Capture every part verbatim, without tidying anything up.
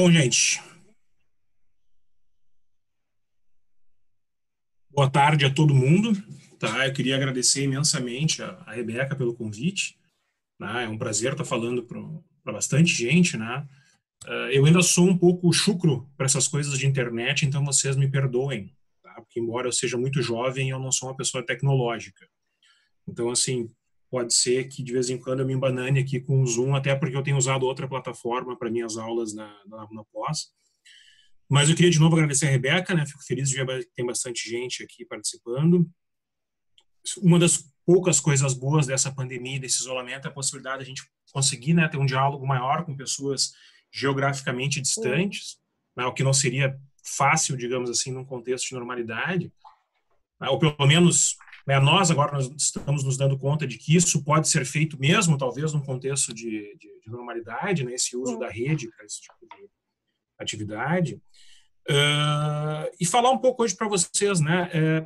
Bom, gente, boa tarde a todo mundo. Tá? Eu queria agradecer imensamente a, a Rebeca pelo convite. Né? É um prazer estar falando para bastante gente. Né? Uh, eu ainda sou um pouco chucro para essas coisas de internet, então vocês me perdoem. Tá? Porque, embora eu seja muito jovem, eu não sou uma pessoa tecnológica. Então, assim, pode ser que de vez em quando eu me embanane aqui com o Zoom, até porque eu tenho usado outra plataforma para minhas aulas na, na, na pós. Mas eu queria de novo agradecer a Rebeca, né? Fico feliz de ver que tem bastante gente aqui participando. Uma das poucas coisas boas dessa pandemia, desse isolamento, é a possibilidade de a gente conseguir, né, ter um diálogo maior com pessoas geograficamente distantes, né, o que não seria fácil, digamos assim, num contexto de normalidade. Né, ou pelo menos, né, nós agora nós estamos nos dando conta de que isso pode ser feito mesmo, talvez, num contexto de, de, de normalidade, né, esse uso da rede para esse tipo de atividade. Uh, e falar um pouco hoje para vocês, né? Uh,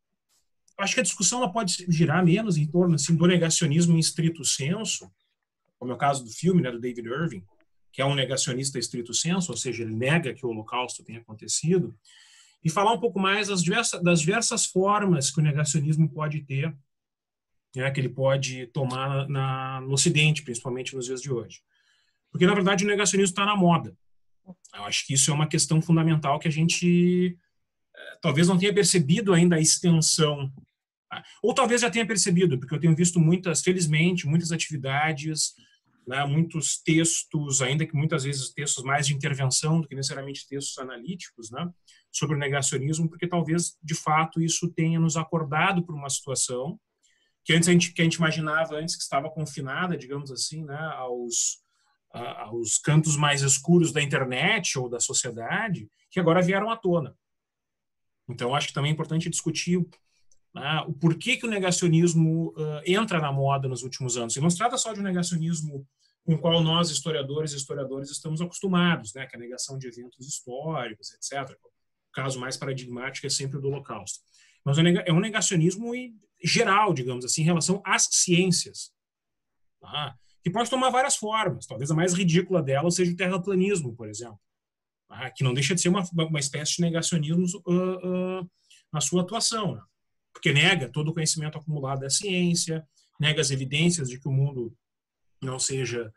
acho que a discussão ela pode girar menos em torno assim, do negacionismo em estrito senso, como é o caso do filme, né, do David Irving, que é um negacionista em estrito senso, ou seja, ele nega que o Holocausto tenha acontecido, e falar um pouco mais das diversas, das diversas formas que o negacionismo pode ter, né, que ele pode tomar na, no Ocidente, principalmente nos dias de hoje. Porque, na verdade, o negacionismo está na moda. Eu acho que isso é uma questão fundamental que a gente talvez não tenha percebido ainda a extensão, tá? Ou talvez já tenha percebido, porque eu tenho visto muitas, felizmente, muitas atividades, né, muitos textos, ainda que muitas vezes textos mais de intervenção do que necessariamente textos analíticos, né, sobre o negacionismo, porque talvez, de fato, isso tenha nos acordado para uma situação que antes a gente, que a gente imaginava antes que estava confinada, digamos assim, né, aos, a, aos cantos mais escuros da internet ou da sociedade, que agora vieram à tona. Então, acho que também é importante discutir, né, o porquê que o negacionismo uh, entra na moda nos últimos anos. E não se trata só de um negacionismo com o qual nós, historiadores e historiadores, estamos acostumados, né, que é a negação de eventos históricos, etcétera. O caso mais paradigmático é sempre o do Holocausto. Mas é um negacionismo geral, digamos assim, em relação às ciências, tá? Que pode tomar várias formas. Talvez a mais ridícula delas seja o terraplanismo, por exemplo. Ah, que não deixa de ser uma, uma espécie de negacionismo uh, uh, na sua atuação, né? Porque nega todo o conhecimento acumulado da ciência, nega as evidências de que o mundo não seja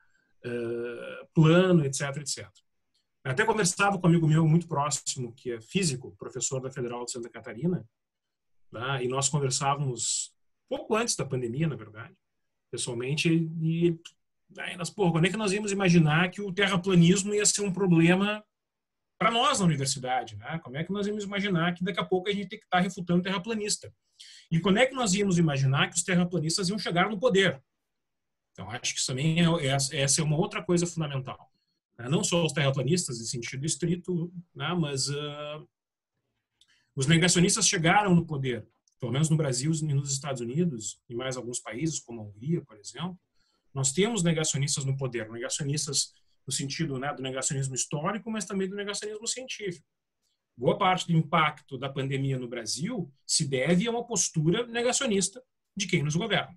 uh, plano, etc, etcétera. Eu até conversava com um amigo meu muito próximo, que é físico, professor da Federal de Santa Catarina, né? E nós conversávamos pouco antes da pandemia, na verdade, pessoalmente, e aí nós, porra, quando é que nós íamos imaginar que o terraplanismo ia ser um problema para nós na universidade, né? Como é que nós íamos imaginar que daqui a pouco a gente tem que estar refutando o terraplanista? E quando é que nós íamos imaginar que os terraplanistas iam chegar no poder? Então, acho que isso também é, essa é uma outra coisa fundamental. Não só os terraplanistas, em sentido estrito, né? Mas uh, os negacionistas chegaram no poder, pelo menos no Brasil e nos Estados Unidos, e mais alguns países, como a Hungria, por exemplo. Nós temos negacionistas no poder, negacionistas no sentido, né, do negacionismo histórico, mas também do negacionismo científico. Boa parte do impacto da pandemia no Brasil se deve a uma postura negacionista de quem nos governa.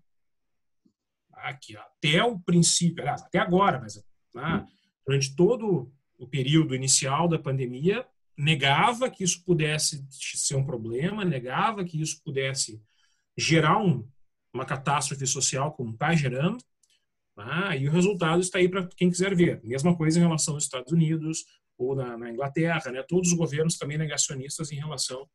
Aqui, até o princípio, aliás, até agora, mas né, durante todo o período inicial da pandemia, negava que isso pudesse ser um problema, negava que isso pudesse gerar um, uma catástrofe social como está gerando. Ah, e o resultado está aí para quem quiser ver. Mesma coisa em relação aos Estados Unidos ou na, na Inglaterra, né? Todos os governos também negacionistas em relação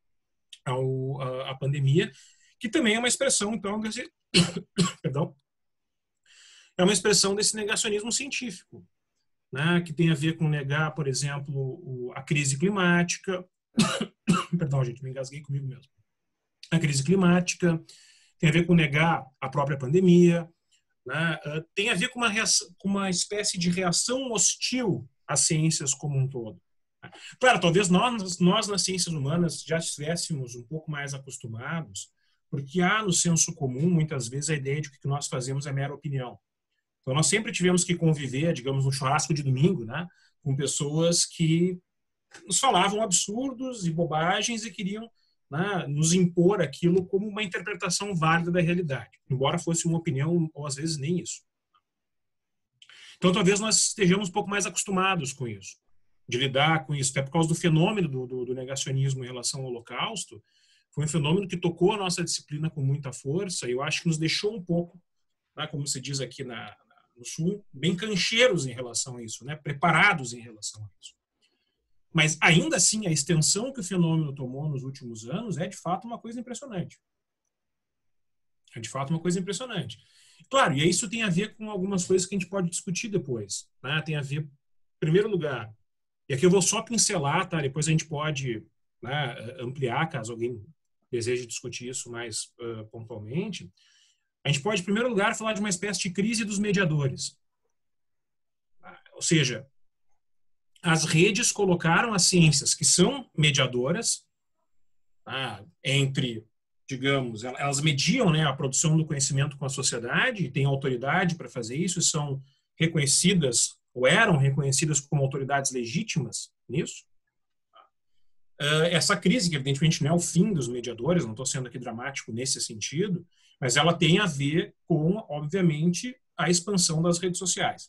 ao, a, a pandemia, que também é uma expressão, então, desse, perdão, é uma expressão desse negacionismo científico, né? Que tem a ver com negar, por exemplo, o, a crise climática. Perdão, gente, me engasguei comigo mesmo. A crise climática tem a ver com negar a própria pandemia. Né, tem a ver com uma, reação, com uma espécie de reação hostil às ciências como um todo. Claro, talvez nós, nós nas ciências humanas já estivéssemos um pouco mais acostumados, porque há no senso comum, muitas vezes, a ideia de que o que nós fazemos é mera opinião. Então, nós sempre tivemos que conviver, digamos, no churrasco de domingo, né, com pessoas que nos falavam absurdos e bobagens e queriam, né, nos impor aquilo como uma interpretação válida da realidade, embora fosse uma opinião, ou às vezes nem isso. Então, talvez nós estejamos um pouco mais acostumados com isso. de lidar com isso, até por causa do fenômeno do, do, do negacionismo em relação ao Holocausto. Foi um fenômeno que tocou a nossa disciplina com muita força e eu acho que nos deixou um pouco, né, como se diz aqui na, na, no Sul, bem cancheiros em relação a isso, né, preparados em relação a isso. Mas, ainda assim, a extensão que o fenômeno tomou nos últimos anos é, de fato, uma coisa impressionante. É, de fato, uma coisa impressionante. Claro, e isso tem a ver com algumas coisas que a gente pode discutir depois. Né? Tem a ver, em primeiro lugar, e aqui eu vou só pincelar, tá? Depois a gente pode, né, ampliar, caso alguém deseje discutir isso mais uh, pontualmente. A gente pode, em primeiro lugar, falar de uma espécie de crise dos mediadores. Ou seja, as redes colocaram as ciências que são mediadoras, tá, entre, digamos, elas mediam, né, a produção do conhecimento com a sociedade, têm autoridade para fazer isso, e são reconhecidas, ou eram reconhecidas como autoridades legítimas nisso. Essa crise, que evidentemente não é o fim dos mediadores, não estou sendo aqui dramático nesse sentido, mas ela tem a ver com, obviamente, a expansão das redes sociais,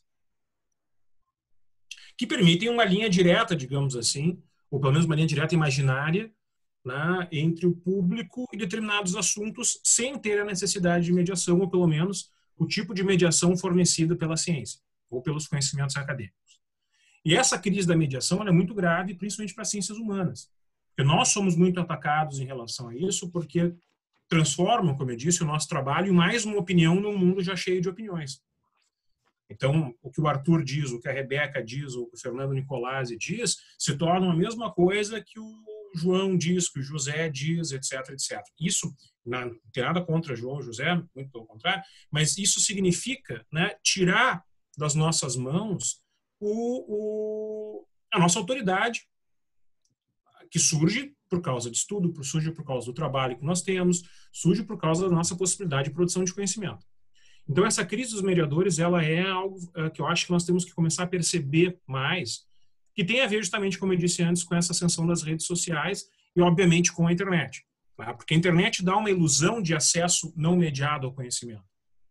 que permitem uma linha direta, digamos assim, ou pelo menos uma linha direta imaginária, né, entre o público e determinados assuntos, sem ter a necessidade de mediação, ou pelo menos o tipo de mediação fornecida pela ciência, ou pelos conhecimentos acadêmicos. E essa crise da mediação ela é muito grave, principalmente para as ciências humanas. Porque nós somos muito atacados em relação a isso, porque transformam, como eu disse, o nosso trabalho em mais uma opinião num mundo já cheio de opiniões. Então, o que o Arthur diz, o que a Rebeca diz, o que o Fernando Nicolazzi diz, se torna a mesma coisa que o João diz, que o José diz, etc, etcétera. Isso, não tem nada contra João e José, muito pelo contrário, mas isso significa, né, tirar das nossas mãos o, o, a nossa autoridade, que surge por causa de estudo, surge por causa do trabalho que nós temos, surge por causa da nossa possibilidade de produção de conhecimento. Então, essa crise dos mediadores, ela é algo que eu acho que nós temos que começar a perceber mais, que tem a ver justamente, como eu disse antes, com essa ascensão das redes sociais e, obviamente, com a internet. Tá? Porque a internet dá uma ilusão de acesso não mediado ao conhecimento.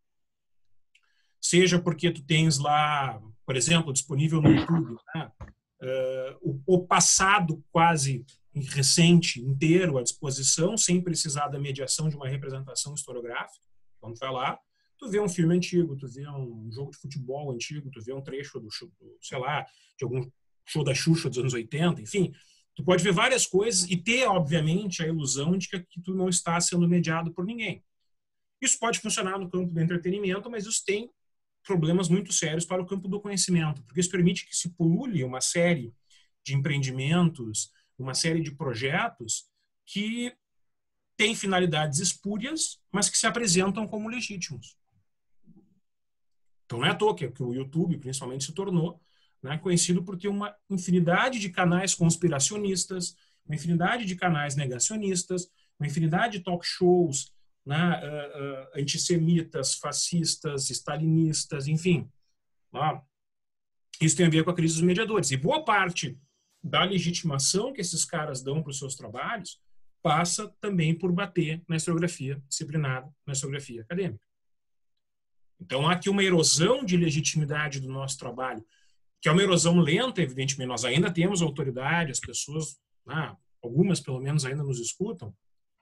Seja porque tu tens lá, por exemplo, disponível no YouTube, né, uh, o, o passado quase recente inteiro à disposição, sem precisar da mediação de uma representação historiográfica. Quando tu vai lá, tu vê um filme antigo, tu vê um jogo de futebol antigo, tu vê um trecho do, do sei lá, de algum show da Xuxa dos anos oitenta, enfim, tu pode ver várias coisas e ter, obviamente, a ilusão de que, que tu não está sendo mediado por ninguém. Isso pode funcionar no campo do entretenimento, mas isso tem problemas muito sérios para o campo do conhecimento, porque isso permite que se pulule uma série de empreendimentos, uma série de projetos que têm finalidades espúrias, mas que se apresentam como legítimos. Então não é à toa que o YouTube, principalmente, se tornou, né, conhecido por ter uma infinidade de canais conspiracionistas, uma infinidade de canais negacionistas, uma infinidade de talk shows, né, uh, uh, antissemitas, fascistas, stalinistas, enfim. Tá? Isso tem a ver com a crise dos mediadores. E boa parte da legitimação que esses caras dão para os seus trabalhos passa também por bater na historiografia disciplinada, na historiografia acadêmica. Então, há aqui uma erosão de legitimidade do nosso trabalho, que é uma erosão lenta, evidentemente. Nós ainda temos autoridade, as pessoas, ah, algumas pelo menos ainda nos escutam,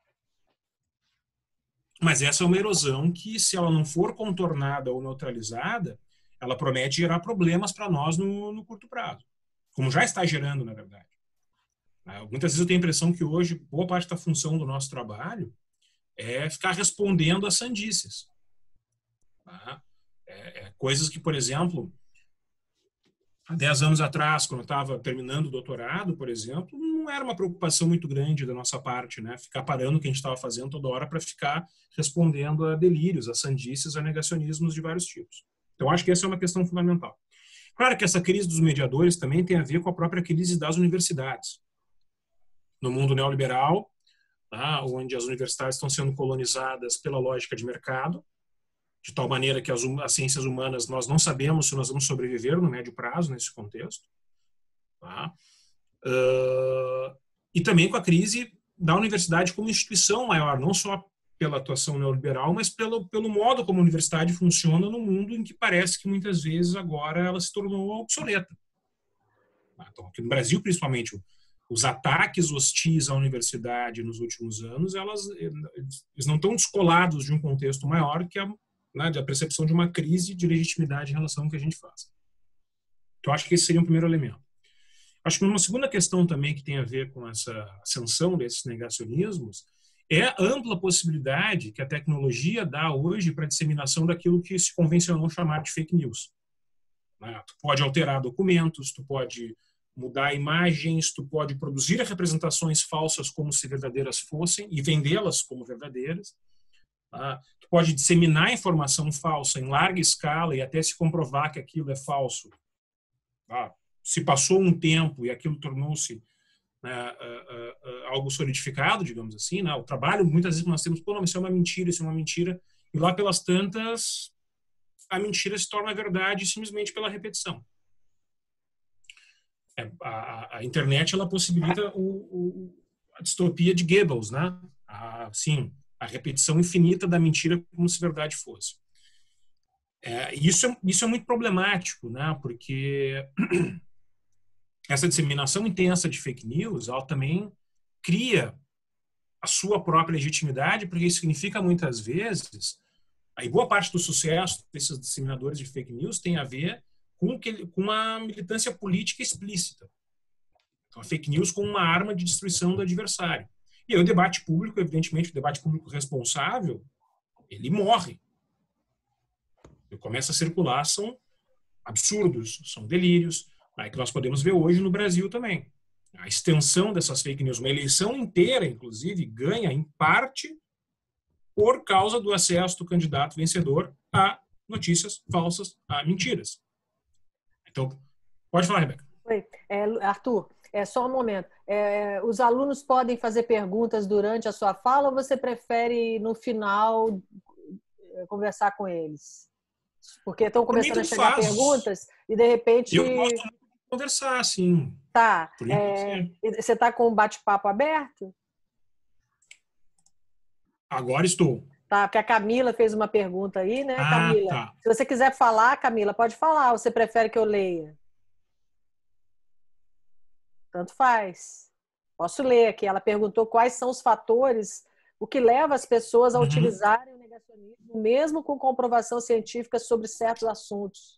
mas essa é uma erosão que, se ela não for contornada ou neutralizada, ela promete gerar problemas para nós no, no curto prazo, como já está gerando, na verdade. Muitas vezes eu tenho a impressão que hoje, boa parte da função do nosso trabalho é ficar respondendo a sandices. Tá? É, é, coisas que, por exemplo, há dez anos atrás, quando eu estava terminando o doutorado, por exemplo, não era uma preocupação muito grande da nossa parte, né? Ficar parando o que a gente estava fazendo toda hora para ficar respondendo a delírios, a sandices, a negacionismos de vários tipos. Então, acho que essa é uma questão fundamental. Claro que essa crise dos mediadores também tem a ver com a própria crise das universidades. No mundo neoliberal, tá, onde as universidades estão sendo colonizadas pela lógica de mercado, de tal maneira que as, as ciências humanas, nós não sabemos se nós vamos sobreviver no médio prazo nesse contexto. Tá? Uh, e também com a crise da universidade como instituição maior, não só pela atuação neoliberal, mas pelo, pelo modo como a universidade funciona no mundo em que parece que muitas vezes agora ela se tornou obsoleta. Então, aqui no Brasil, principalmente, os ataques hostis à universidade nos últimos anos, elas, eles não estão descolados de um contexto maior que a, né, da percepção de uma crise de legitimidade em relação ao que a gente faz. Então, acho que esse seria um primeiro elemento. Acho que uma segunda questão também que tem a ver com essa ascensão desses negacionismos é a ampla possibilidade que a tecnologia dá hoje para a disseminação daquilo que se convencionou chamar de fake news. Tu pode alterar documentos, tu pode mudar imagens, tu pode produzir representações falsas como se verdadeiras fossem e vendê-las como verdadeiras. Tu pode disseminar informação falsa em larga escala e até se comprovar que aquilo é falso. Se passou um tempo e aquilo tornou-se né, algo solidificado, digamos assim, né? O trabalho, muitas vezes nós temos, pô, não, isso é uma mentira, isso é uma mentira, e lá pelas tantas a mentira se torna verdade simplesmente pela repetição. É, a, a internet ela possibilita o, o, a distopia de Goebbels, né? A, sim, a repetição infinita da mentira como se verdade fosse. É, isso, é, isso é muito problemático, né? Porque essa disseminação intensa de fake news, ela também cria a sua própria legitimidade, porque isso significa muitas vezes, aí boa parte do sucesso desses disseminadores de fake news tem a ver com, que, com uma militância política explícita. Então, a fake news como uma arma de destruição do adversário. E aí o debate público, evidentemente, o debate público responsável, ele morre. Ele começa a circular, são absurdos, são delírios, aí que nós podemos ver hoje no Brasil também. A extensão dessas fake news, uma eleição inteira, inclusive, ganha em parte por causa do acesso do candidato vencedor a notícias falsas, a mentiras. Então, pode falar, Rebeca. Oi, é, Arthur, é só um momento. É, os alunos podem fazer perguntas durante a sua fala ou você prefere, no final, conversar com eles? Porque estão começando a chegar faz. perguntas e, de repente... Eu gosto muito de conversar, sim. Tá. É, você está com um bate-papo aberto? Agora estou. Tá, porque a Camila fez uma pergunta aí, né, ah, Camila? Tá. Se você quiser falar, Camila, pode falar. Ou você prefere que eu leia? Tanto faz. Posso ler aqui. Ela perguntou quais são os fatores, o que leva as pessoas a uhum. utilizarem o negacionismo, mesmo com comprovação científica sobre certos assuntos.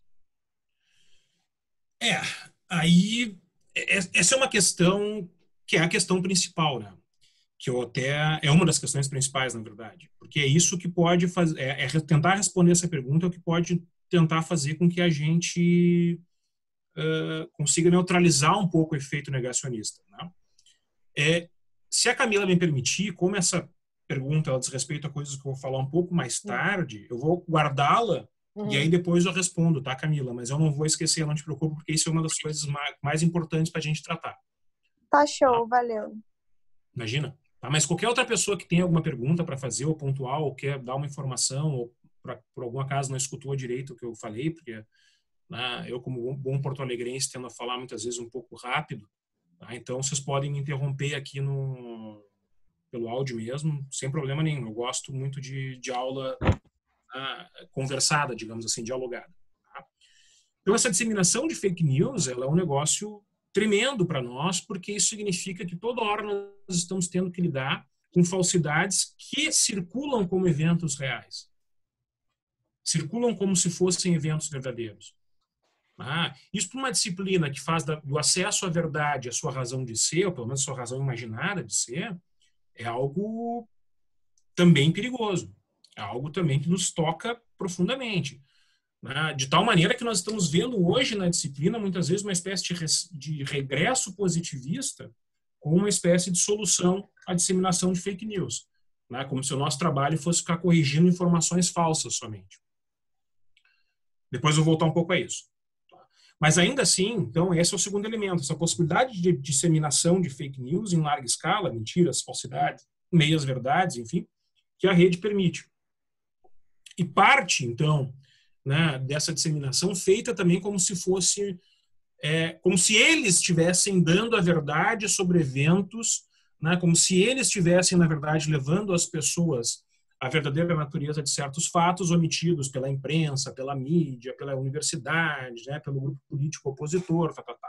É, aí essa é uma questão que é a questão principal, né? Que eu até é uma das questões principais, na verdade, porque é isso que pode fazer, é, é tentar responder essa pergunta, é o que pode tentar fazer com que a gente uh, consiga neutralizar um pouco o efeito negacionista, né? É, se a Camila me permitir, como essa pergunta ela diz respeito a coisas que eu vou falar um pouco mais tarde, eu vou guardá-la uhum. e aí depois eu respondo, tá, Camila? Mas eu não vou esquecer, não te preocupe, porque isso é uma das coisas mais, mais importantes para a gente tratar. Tá show, tá? Valeu. Imagina. Tá, mas qualquer outra pessoa que tenha alguma pergunta para fazer, ou pontual, ou quer dar uma informação, ou pra, por algum acaso não escutou direito o que eu falei, porque né, eu, como bom porto-alegrense, tendo a falar muitas vezes um pouco rápido, tá? Então vocês podem me interromper aqui no, pelo áudio mesmo, sem problema nenhum. Eu gosto muito de, de aula ah, conversada, digamos assim, dialogada. Tá? Então essa disseminação de fake news, ela é um negócio tremendo para nós, porque isso significa que toda hora nós estamos tendo que lidar com falsidades que circulam como eventos reais. Circulam como se fossem eventos verdadeiros. Ah, isso para uma disciplina que faz do acesso à verdade a sua razão de ser, ou pelo menos a sua razão imaginada de ser, é algo também perigoso. É algo também que nos toca profundamente. De tal maneira que nós estamos vendo hoje na disciplina, muitas vezes, uma espécie de regresso positivista com uma espécie de solução à disseminação de fake news. Como se o nosso trabalho fosse ficar corrigindo informações falsas somente. Depois eu vou voltar um pouco a isso. Mas ainda assim, então, esse é o segundo elemento, essa possibilidade de disseminação de fake news em larga escala, mentiras, falsidades, meias-verdades, enfim, que a rede permite. E parte, então, né, dessa disseminação feita também como se fosse, é, como se eles estivessem dando a verdade sobre eventos, né, como se eles estivessem, na verdade, levando as pessoas à verdadeira natureza de certos fatos omitidos pela imprensa, pela mídia, pela universidade, né, pelo grupo político opositor, tá, tá, tá.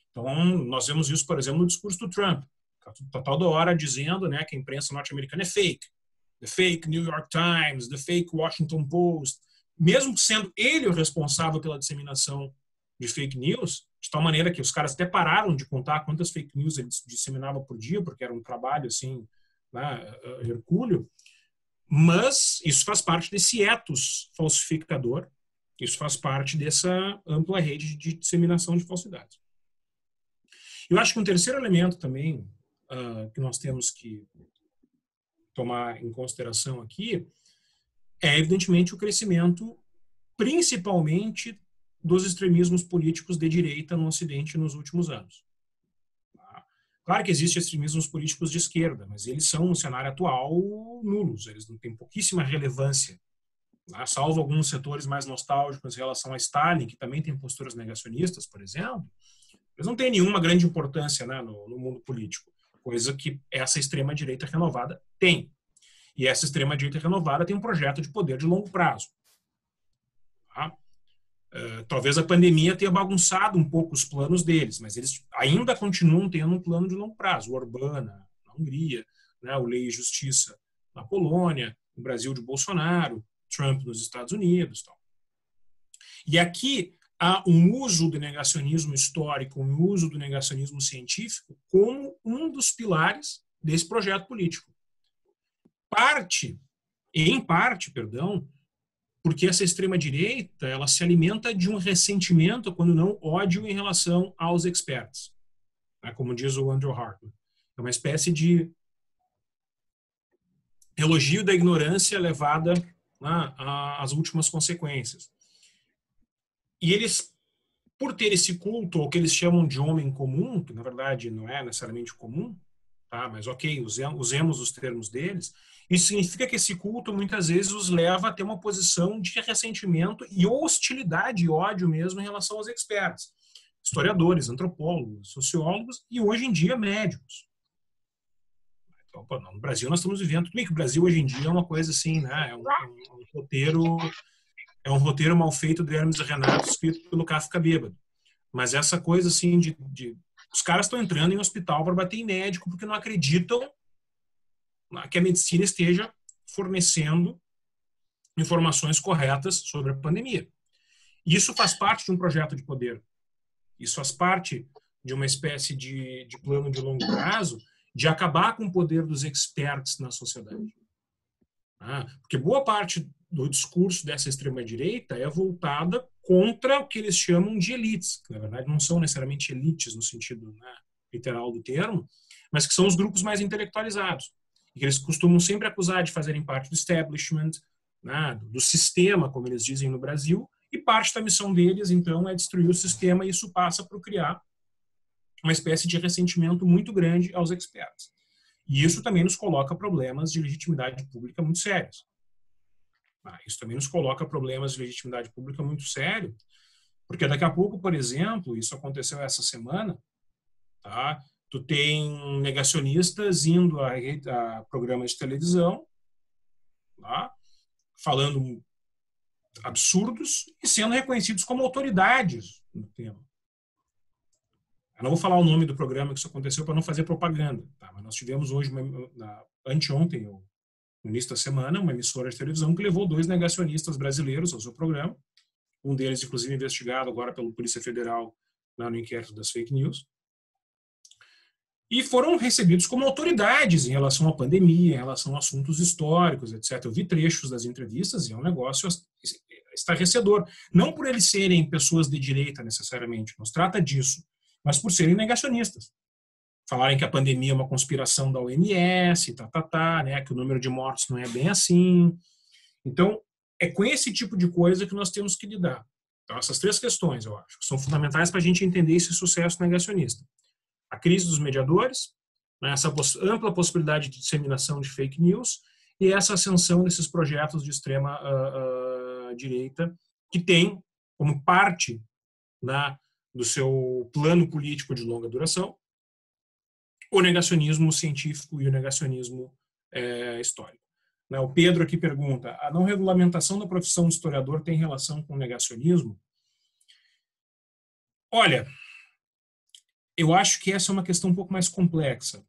Então, nós vemos isso, por exemplo, no discurso do Trump. Está toda hora dizendo, né, que a imprensa norte-americana é fake. The fake New York Times, the fake Washington Post. Mesmo sendo ele o responsável pela disseminação de fake news, de tal maneira que os caras até pararam de contar quantas fake news ele disseminava por dia, porque era um trabalho, assim, né, hercúleo. Mas isso faz parte desse ethos falsificador, isso faz parte dessa ampla rede de disseminação de falsidades. Eu acho que um terceiro elemento também uh, que nós temos que tomar em consideração aqui é, evidentemente, o crescimento, principalmente, dos extremismos políticos de direita no Ocidente nos últimos anos. Claro que existem extremismos políticos de esquerda, mas eles são, no cenário atual, nulos. Eles não têm pouquíssima relevância. Salvo alguns setores mais nostálgicos em relação a Stalin, que também tem posturas negacionistas, por exemplo, eles não têm nenhuma grande importância, né, no, no mundo político, coisa que essa extrema-direita renovada tem. E essa extrema-direita renovada tem um projeto de poder de longo prazo. Tá? Uh, talvez a pandemia tenha bagunçado um pouco os planos deles, mas eles ainda continuam tendo um plano de longo prazo. O Orbán na Hungria, né, o Lei e Justiça na Polônia, o Brasil de Bolsonaro, Trump nos Estados Unidos. Tal. E aqui há um uso do negacionismo histórico, um uso do negacionismo científico como um dos pilares desse projeto político. Parte, em parte, perdão, porque essa extrema-direita ela se alimenta de um ressentimento, quando não ódio, em relação aos experts. Né? Como diz o Andrew Hartman. É uma espécie de elogio da ignorância levada, né, às últimas consequências. E eles, por ter esse culto, ou que eles chamam de homem comum, que na verdade não é necessariamente comum, tá? Mas ok, usemos os termos deles, isso significa que esse culto muitas vezes os leva a ter uma posição de ressentimento e hostilidade e ódio mesmo em relação aos experts, historiadores, antropólogos, sociólogos e hoje em dia médicos. Então, pô, no Brasil nós estamos vivendo, tudo bem que o Brasil hoje em dia é uma coisa assim, né? É um, um, um roteiro, é um roteiro mal feito do Hermes e Renato, escrito pelo Kafka bêbado. Mas essa coisa assim de, de os caras estão entrando em hospital para bater em médico porque não acreditam que a medicina esteja fornecendo informações corretas sobre a pandemia. Isso faz parte de um projeto de poder. Isso faz parte de uma espécie de, de plano de longo prazo de acabar com o poder dos experts na sociedade. Ah, porque boa parte do discurso dessa extrema-direita é voltada contra o que eles chamam de elites, que na verdade não são necessariamente elites no sentido, né, literal do termo, mas que são os grupos mais intelectualizados. E que eles costumam sempre acusar de fazerem parte do establishment, né, do sistema, como eles dizem no Brasil, e parte da missão deles, então, é destruir o sistema, e isso passa por criar uma espécie de ressentimento muito grande aos experts. E isso também nos coloca problemas de legitimidade pública muito sérios. Ah, isso também nos coloca problemas de legitimidade pública muito sérios, porque daqui a pouco, por exemplo, isso aconteceu essa semana, tá? Tu tem negacionistas indo a, a programas de televisão, tá? Falando absurdos e sendo reconhecidos como autoridades no tema. Eu não vou falar o nome do programa que isso aconteceu para não fazer propaganda, tá? Mas nós tivemos hoje, uma, na, anteontem, no início da semana, uma emissora de televisão que levou dois negacionistas brasileiros ao seu programa, um deles, inclusive, investigado agora pela Polícia Federal lá no inquérito das fake news, e foram recebidos como autoridades em relação à pandemia, em relação a assuntos históricos, etcétera. Eu vi trechos das entrevistas e é um negócio estarrecedor. Não por eles serem pessoas de direita, necessariamente, não se trata disso, mas por serem negacionistas. Falarem que a pandemia é uma conspiração da O M S, tá, tá, tá, né, que o número de mortos não é bem assim. Então, é com esse tipo de coisa que nós temos que lidar. Então, essas três questões, eu acho, que são fundamentais para a gente entender esse sucesso negacionista. A crise dos mediadores, né, essa ampla possibilidade de disseminação de fake news e essa ascensão desses projetos de extrema uh, uh, direita que tem como parte, né, do seu plano político de longa duração o negacionismo científico e o negacionismo é, histórico. Né, o Pedro aqui pergunta, a não regulamentação da profissão de historiador tem relação com o negacionismo? Olha, eu acho que essa é uma questão um pouco mais complexa.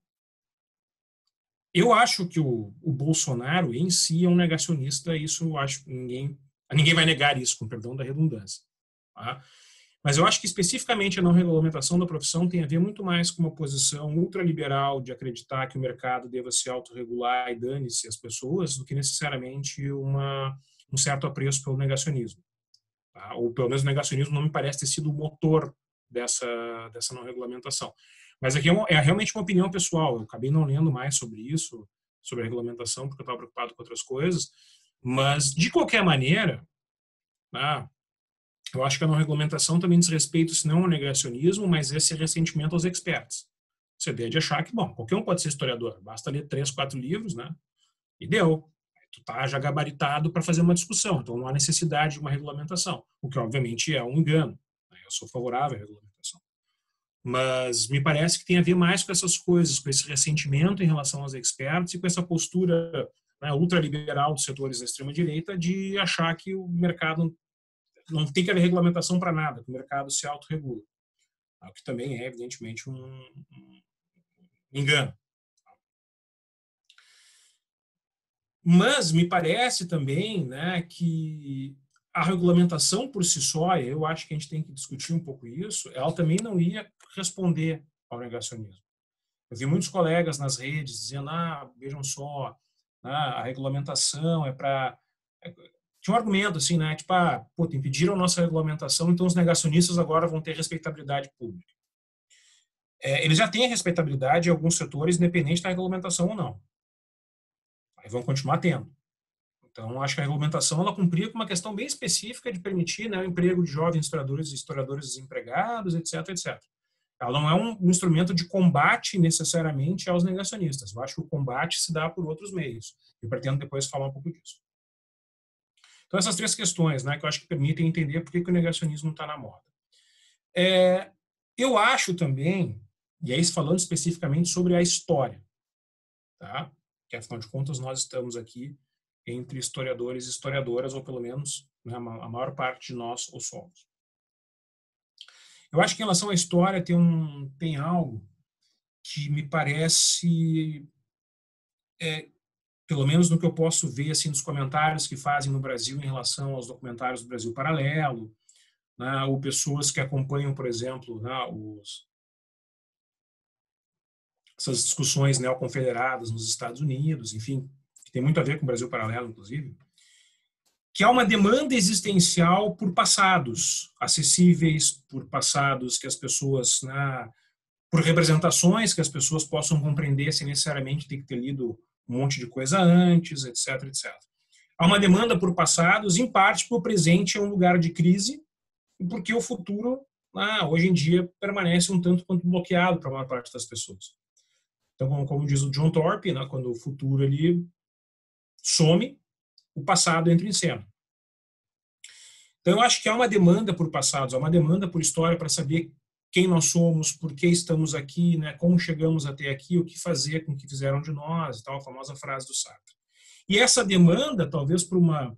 Eu acho que o, o Bolsonaro em si é um negacionista, isso eu acho que ninguém, ninguém vai negar isso, com perdão da redundância. Tá? Mas eu acho que especificamente a não regulamentação da profissão tem a ver muito mais com uma posição ultraliberal de acreditar que o mercado deva se autorregular e dane-se as pessoas, do que necessariamente uma, um certo apreço pelo negacionismo. Tá? Ou pelo menos o negacionismo não me parece ter sido o motor dessa, dessa não regulamentação. Mas aqui é, uma, é realmente uma opinião pessoal. Eu acabei não lendo mais sobre isso, sobre a regulamentação, porque eu estava preocupado com outras coisas. Mas, de qualquer maneira, ah, eu acho que a não regulamentação também diz respeito, se não ao negacionismo, mas esse ressentimento aos experts. Você deve achar que, bom, qualquer um pode ser historiador. Basta ler três, quatro livros, né? E deu. Tu tá já gabaritado para fazer uma discussão. Então, não há necessidade de uma regulamentação. O que, obviamente, é um engano. Eu sou favorável à regulamentação. Mas me parece que tem a ver mais com essas coisas, com esse ressentimento em relação aos experts e com essa postura, né, ultraliberal dos setores da extrema-direita de achar que o mercado não tem que haver regulamentação para nada, que o mercado se autorregula. O que também é, evidentemente, um, um engano. Mas me parece também, né, que a regulamentação por si só, eu acho que a gente tem que discutir um pouco isso, ela também não ia responder ao negacionismo. Eu vi muitos colegas nas redes dizendo, ah, vejam só, ah, a regulamentação é para... É... Tinha um argumento assim, né, tipo, ah, pô, impediram a nossa regulamentação, então os negacionistas agora vão ter respeitabilidade pública. É, eles já têm a respeitabilidade em alguns setores, independente da regulamentação ou não. Aí vão continuar tendo. Então, acho que a regulamentação ela cumpria com uma questão bem específica de permitir, né, o emprego de jovens historiadores e historiadores desempregados, etc, etcétera. Ela não é um instrumento de combate necessariamente aos negacionistas. Eu acho que o combate se dá por outros meios. Eu pretendo depois falar um pouco disso. Então, essas três questões, né, que eu acho que permitem entender por que, que o negacionismo está na moda. É, eu acho também, e aí falando especificamente sobre a história, tá? Que afinal de contas nós estamos aqui entre historiadores e historiadoras, ou pelo menos, né, a maior parte de nós o somos. Eu acho que em relação à história tem, um, tem algo que me parece, é, pelo menos no que eu posso ver assim, nos comentários que fazem no Brasil em relação aos documentários do Brasil Paralelo, né, ou pessoas que acompanham, por exemplo, né, os, essas discussões neoconfederadas nos Estados Unidos, enfim, que tem muito a ver com o Brasil Paralelo, inclusive, que há uma demanda existencial por passados acessíveis, por passados que as pessoas, né, por representações que as pessoas possam compreender sem necessariamente ter que ter lido um monte de coisa antes, etc, etcétera. Há uma demanda por passados, em parte porque o presente é um lugar de crise e porque o futuro, né, hoje em dia, permanece um tanto quanto bloqueado para a maior parte das pessoas. Então, como, como diz o John Thorpe, né, quando o futuro ele some, o passado entra em cena. Então, eu acho que há uma demanda por passados, há uma demanda por história para saber quem nós somos, por que estamos aqui, né, como chegamos até aqui, o que fazer com o que fizeram de nós, e tal, a famosa frase do Sartre. E essa demanda, talvez por uma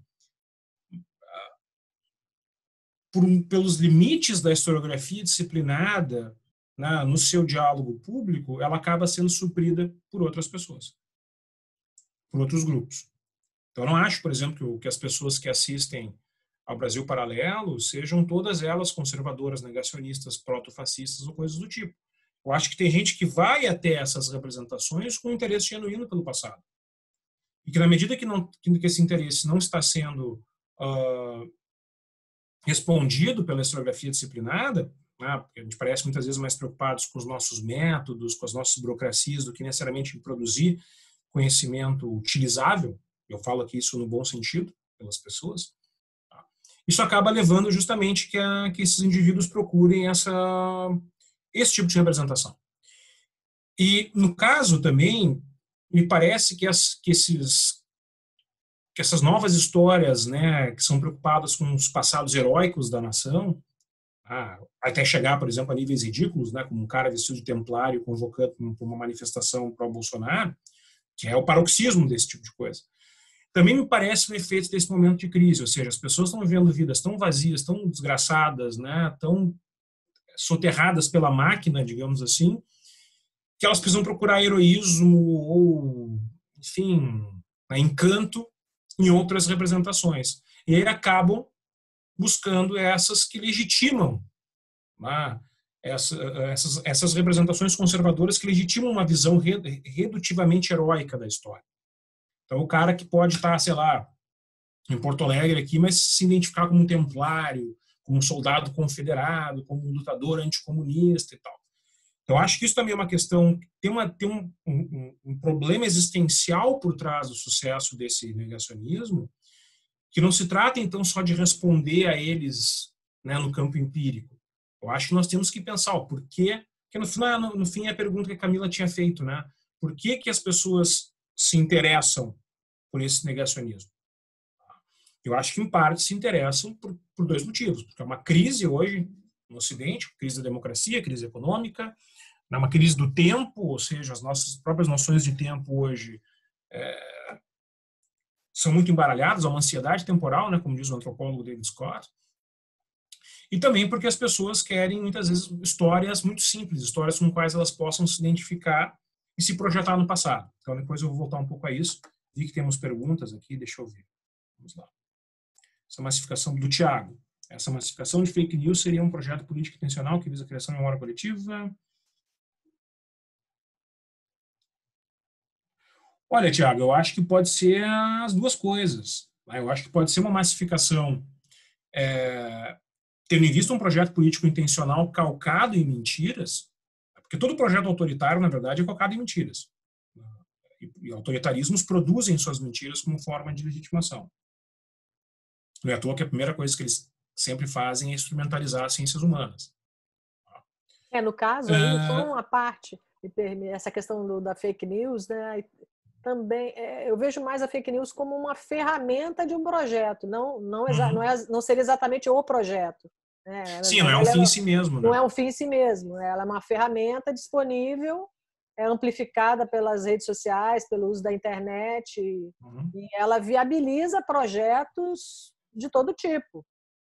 por um, pelos limites da historiografia disciplinada, né, no seu diálogo público, ela acaba sendo suprida por outras pessoas, por outros grupos. Então, eu não acho, por exemplo, que as pessoas que assistem ao Brasil Paralelo sejam todas elas conservadoras, negacionistas, protofascistas ou coisas do tipo. Eu acho que tem gente que vai até essas representações com interesse genuíno pelo passado. E que, na medida que, não, que esse interesse não está sendo uh, respondido pela historiografia disciplinada, né, porque a gente parece muitas vezes mais preocupados com os nossos métodos, com as nossas burocracias, do que necessariamente em produzir conhecimento utilizável, eu falo aqui isso no bom sentido, pelas pessoas, tá? Isso acaba levando justamente que, a, que esses indivíduos procurem essa, esse tipo de representação. E, no caso também, me parece que, as, que, esses, que essas novas histórias, né, que são preocupadas com os passados heróicos da nação, ah, até chegar, por exemplo, a níveis ridículos, né, como um cara vestido de templário convocando para uma manifestação pró-Bolsonaro, que é o paroxismo desse tipo de coisa. Também me parece um efeito desse momento de crise, ou seja, as pessoas estão vivendo vidas tão vazias, tão desgraçadas, né, tão soterradas pela máquina, digamos assim, que elas precisam procurar heroísmo ou, enfim, encanto em outras representações. E aí acabam buscando essas que legitimam, né, essa, essas, essas representações conservadoras que legitimam uma visão redutivamente heróica da história. Então, o cara que pode estar, sei lá, em Porto Alegre aqui, mas se identificar como um templário, como um soldado confederado, como um lutador anticomunista e tal. Então, acho que isso também é uma questão, tem, uma, tem um, um, um problema existencial por trás do sucesso desse negacionismo, que não se trata, então, só de responder a eles, né, no campo empírico. Eu acho que nós temos que pensar o porquê, porque no, final, no, no fim é a pergunta que a Camila tinha feito, né? Por que, que as pessoas se interessam por esse negacionismo? Eu acho que, em parte, se interessam por, por dois motivos. Porque é uma crise hoje no Ocidente, crise da democracia, crise econômica, é uma crise do tempo, ou seja, as nossas próprias noções de tempo hoje é, são muito embaralhadas, há uma ansiedade temporal, né, como diz o antropólogo David Scott. E também porque as pessoas querem, muitas vezes, histórias muito simples, histórias com quais elas possam se identificar e se projetar no passado. Então, depois eu vou voltar um pouco a isso. Vi que temos perguntas aqui, deixa eu ver. Vamos lá. Essa massificação do Tiago. Essa massificação de fake news seria um projeto político intencional que visa a criação de memória coletiva? Olha, Tiago, eu acho que pode ser as duas coisas. Eu acho que pode ser uma massificação é, tendo em vista um projeto político intencional calcado em mentiras, porque todo projeto autoritário, na verdade, é calcado em mentiras. E autoritarismos produzem suas mentiras como forma de legitimação. Não é à toa que a primeira coisa que eles sempre fazem é instrumentalizar as ciências humanas. É, no caso, aí, só uma parte, essa questão do, da fake news, né? Também, é, eu vejo mais a fake news como uma ferramenta de um projeto, não, não, exa, uhum. não, é, não seria exatamente o projeto. Né? Sim, não é um fim em si mesmo. Não né? é um fim em si mesmo, ela é uma ferramenta disponível, é amplificada pelas redes sociais, pelo uso da internet, uhum. e ela viabiliza projetos de todo tipo.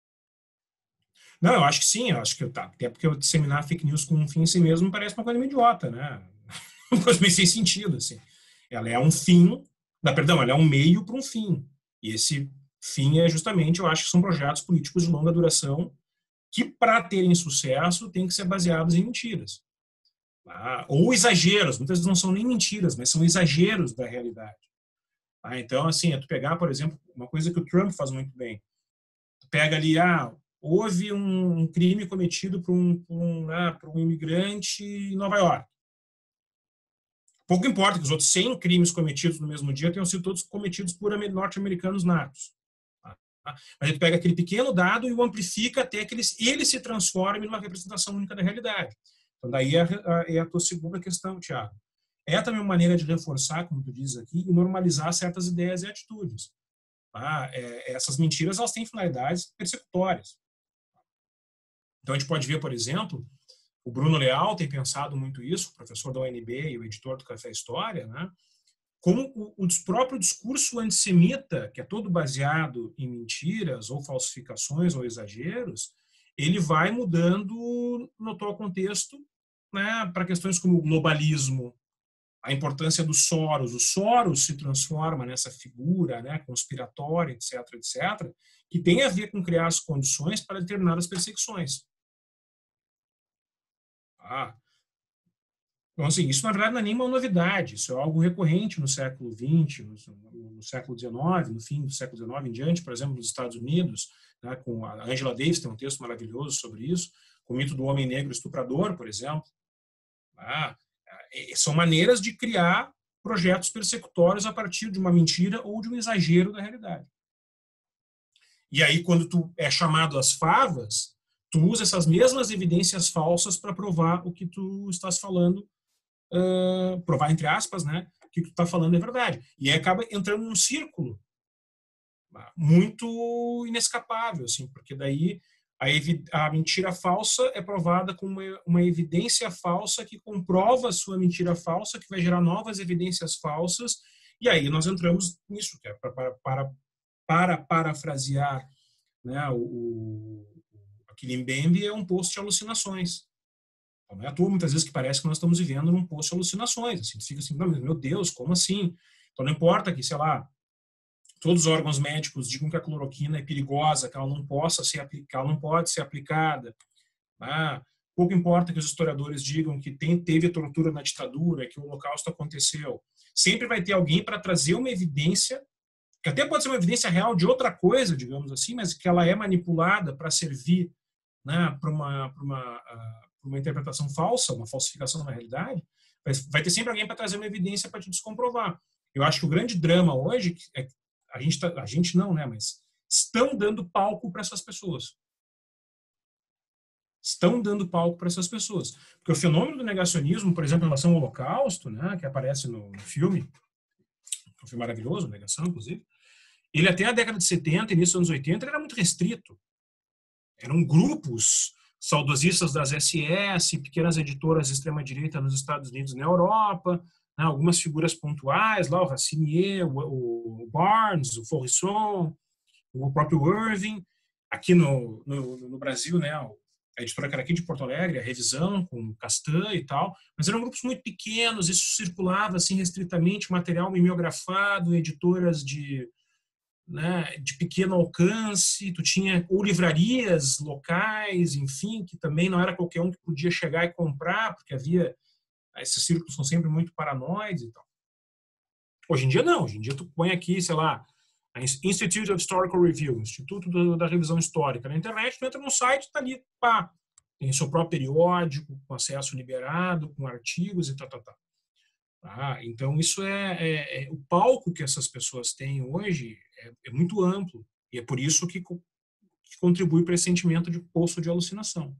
Não, eu acho que sim, eu acho que tá. Até porque eu disseminar fake news com um fim em si mesmo parece uma coisa meio idiota, né? Uma coisa meio sem sentido, assim. Ela é um fim, não, perdão, ela é um meio para um fim. E esse fim é justamente, eu acho que são projetos políticos de longa duração que, para terem sucesso, têm que ser baseados em mentiras. Ah, ou exageros, muitas vezes não são nem mentiras, mas são exageros da realidade. Ah, então, assim, é tu pegar, por exemplo, uma coisa que o Trump faz muito bem. Tu pega ali, ah, houve um crime cometido por um, por um, ah, por um imigrante em Nova York. Pouco importa que os outros cem crimes cometidos no mesmo dia tenham sido todos cometidos por norte-americanos natos. Tá? Mas ele pega aquele pequeno dado e o amplifica até que ele, ele se transforme numa representação única da realidade. Então, daí é a, é a tua segunda questão, Tiago. É também uma maneira de reforçar, como tu diz aqui, e normalizar certas ideias e atitudes. Tá? É, essas mentiras, elas têm finalidades persecutórias. Então, a gente pode ver, por exemplo, o Bruno Leal tem pensado muito isso, o professor da U N B e o editor do Café História, né? Como o, o próprio discurso antissemita, que é todo baseado em mentiras ou falsificações ou exageros, ele vai mudando no atual contexto, né, para questões como o globalismo, a importância do Soros. O Soros se transforma nessa figura, né, conspiratória, etc, etc, que tem a ver com criar as condições para determinadas perseguições. Ah. Então, assim, isso na verdade não é nenhuma novidade, isso é algo recorrente no século vinte, no, no século dezenove, no fim do século dezenove em diante, por exemplo, nos Estados Unidos, né, com a Angela Davis tem um texto maravilhoso sobre isso, com o mito do homem negro estuprador, por exemplo. Ah, são maneiras de criar projetos persecutórios a partir de uma mentira ou de um exagero da realidade. E aí, quando tu é chamado às favas, tu usa essas mesmas evidências falsas para provar o que tu estás falando, uh, provar entre aspas, né, que o que tu está falando é verdade. E aí acaba entrando num círculo muito inescapável, assim, porque daí a, a mentira falsa é provada com uma, uma evidência falsa que comprova a sua mentira falsa, que vai gerar novas evidências falsas, e aí nós entramos nisso, que é para, para, para, para parafrasear, né, o, a Aquele Mbembe é um poço de alucinações. Então, não é à toa, muitas vezes, que parece que nós estamos vivendo num poço de alucinações. Assim, fica assim, meu Deus, como assim? Então, não importa que, sei lá, todos os órgãos médicos digam que a cloroquina é perigosa, que ela não possa ser aplicada, ela não pode ser aplicada. Ah, pouco importa que os historiadores digam que tem, teve tortura na ditadura, que o Holocausto aconteceu. Sempre vai ter alguém para trazer uma evidência, que até pode ser uma evidência real de outra coisa, digamos assim, mas que ela é manipulada para servir, né, para uma, para uma, uh, uma interpretação falsa, uma falsificação da realidade. Vai ter sempre alguém para trazer uma evidência para te descomprovar. Eu acho que o grande drama hoje é que a gente, tá, a gente não, né, mas estão dando palco para essas pessoas. Estão dando palco para essas pessoas. Porque o fenômeno do negacionismo, por exemplo, em relação ao Holocausto, né, que aparece no, no filme, um filme maravilhoso, Negação, inclusive, ele até a década de setenta, início dos anos oitenta, ele era muito restrito. Eram grupos saudosistas das S S, pequenas editoras de extrema-direita nos Estados Unidos e na Europa, né, algumas figuras pontuais, lá o Racinier, o, o Barnes, o Forrisson, o próprio Irving. Aqui no, no, no Brasil, né, a editora que era aqui de Porto Alegre, a Revisão, com Castan e tal, mas eram grupos muito pequenos, isso circulava assim restritamente, material mimeografado, editoras de, né, de pequeno alcance, tu tinha ou livrarias locais, enfim, que também não era qualquer um que podia chegar e comprar, porque havia, esses círculos são sempre muito paranoides e tal. Hoje em dia não, hoje em dia tu põe aqui, sei lá, a Institute of Historical Review, Instituto da Revisão Histórica, na internet, tu entra no site, tá ali, pá, tem seu próprio periódico, com acesso liberado, com artigos e tal, tal, tal. Ah, então isso é, é, é o palco que essas pessoas têm hoje é, é muito amplo e é por isso que, que contribui para esse sentimento de poço de alucinação.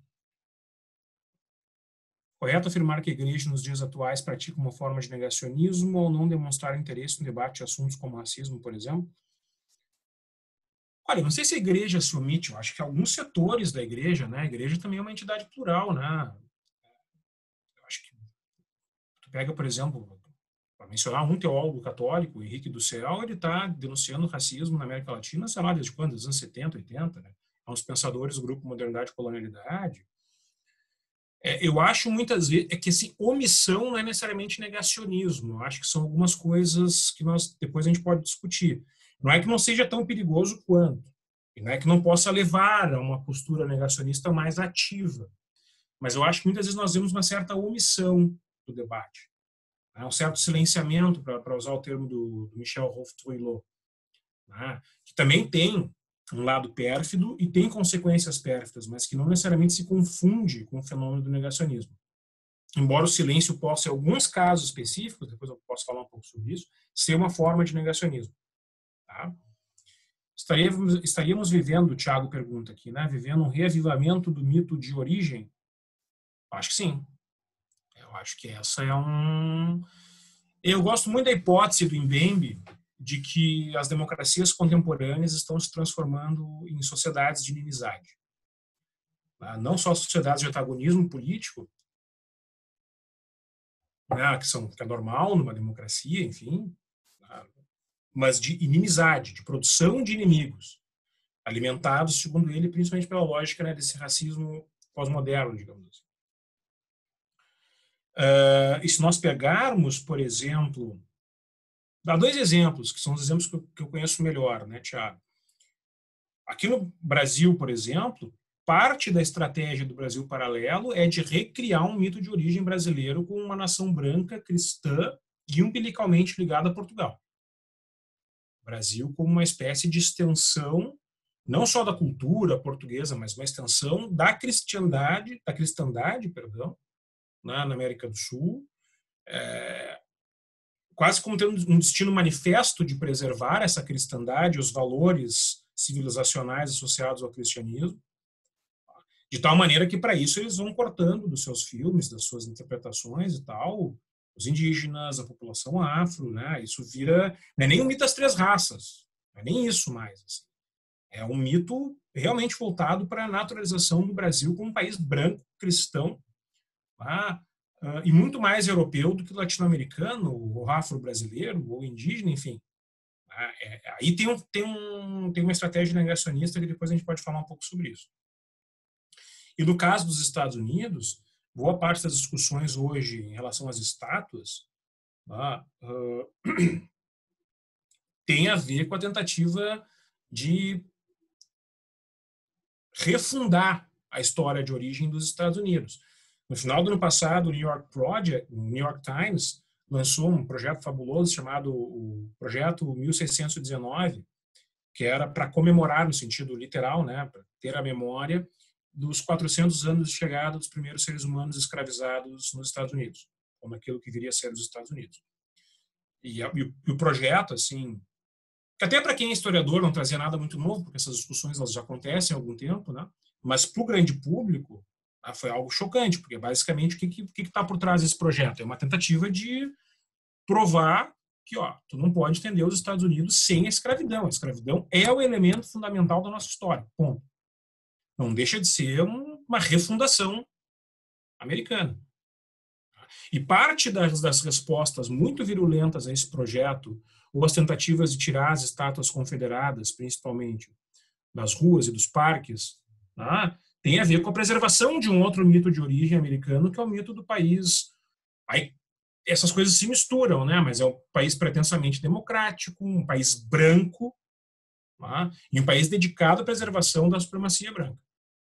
Correto afirmar que a igreja nos dias atuais pratica uma forma de negacionismo ou não demonstrar interesse no debate de assuntos como racismo, por exemplo? Olha, não sei se a igreja se omite, eu acho que alguns setores da igreja, né? A igreja também é uma entidade plural, né? Eu acho que tu pega, por exemplo, para mencionar um teólogo católico, Henrique do Céu, ele está denunciando o racismo na América Latina, sei lá, desde quando? Dos anos setenta, oitenta, né? Há uns pensadores do grupo Modernidade e Colonialidade. É, eu acho muitas vezes é que assim, omissão não é necessariamente negacionismo. Eu acho que são algumas coisas que nós depois a gente pode discutir. Não é que não seja tão perigoso quanto. E não é que não possa levar a uma postura negacionista mais ativa. Mas eu acho que muitas vezes nós vemos uma certa omissão do debate. Né? Um certo silenciamento, para usar o termo do, do Michel Houphouët-Boigny, né? Que também tem um lado pérfido e tem consequências pérfidas, mas que não necessariamente se confunde com o fenômeno do negacionismo. Embora o silêncio possa, em alguns casos específicos, depois eu posso falar um pouco sobre isso, ser uma forma de negacionismo. Tá? Estaríamos, estaríamos vivendo, o Thiago pergunta aqui, né, vivendo um reavivamento do mito de origem? Acho que sim. Eu acho que essa é um... Eu gosto muito da hipótese do Mbembe de que as democracias contemporâneas estão se transformando em sociedades de inimizade. Não só sociedades de antagonismo político, né, que, são, que é normal numa democracia, enfim, mas de inimizade, de produção de inimigos, alimentados, segundo ele, principalmente pela lógica, né, desse racismo pós-moderno, digamos assim. Uh, e se nós pegarmos, por exemplo, dá dois exemplos, que são os exemplos que eu, que eu conheço melhor, né, Thiago? Aqui no Brasil, por exemplo, parte da estratégia do Brasil Paralelo é de recriar um mito de origem brasileiro com uma nação branca, cristã e umbilicalmente ligada a Portugal. O Brasil como uma espécie de extensão, não só da cultura portuguesa, mas uma extensão da cristandade, da cristandade, perdão, na América do Sul, é, quase como tendo um destino manifesto de preservar essa cristandade, os valores civilizacionais associados ao cristianismo, de tal maneira que, para isso, eles vão cortando dos seus filmes, das suas interpretações e tal, os indígenas, a população afro, né? Isso vira... Não é nem um mito das três raças, não é nem isso mais. Assim. É um mito realmente voltado para a naturalização do Brasil como um país branco, cristão, tá? Uh, e muito mais europeu do que latino-americano, ou afro-brasileiro, ou indígena, enfim. Tá? É, aí tem, um, tem, um, tem uma estratégia negacionista que depois a gente pode falar um pouco sobre isso. E no caso dos Estados Unidos, boa parte das discussões hoje em relação às estátuas, tá, uh, tem a ver com a tentativa de refundar a história de origem dos Estados Unidos. No final do ano passado, o New York Project, o New York Times, lançou um projeto fabuloso chamado o Projeto mil seiscentos e dezenove, que era para comemorar, no sentido literal, né, para ter a memória dos quatrocentos anos de chegada dos primeiros seres humanos escravizados nos Estados Unidos, como aquilo que viria a ser os Estados Unidos. E, e, o, e o projeto, assim, que até para quem é historiador não trazia nada muito novo, porque essas discussões elas já acontecem há algum tempo, né? Mas para o grande público ah, foi algo chocante, porque basicamente o que que está por trás desse projeto? É uma tentativa de provar que ó, tu não pode entender os Estados Unidos sem a escravidão. A escravidão é o elemento fundamental da nossa história. Ponto. Não deixa de ser um, uma refundação americana. E parte das, das respostas muito virulentas a esse projeto, ou as tentativas de tirar as estátuas confederadas, principalmente das ruas e dos parques, tá, tem a ver com a preservação de um outro mito de origem americano, que é o mito do país. Aí, essas coisas se misturam, né? Mas é um país pretensamente democrático, um país branco, tá, e um país dedicado à preservação da supremacia branca.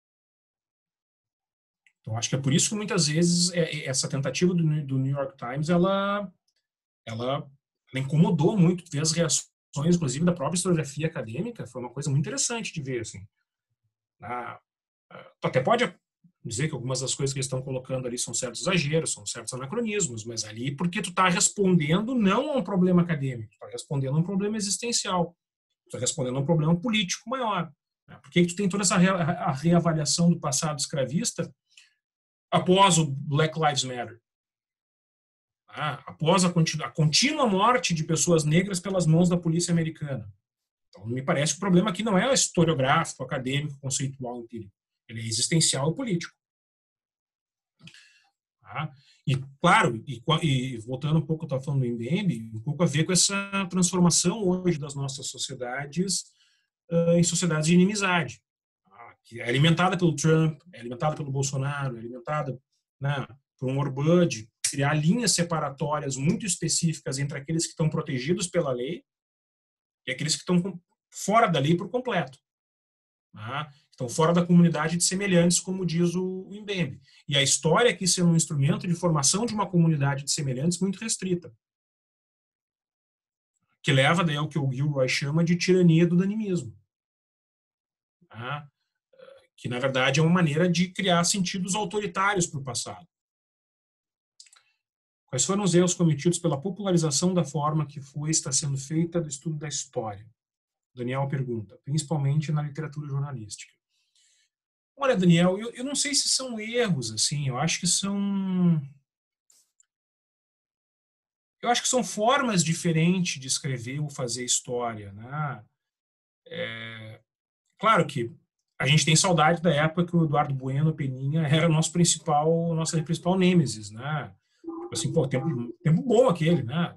Então, acho que é por isso que muitas vezes essa tentativa do New York Times ela, ela, ela incomodou muito, ver as reações, inclusive da própria historiografia acadêmica, foi uma coisa muito interessante de ver. Assim. Ah, tu até pode dizer que algumas das coisas que eles estão colocando ali são certos exageros, são certos anacronismos, mas ali porque tu está respondendo não a um problema acadêmico, tu está respondendo a um problema existencial, tu está respondendo a um problema político maior. Por que tu tem toda essa a reavaliação do passado escravista após o Black Lives Matter? Ah, após a contínua, a contínua morte de pessoas negras pelas mãos da polícia americana. Então, me parece que o problema aqui não é historiográfico, acadêmico, conceitual, empírico. Ele é existencial e político. Ah, e, claro, e, e voltando um pouco, eu estava falando do Mbembe, um pouco a ver com essa transformação hoje das nossas sociedades uh, em sociedades de inimizade. Que é alimentada pelo Trump, é alimentada pelo Bolsonaro, é alimentada, né, por um Orbán de criar linhas separatórias muito específicas entre aqueles que estão protegidos pela lei e aqueles que estão fora da lei por completo. Tá? Estão fora da comunidade de semelhantes, como diz o Mbembe. E a história aqui sendo um instrumento de formação de uma comunidade de semelhantes muito restrita, que leva daí ao que o Gilroy chama de tirania do danimismo. Tá? Que, na verdade, é uma maneira de criar sentidos autoritários para o passado. Quais foram os erros cometidos pela popularização da forma que foi está sendo feita do estudo da história? Daniel pergunta, principalmente na literatura jornalística. Olha, Daniel, eu, eu não sei se são erros, assim, eu acho que são... Eu acho que são formas diferentes de escrever ou fazer história, né? É, claro que a gente tem saudade da época que o Eduardo Bueno Peninha era o nosso principal, nossa principal nêmesis, né? Assim, pô, tempo, tempo bom aquele, né?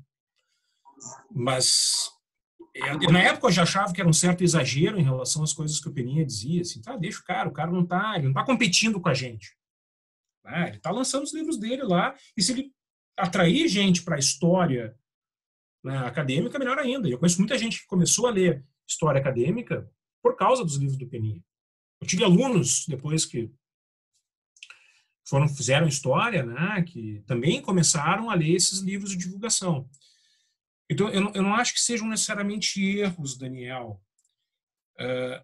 Mas na época eu já achava que era um certo exagero em relação às coisas que o Peninha dizia, assim, tá, deixa o cara, o cara não tá, ele não tá competindo com a gente. Né? Ele tá lançando os livros dele lá, e se ele atrair gente para a história, né, acadêmica, melhor ainda. Eu conheço muita gente que começou a ler história acadêmica por causa dos livros do Peninha. Eu tive alunos, depois que foram, fizeram história, né, que também começaram a ler esses livros de divulgação. Então, eu não, eu não acho que sejam necessariamente erros, Daniel. Uh,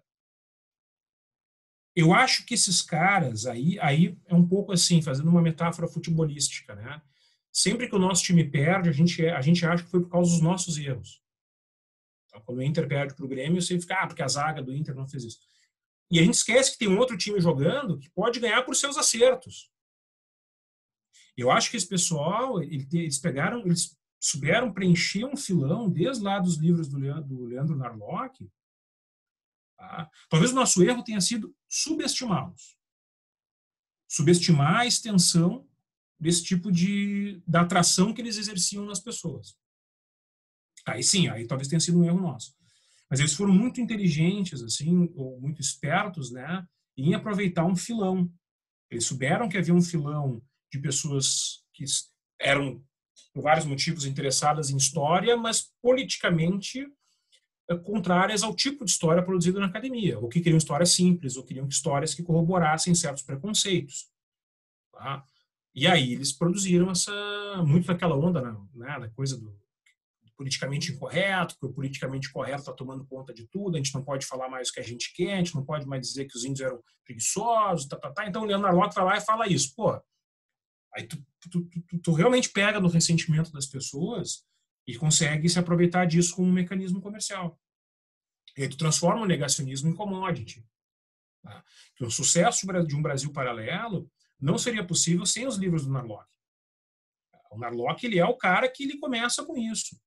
eu acho que esses caras, aí, aí é um pouco assim, fazendo uma metáfora futebolística, né? Sempre que o nosso time perde, a gente, a gente acha que foi por causa dos nossos erros. Então, quando o Inter perde para o Grêmio, você fica, ah, porque a zaga do Inter não fez isso. E a gente esquece que tem um outro time jogando que pode ganhar por seus acertos. Eu acho que esse pessoal, eles pegaram, eles souberam preencher um filão desde lá dos livros do Leandro, do Leandro Narlock. Tá? Talvez o nosso erro tenha sido subestimá-los. Subestimar a extensão desse tipo de da atração que eles exerciam nas pessoas. Aí sim, aí talvez tenha sido um erro nosso. Mas eles foram muito inteligentes, assim, ou muito espertos, né, em aproveitar um filão. Eles souberam que havia um filão de pessoas que eram, por vários motivos, interessadas em história, mas politicamente contrárias ao tipo de história produzida na academia, ou que queriam histórias simples, ou queriam histórias que corroborassem certos preconceitos. Tá? E aí eles produziram essa, muito daquela onda, né, da coisa do politicamente incorreto, que o politicamente correto está tomando conta de tudo, a gente não pode falar mais o que a gente quer, a gente não pode mais dizer que os índios eram preguiçosos, tá, tá, tá. Então o Leonard Locke vai lá e fala isso. Pô, aí tu, tu, tu, tu, tu realmente pega no ressentimento das pessoas e consegue se aproveitar disso como um mecanismo comercial. E aí tu transforma o negacionismo em commodity. Tá? Que o sucesso de um Brasil paralelo não seria possível sem os livros do Narlock. O Narlock, ele é o cara que ele começa com isso.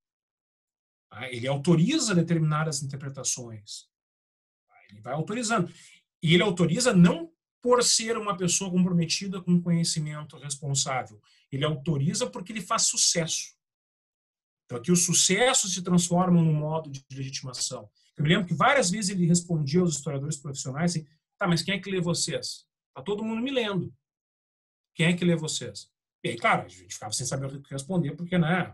Ele autoriza determinadas interpretações. Ele vai autorizando. E ele autoriza não por ser uma pessoa comprometida com conhecimento responsável. Ele autoriza porque ele faz sucesso. Então, aqui o sucesso se transforma num modo de legitimação. Eu me lembro que várias vezes ele respondia aos historiadores profissionais assim, tá, mas quem é que lê vocês? Tá todo mundo me lendo. Quem é que lê vocês? E aí, claro, a gente ficava sem saber o que responder, porque, né,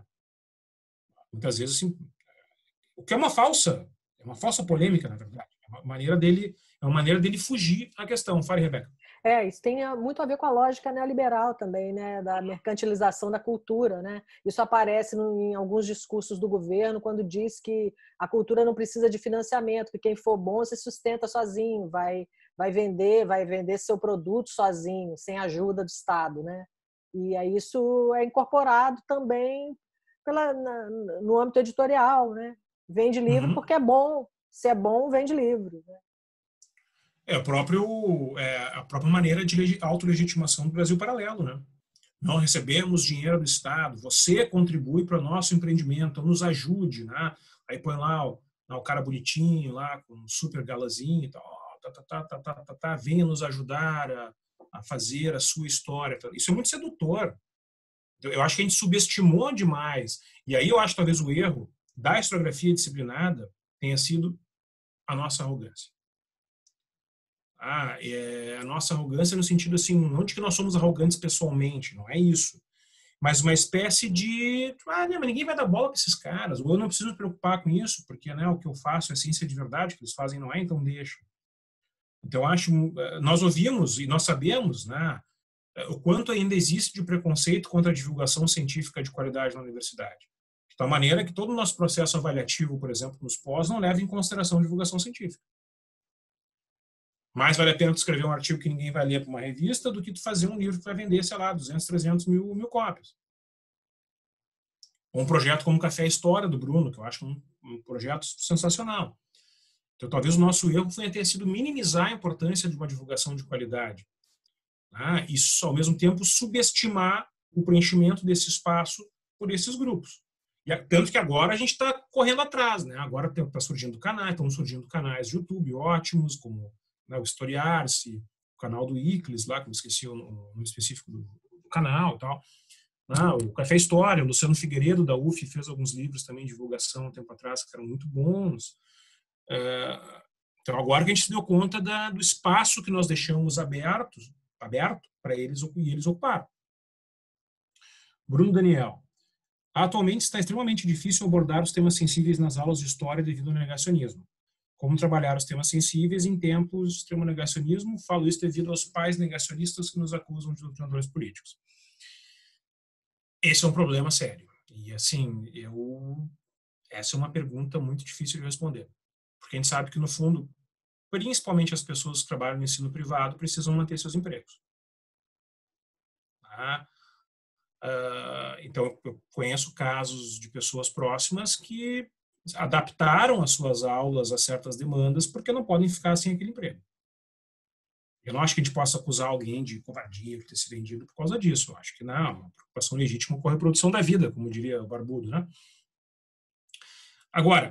muitas vezes, assim, o que é uma falsa, é uma falsa polêmica, na verdade. É uma maneira dele, é uma maneira dele fugir à questão. Fale, Rebeca. É, isso tem muito a ver com a lógica neoliberal também, né, da mercantilização da cultura, né? Isso aparece no, em alguns discursos do governo quando diz que a cultura não precisa de financiamento, que quem for bom se sustenta sozinho, vai vai vender, vai vender seu produto sozinho, sem ajuda do Estado, né? E aí isso é incorporado também pela, na, no âmbito editorial, né? Vende livro Uhum. porque é bom, se é bom, vende livro, né? É, o próprio, é a própria maneira de autolegitimação do Brasil paralelo, né? Não recebemos dinheiro do Estado, você contribui para o nosso empreendimento, nos ajude, né? Aí põe lá o, lá o cara bonitinho, lá com um super galazinho e tal, tá, tá, tá, tá, tá, tá, tá, venha nos ajudar a, a fazer a sua história. Isso é muito sedutor. Eu acho que a gente subestimou demais. E aí eu acho talvez o erro da historiografia disciplinada tenha sido a nossa arrogância. Ah, é a nossa arrogância no sentido assim, não de que nós somos arrogantes pessoalmente, não é isso, mas uma espécie de, ah, não, mas ninguém vai dar bola para esses caras, ou eu não preciso me preocupar com isso, porque, né, o que eu faço é ciência de verdade, o que eles fazem não é, então deixa. Então acho, nós ouvimos e nós sabemos, né, o quanto ainda existe de preconceito contra a divulgação científica de qualidade na universidade. De tal maneira que todo o nosso processo avaliativo, por exemplo, nos pós, não leva em consideração a divulgação científica. Mais vale a pena tu escrever um artigo que ninguém vai ler para uma revista do que tu fazer um livro que vai vender, sei lá, duzentos, trezentos mil, mil cópias. Ou um projeto como Café História, do Bruno, que eu acho um, um projeto sensacional. Então, talvez o nosso erro tenha ter sido minimizar a importância de uma divulgação de qualidade. Né? E, ao mesmo tempo, subestimar o preenchimento desse espaço por esses grupos. E tanto que agora a gente está correndo atrás. Né? Agora está surgindo canais, estão surgindo canais de YouTube ótimos, como o Historiar-se, o canal do Iclis, lá, que eu esqueci o nome específico do, do canal e tal. Ah, o Café História, o Luciano Figueiredo, da U F, fez alguns livros também de divulgação um tempo atrás, que eram muito bons. É, então, agora que a gente se deu conta da, do espaço que nós deixamos aberto, aberto para eles, e eles ocuparam. Bruno Daniel. Atualmente está extremamente difícil abordar os temas sensíveis nas aulas de história devido ao negacionismo. Como trabalhar os temas sensíveis em tempos de extremo negacionismo? Falo isso devido aos pais negacionistas que nos acusam de doutrinadores políticos. Esse é um problema sério. E, assim, eu... essa é uma pergunta muito difícil de responder. Porque a gente sabe que, no fundo, principalmente as pessoas que trabalham no ensino privado precisam manter seus empregos. Tá? Uh, então, eu conheço casos de pessoas próximas que adaptaram as suas aulas a certas demandas porque não podem ficar sem aquele emprego. Eu não acho que a gente possa acusar alguém de covardia, de ter se vendido por causa disso. Eu acho que não, é uma preocupação legítima com a reprodução da vida, como diria o Barbudo, né? Agora,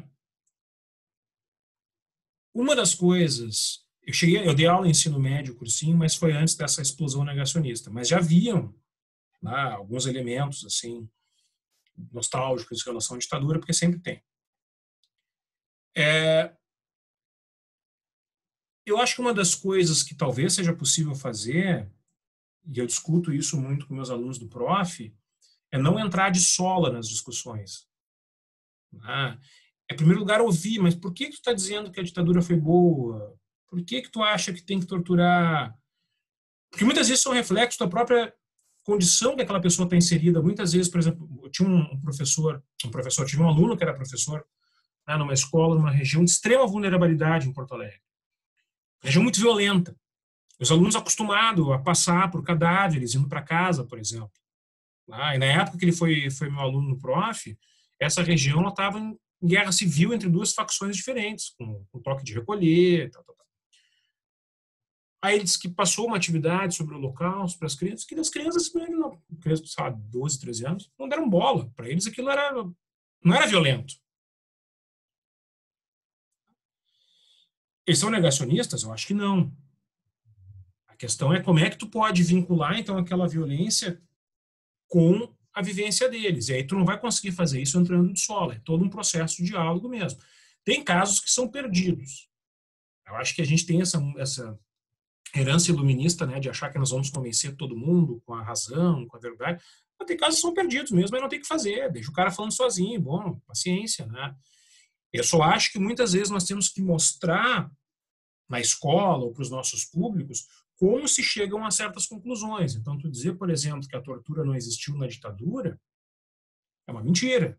uma das coisas, eu cheguei, eu dei aula em ensino médio, cursinho, mas foi antes dessa explosão negacionista, mas já haviam, né, alguns elementos assim nostálgicos em relação à ditadura, porque sempre tem. É, eu acho que uma das coisas que talvez seja possível fazer, e eu discuto isso muito com meus alunos do Prof, é não entrar de sola nas discussões. Ah, é, em primeiro lugar, ouvir, mas por que, que tu está dizendo que a ditadura foi boa? Por que, que tu acha que tem que torturar? Porque muitas vezes são reflexos da própria condição que aquela pessoa está inserida. Muitas vezes, por exemplo, eu tinha um professor, um professor, tive um aluno que era professor, né, numa escola, numa região de extrema vulnerabilidade em Porto Alegre. Região muito violenta. Os alunos acostumados a passar por cadáveres, indo para casa, por exemplo. Ah, e na época que ele foi, foi meu aluno no Prof, essa região estava em guerra civil entre duas facções diferentes, com, com toque de recolher, tal, tal, tal. Aí ele disse que passou uma atividade sobre o Holocausto para as crianças, que as crianças, não, crianças, sei lá, doze, treze anos, não deram bola. Para eles aquilo era, não era violento. Eles são negacionistas? Eu acho que não. A questão é como é que tu pode vincular, então, aquela violência com a vivência deles. E aí tu não vai conseguir fazer isso entrando de sola. É todo um processo de diálogo mesmo. Tem casos que são perdidos. Eu acho que a gente tem essa, essa herança iluminista, né, de achar que nós vamos convencer todo mundo com a razão, com a verdade. Mas tem casos que são perdidos mesmo, mas não tem o que fazer. Deixa o cara falando sozinho. Bom, paciência, né? Eu só acho que muitas vezes nós temos que mostrar na escola ou para os nossos públicos como se chegam a certas conclusões. Então, tu dizer, por exemplo, que a tortura não existiu na ditadura é uma mentira.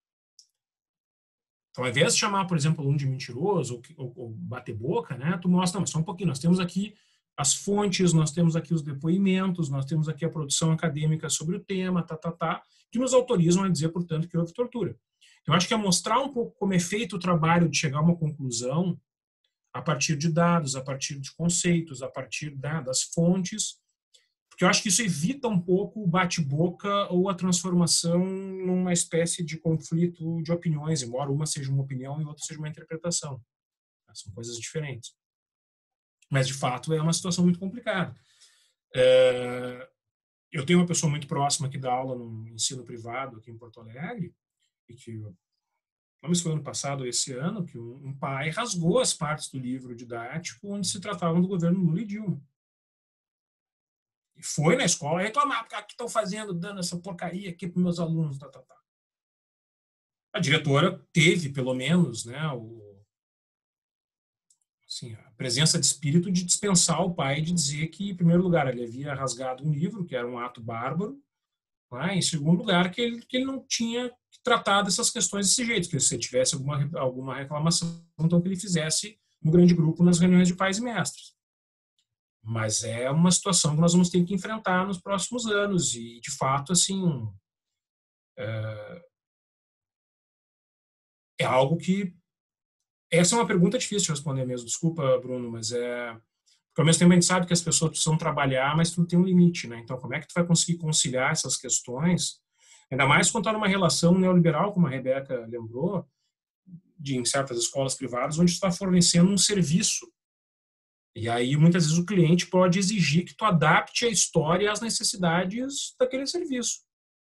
Então, ao invés de chamar, por exemplo, aluno de mentiroso ou, ou, ou bater boca, né, tu mostra, não, mas só um pouquinho, nós temos aqui as fontes, nós temos aqui os depoimentos, nós temos aqui a produção acadêmica sobre o tema, tá, tá, tá, que nos autorizam a dizer, portanto, que houve tortura. Eu acho que é mostrar um pouco como é feito o trabalho de chegar a uma conclusão a partir de dados, a partir de conceitos, a partir da, das fontes, porque eu acho que isso evita um pouco o bate-boca ou a transformação numa espécie de conflito de opiniões, embora uma seja uma opinião e outra seja uma interpretação. São coisas diferentes. Mas, de fato, é uma situação muito complicada. É, eu tenho uma pessoa muito próxima que dá aula no ensino privado aqui em Porto Alegre, e que, não sei se foi ano passado ou esse ano, que um, um pai rasgou as partes do livro didático onde se tratavam do governo Lula e Dilma. E foi na escola reclamar, porque aqui estão fazendo, dando essa porcaria aqui para meus alunos, tá, tá, tá. A diretora teve, pelo menos, né, o, assim, a presença de espírito de dispensar o pai, de dizer que, em primeiro lugar, ele havia rasgado um livro, que era um ato bárbaro, né, em segundo lugar, que ele, que ele não tinha tratado essas questões desse jeito, que se tivesse alguma, alguma reclamação, então que ele fizesse um grande grupo nas reuniões de pais e mestres. Mas é uma situação que nós vamos ter que enfrentar nos próximos anos e, de fato, assim, é, é algo que... Essa é uma pergunta difícil de responder mesmo, desculpa, Bruno, mas é... Porque ao mesmo tempo a gente sabe que as pessoas precisam trabalhar, mas tudo tem um limite, né? Então, como é que tu vai conseguir conciliar essas questões? Ainda mais quando está numa relação neoliberal, como a Rebeca lembrou, de, em certas escolas privadas, onde tu está fornecendo um serviço. E aí, muitas vezes, o cliente pode exigir que tu adapte a história às necessidades daquele serviço.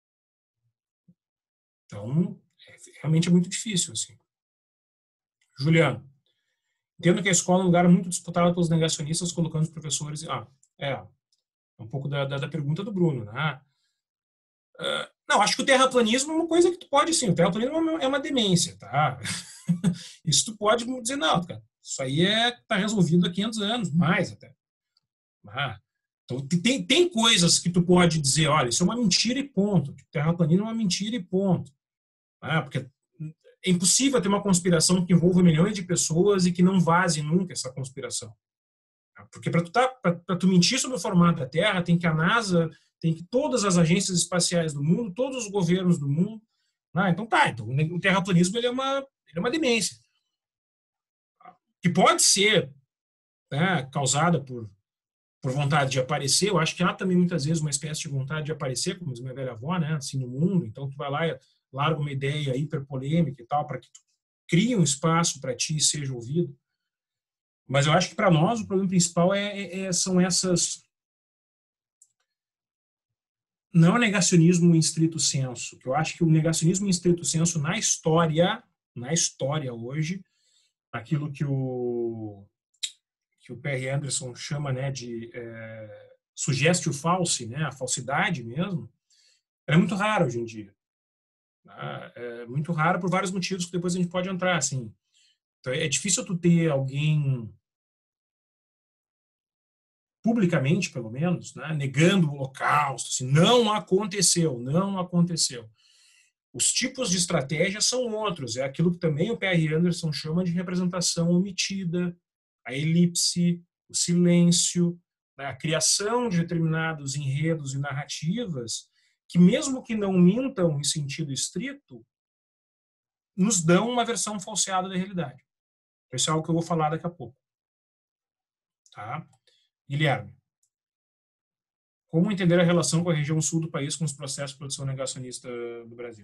Então, é, realmente é muito difícil, assim. Juliano, entendo que a escola é um lugar muito disputado pelos negacionistas, colocando os professores... Ah, é, um pouco da, da, da pergunta do Bruno, né? Uh, não, acho que o terraplanismo é uma coisa que tu pode, sim, o terraplanismo é uma, é uma demência, tá? Isso tu pode dizer, não, cara, isso aí é, tá resolvido há quinhentos anos, mais até. Ah, então, tem, tem coisas que tu pode dizer, olha, isso é uma mentira e ponto. O terraplanismo é uma mentira e ponto. Ah, porque é impossível ter uma conspiração que envolva milhões de pessoas e que não vaze nunca essa conspiração. Porque para tu, tá, tu mentir sobre o formato da Terra, tem que a NASA, tem que todas as agências espaciais do mundo, todos os governos do mundo. Ah, então tá, então, o terraplanismo ele é, uma, ele é uma demência. Que pode ser, né, causada por, por vontade de aparecer. Eu acho que há também muitas vezes uma espécie de vontade de aparecer, como diz minha velha avó, né, assim, no mundo. Então tu vai lá e larga uma ideia hiperpolêmica e tal, para que tu crie um espaço para ti e seja ouvido. Mas eu acho que para nós o problema principal é, é, são essas... Não é o negacionismo em estrito senso, que eu acho que o negacionismo em estrito senso na história, na história hoje, aquilo que o, que que o P R Anderson chama, né, de é, sugestio falsi, né, a falsidade mesmo, é muito rara hoje em dia. Tá? É muito rara por vários motivos que depois a gente pode entrar, assim. Então, é difícil tu ter alguém publicamente, pelo menos, né, negando o Holocausto, assim, não aconteceu, não aconteceu. Os tipos de estratégia são outros, é aquilo que também o P R Anderson chama de representação omitida, a elipse, o silêncio, né, a criação de determinados enredos e narrativas que, mesmo que não mintam em sentido estrito, nos dão uma versão falseada da realidade. Isso é algo que eu vou falar daqui a pouco. Tá? Guilherme, como entender a relação com a região sul do país com os processos de produção negacionista do Brasil?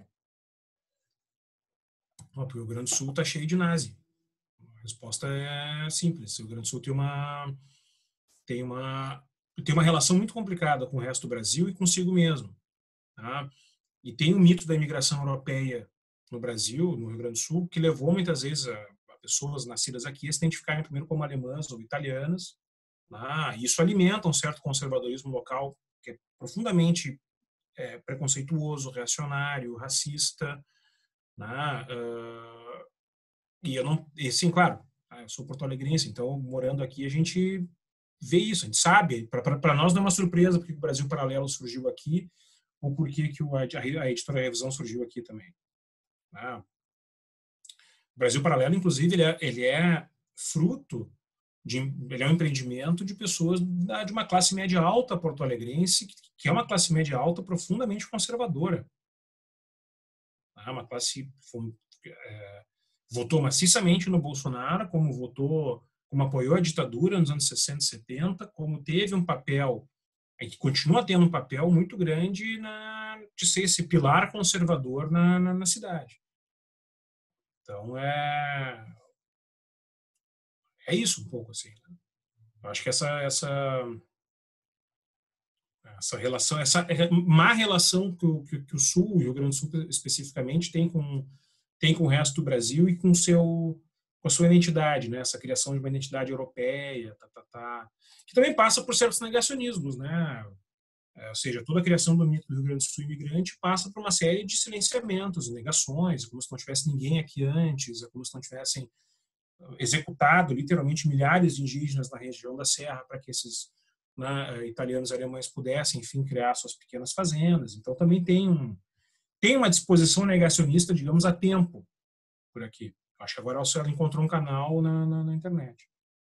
Porque o Rio Grande do Sul está cheio de nazi. A resposta é simples. O Rio Grande do Sul tem uma, tem uma, tem uma relação muito complicada com o resto do Brasil e consigo mesmo. Tá? E tem o mito da imigração europeia no Brasil, no Rio Grande do Sul, que levou muitas vezes a, a pessoas nascidas aqui a se identificarem primeiro como alemãs ou italianas. Tá? Isso alimenta um certo conservadorismo local que é profundamente é, preconceituoso, reacionário, racista. Né? Uh, e eu não, e sim, claro, eu sou porto-alegrense, então morando aqui a gente vê isso, a gente sabe. Para nós não é uma surpresa porque o Brasil Paralelo surgiu aqui ou porque que a, a editora Revisão surgiu aqui também. Né? O Brasil Paralelo, inclusive, ele é, ele é fruto de, ele é um empreendimento de pessoas da, de uma classe média alta porto-alegrense, que é uma classe média alta profundamente conservadora. Uma classe é, votou maciçamente no Bolsonaro, como votou, como apoiou a ditadura nos anos sessenta e setenta, como teve um papel, que continua tendo um papel muito grande na, de ser esse pilar conservador na, na, na cidade. Então, é, é isso um pouco assim. Né? Eu acho que essa, essa, essa relação, essa má relação que o, que, que o Sul, o Rio Grande do Sul especificamente, tem com tem com o resto do Brasil e com seu com a sua identidade, né? Essa criação de uma identidade europeia, tá, tá, tá, que também passa por certos negacionismos, né? É, ou seja, toda a criação do mito do Rio Grande do Sul imigrante passa por uma série de silenciamentos, negações, como se não tivesse ninguém aqui antes, como se não tivessem executado literalmente milhares de indígenas na região da Serra para que esses, né, italianos e alemães pudessem, enfim, criar suas pequenas fazendas. Então também tem um tem uma disposição negacionista, digamos, a tempo por aqui. Acho que agora ela encontrou um canal na, na, na internet.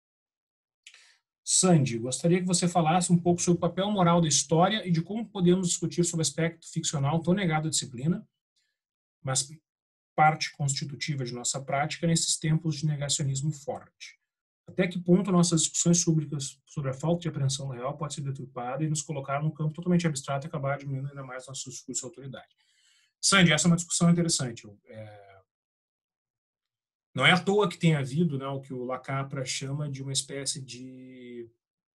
Sandy, gostaria que você falasse um pouco sobre o papel moral da história e de como podemos discutir sobre o aspecto ficcional tão negado à disciplina, mas parte constitutiva de nossa prática nesses tempos de negacionismo forte. Até que ponto nossas discussões públicas sobre a falta de apreensão real pode ser deturpada e nos colocar num campo totalmente abstrato e acabar diminuindo ainda mais nosso discurso de autoridade. Sandy, essa é uma discussão interessante. É... Não é à toa que tem havido, né, o que o Lacapra chama de uma espécie de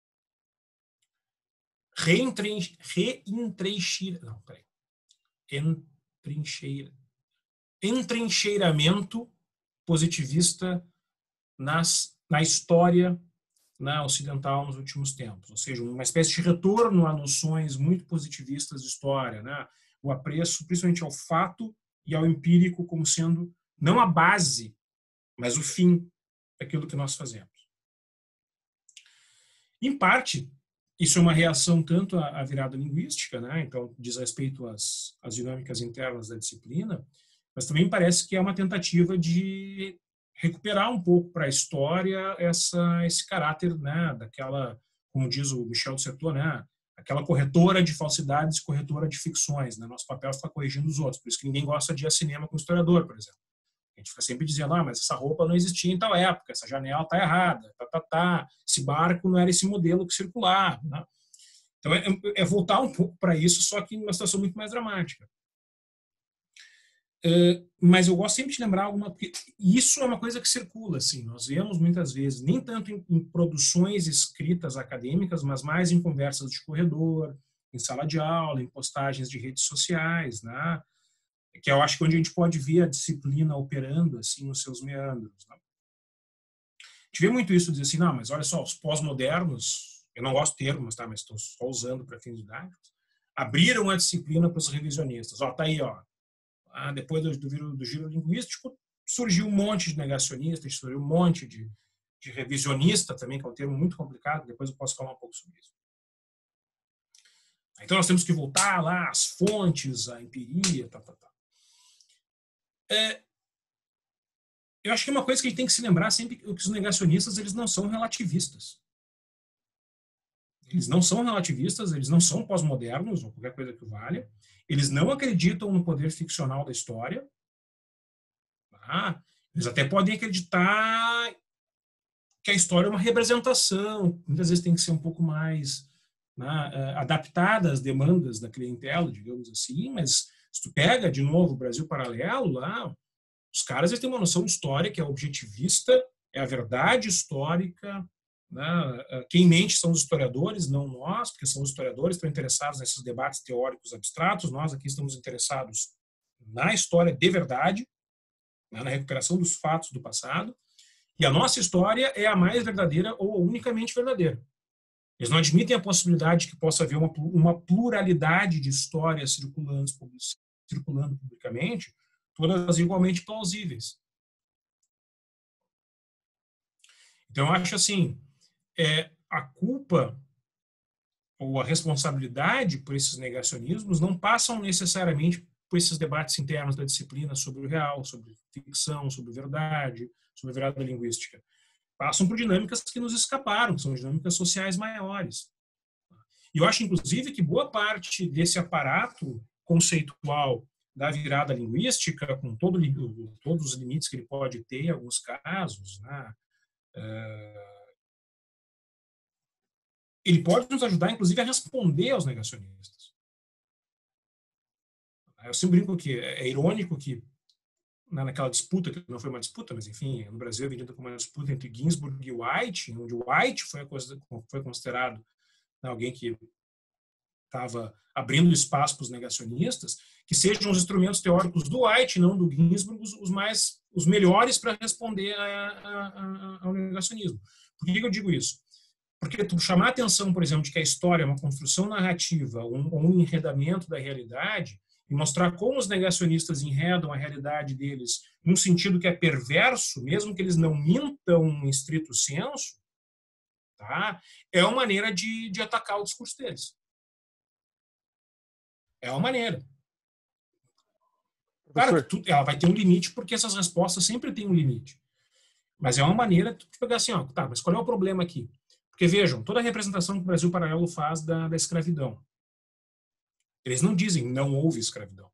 reentrenche... reentrencheira... Não, peraí. Entrincheira... entrincheiramento positivista nas... na história, né, ocidental nos últimos tempos. Ou seja, uma espécie de retorno a noções muito positivistas de história, né? O apreço principalmente ao fato e ao empírico como sendo não a base, mas o fim daquilo que nós fazemos. Em parte, isso é uma reação tanto à virada linguística, né? Então diz respeito às, às dinâmicas internas da disciplina, mas também parece que é uma tentativa de recuperar um pouco para a história essa, esse caráter, né, daquela, como diz o Michel de Certeau, né, aquela corretora de falsidades, corretora de ficções. Né? Nosso papel é ficar corrigindo os outros. Por isso que ninguém gosta de ir a cinema com historiador, por exemplo. A gente fica sempre dizendo, ah, mas essa roupa não existia em tal época, essa janela está errada, tá, tá, tá, esse barco não era esse modelo que circulava. Né? Então é, é voltar um pouco para isso, só que numa situação muito mais dramática. Uh, mas eu gosto sempre de lembrar alguma, porque isso é uma coisa que circula, assim, nós vemos muitas vezes, nem tanto em, em produções escritas acadêmicas, mas mais em conversas de corredor, em sala de aula, em postagens de redes sociais, né? Que eu acho que é onde a gente pode ver a disciplina operando assim nos seus meandros. Né? tive muito isso, de dizer assim, não, mas olha só, os pós-modernos, eu não gosto de termos, tá, mas estou só usando para fins didáticos, abriram a disciplina para os revisionistas. Ó, tá aí, ó. Ah, depois do, do, do giro linguístico, surgiu um monte de negacionistas, surgiu um monte de, de revisionista também, que é um termo muito complicado, depois eu posso falar um pouco sobre isso. Então nós temos que voltar lá às fontes, à empiria, tá, tá, tá. É, eu acho que é uma coisa que a gente tem que se lembrar sempre que os negacionistas, eles não são relativistas. Eles não são relativistas, eles não são pós-modernos, ou qualquer coisa que valha. Eles não acreditam no poder ficcional da história. Tá? Eles até podem acreditar que a história é uma representação, muitas vezes tem que ser um pouco mais, né, adaptada às demandas da clientela, digamos assim, mas se tu pega, de novo, o Brasil Paralelo, lá, os caras eles têm uma noção de história que é objetivista, é a verdade histórica, né? Quem mente são os historiadores, não nós, porque são os historiadores que estão interessados nesses debates teóricos abstratos, nós aqui estamos interessados na história de verdade, né, na recuperação dos fatos do passado, e a nossa história é a mais verdadeira ou unicamente verdadeira. Eles não admitem a possibilidade de que possa haver uma, uma pluralidade de histórias circulando, circulando publicamente, todas igualmente plausíveis. Então, eu acho assim, é, a culpa ou a responsabilidade por esses negacionismos não passam necessariamente por esses debates internos da disciplina sobre o real, sobre ficção, sobre verdade, sobre verdade linguística. Passam por dinâmicas que nos escaparam, que são dinâmicas sociais maiores. E eu acho, inclusive, que boa parte desse aparato conceitual da virada linguística, com todo, todos os limites que ele pode ter em alguns casos, né, ele pode nos ajudar, inclusive, a responder aos negacionistas. Eu sempre brinco que é irônico que, naquela disputa, que não foi uma disputa, mas, enfim, no Brasil é vendida como uma disputa entre Ginsburg e White, onde White foi, foi considerado alguém que estava abrindo espaço para os negacionistas, que sejam os instrumentos teóricos do White, não do Ginsburg, os, mais, os melhores para responder a, a, a, ao negacionismo. Por que eu digo isso? Porque tu chamar a atenção, por exemplo, de que a história é uma construção narrativa ou um, um enredamento da realidade e mostrar como os negacionistas enredam a realidade deles num sentido que é perverso, mesmo que eles não mintam em estrito senso, tá? É uma maneira de, de atacar o discurso deles. É uma maneira. Claro que tu, ela vai ter um limite, porque essas respostas sempre têm um limite. Mas é uma maneira de tu pegar assim, ó, tá, mas qual é o problema aqui? Porque vejam, toda a representação que o Brasil Paralelo faz da, da escravidão. Eles não dizem não houve escravidão.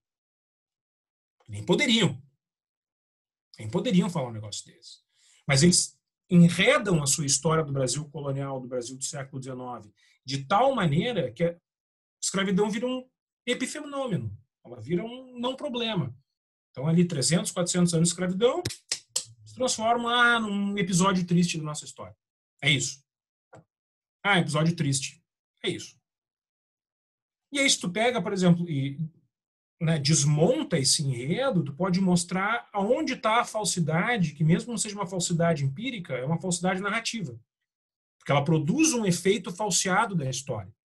Nem poderiam. Nem poderiam falar um negócio desse. Mas eles enredam a sua história do Brasil colonial, do Brasil do século dezenove, de tal maneira que a escravidão vira um epifenômeno. Ela vira um não problema. Então, ali, trezentos, quatrocentos anos de escravidão se transforma num episódio triste da nossa história. É isso. Ah, episódio triste. É isso. E aí, se tu pega, por exemplo, e né, desmonta esse enredo, tu pode mostrar aonde está a falsidade, que mesmo não seja uma falsidade empírica, é uma falsidade narrativa. Porque ela produz um efeito falseado da história.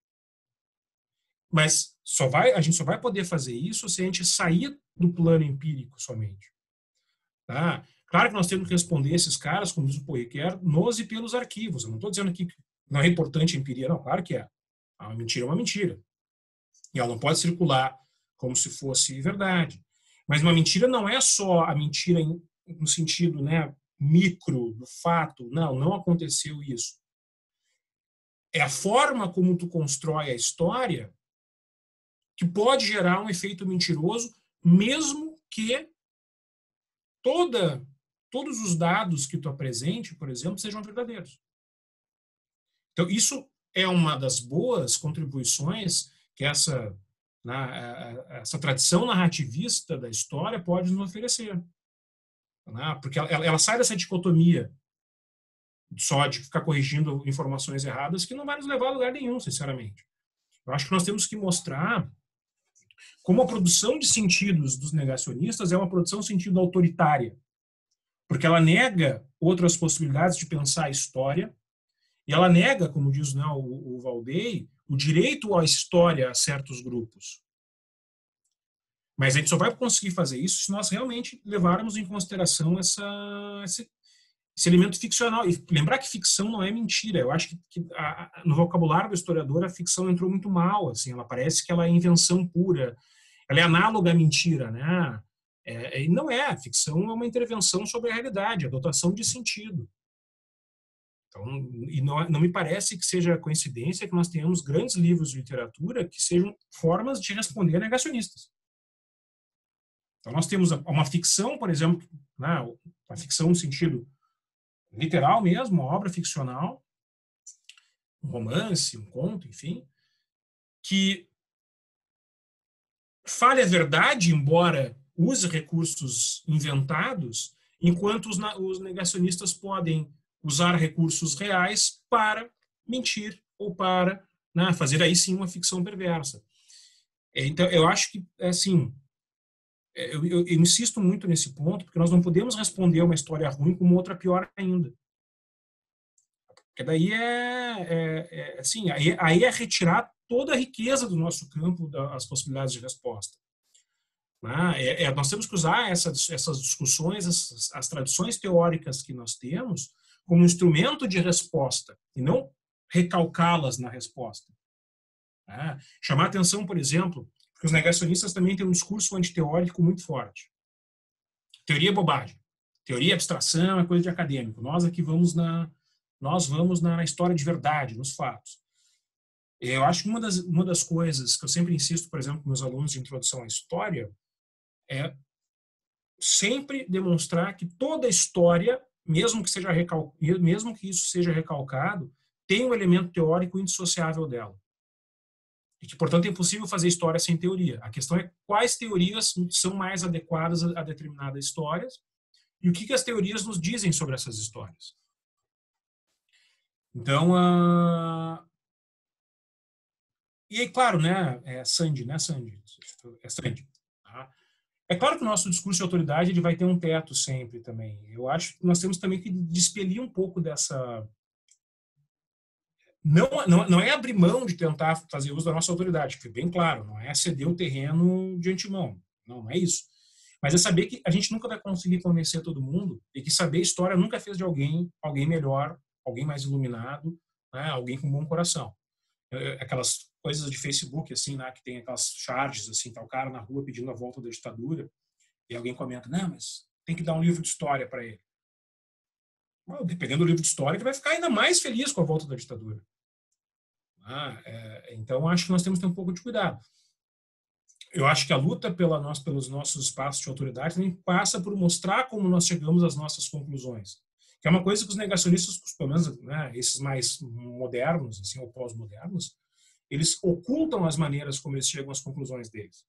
Mas só vai, a gente só vai poder fazer isso se a gente sair do plano empírico somente. Tá? Claro que nós temos que responder esses caras, como diz o Poirier, nos e pelos arquivos. Eu não estou dizendo aqui que não é importante a empiria, não. Claro que é. Uma mentira é uma mentira. E ela não pode circular como se fosse verdade. Mas uma mentira não é só a mentira em, no sentido, né, micro do fato. Não, não aconteceu isso. É a forma como tu constrói a história que pode gerar um efeito mentiroso, mesmo que toda, todos os dados que tu apresente, por exemplo, sejam verdadeiros. Então, isso é uma das boas contribuições que essa, né, essa tradição narrativista da história pode nos oferecer. Né? Porque ela, ela sai dessa dicotomia só de ficar corrigindo informações erradas, que não vai nos levar a lugar nenhum, sinceramente. Eu acho que nós temos que mostrar como a produção de sentidos dos negacionistas é uma produção de sentido autoritária. porque ela nega outras possibilidades de pensar a história, e ela nega, como diz, né, o, o Valdey, o direito à história a certos grupos. Mas a gente só vai conseguir fazer isso se nós realmente levarmos em consideração essa, esse, esse elemento ficcional. E lembrar que ficção não é mentira. Eu acho que, que a, no vocabulário do historiador a ficção entrou muito mal. Assim, ela parece que ela é invenção pura. Ela é análoga à mentira, né? É, e não é. A ficção é uma intervenção sobre a realidade, a dotação de sentido. Então, e não, não me parece que seja coincidência que nós tenhamos grandes livros de literatura que sejam formas de responder a negacionistas. Então, nós temos uma ficção, por exemplo, né, a ficção no sentido literal mesmo, uma obra ficcional, um romance, um conto, enfim, que fale a verdade, embora use recursos inventados, enquanto os, os negacionistas podem usar recursos reais para mentir ou para, né, fazer aí sim uma ficção perversa. Então, eu acho que, assim, Eu, eu, eu insisto muito nesse ponto, porque nós não podemos responder uma história ruim com outra pior ainda. Porque daí é, é, é assim, aí, aí é retirar toda a riqueza do nosso campo, das possibilidades de resposta. Né? É, é, nós temos que usar essas, essas discussões, essas, as tradições teóricas que nós temos, como instrumento de resposta, e não recalcá-las na resposta. Né? Chamar atenção, por exemplo, porque os negacionistas também têm um discurso antiteórico muito forte. Teoria é bobagem. Teoria é abstração, é coisa de acadêmico. Nós aqui vamos na, nós vamos na, na história de verdade, nos fatos. Eu acho que uma das, uma das coisas que eu sempre insisto, por exemplo, com meus alunos de introdução à história, é sempre demonstrar que toda história, mesmo que, seja recal, mesmo que isso seja recalcado, tem um elemento teórico indissociável dela. E que, portanto, é impossível fazer história sem teoria. A questão é quais teorias são mais adequadas a determinadas histórias e o que, que as teorias nos dizem sobre essas histórias. Então, uh... e aí, claro, né, é Sandy, né, Sandy? É Sandy. Tá? É claro que o nosso discurso de autoridade ele vai ter um teto sempre também. Eu acho que nós temos também que despelir um pouco dessa... Não, não, não é abrir mão de tentar fazer uso da nossa autoridade, fique bem claro, não é ceder o terreno de antemão, não, não é isso. Mas é saber que a gente nunca vai conseguir convencer todo mundo e que saber história nunca fez de alguém alguém melhor, alguém mais iluminado, né, alguém com bom coração. Aquelas coisas de Facebook, assim, né, que tem aquelas charges, assim, tá o cara na rua pedindo a volta da ditadura e alguém comenta, não, mas tem que dar um livro de história para ele. Well, dependendo do livro de história, ele vai ficar ainda mais feliz com a volta da ditadura. Ah, é, então, acho que nós temos que ter um pouco de cuidado. Eu acho que a luta pela nós, pelos nossos espaços de autoridade também passa por mostrar como nós chegamos às nossas conclusões. Que é uma coisa que os negacionistas, pelo menos, né, esses mais modernos, assim, ou pós-modernos, eles ocultam as maneiras como eles chegam às conclusões deles.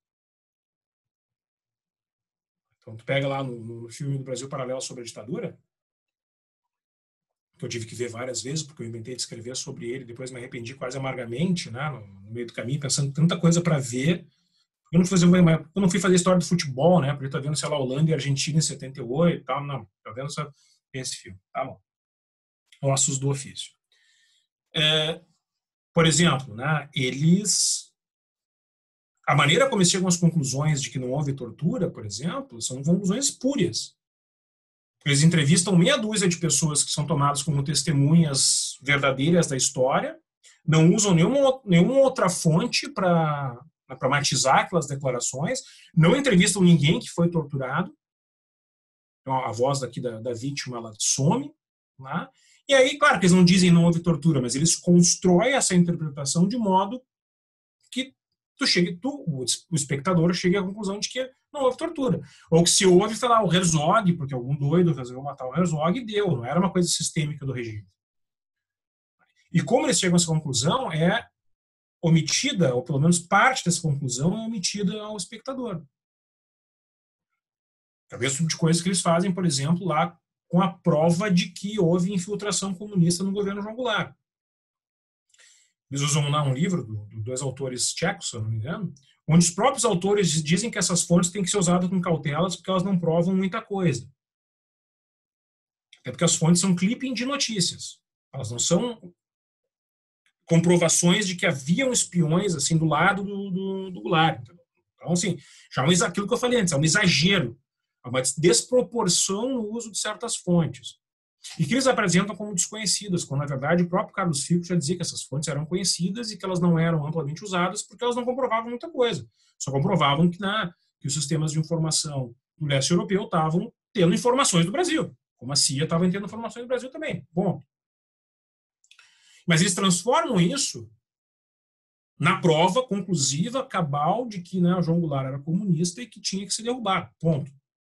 Então, tu pega lá no, no filme do Brasil Paralelo sobre a ditadura, que eu tive que ver várias vezes, porque eu inventei de escrever sobre ele, depois me arrependi quase amargamente, né, no, no meio do caminho, pensando tanta coisa para ver. Eu não, fui fazer, eu não fui fazer história do futebol, né, porque eu tô vendo, sei lá, Holanda e Argentina em setenta e oito e tal, não, tô vendo só esse filme, tá bom. Ossos do ofício. É, por exemplo, né, eles... A maneira como eles chegam às conclusões de que não houve tortura, por exemplo, são conclusões espúrias. Eles entrevistam meia dúzia de pessoas que são tomadas como testemunhas verdadeiras da história, não usam nenhuma, nenhuma outra fonte para para matizar aquelas declarações, não entrevistam ninguém que foi torturado, então, a voz daqui da, da vítima ela some, né? E aí, claro que eles não dizem não houve tortura, mas eles constroem essa interpretação de modo que tu chegue, tu, o espectador chegue à conclusão de que não houve tortura. Ou que se houve, foi lá, o Herzog, porque algum doido resolveu matar o Herzog e deu, não era uma coisa sistêmica do regime. E como eles chegam a essa conclusão é omitida, ou pelo menos parte dessa conclusão é omitida ao espectador. Talvez o tipo de coisa que eles fazem, por exemplo, lá com a prova de que houve infiltração comunista no governo João Goulart. Eles usam lá um livro de do, do dois autores tchecos, se eu não me engano, onde os próprios autores dizem que essas fontes têm que ser usadas com cautelas porque elas não provam muita coisa. É porque as fontes são clipping de notícias. Elas não são comprovações de que haviam espiões assim do lado do, do, do Goulart. Então, assim, já é aquilo que eu falei antes, é um exagero, é uma desproporção no uso de certas fontes. E que eles apresentam como desconhecidas, quando, na verdade, o próprio Carlos Fico já dizia que essas fontes eram conhecidas e que elas não eram amplamente usadas porque elas não comprovavam muita coisa. Só comprovavam que, na, que os sistemas de informação do leste europeu estavam tendo informações do Brasil, como a C I A estava tendo informações do Brasil também. Bom. Mas eles transformam isso na prova conclusiva, cabal, de que, né, o João Goulart era comunista e que tinha que se derrubar. Ponto.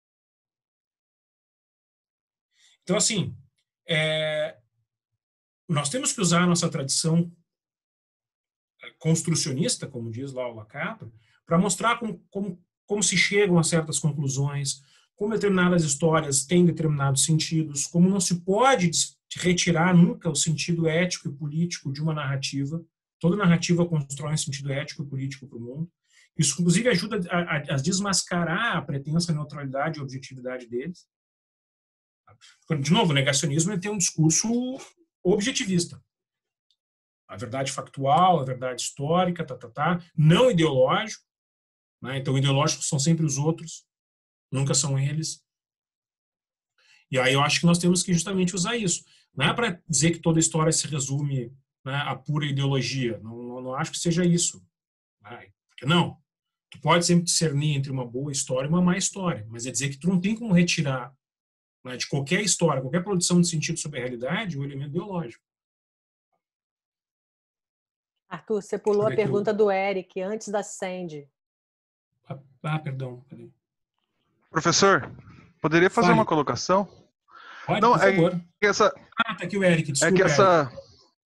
Então, assim, é, nós temos que usar a nossa tradição construcionista, como diz lá o Lacata, para mostrar como, como, como se chegam a certas conclusões, como determinadas histórias têm determinados sentidos, como não se pode retirar nunca o sentido ético e político de uma narrativa. Toda narrativa constrói um sentido ético e político para o mundo. Isso, inclusive, ajuda a, a, a desmascarar a pretensa neutralidade e objetividade deles. De novo, o negacionismo tem um discurso objetivista. A verdade factual, a verdade histórica, tá, tá, tá, não ideológico. Né? Então, ideológicos são sempre os outros, nunca são eles. E aí eu acho que nós temos que justamente usar isso. Não é para dizer que toda história se resume, né, a pura ideologia. Não, não, não acho que seja isso. Porque não. Tu pode sempre discernir entre uma boa história e uma má história, mas é dizer que tu não tem como retirar, né, de qualquer história, qualquer produção de sentido sobre a realidade, o elemento ideológico. Arthur, você pulou a pergunta eu... do Eric antes da Sandy. Ah, ah perdão. Peraí. Professor, poderia fazer Fale. uma colocação? Pode, não, por favor. É que essa... Ah, tá aqui o Eric, desculpa. É que essa... Eric.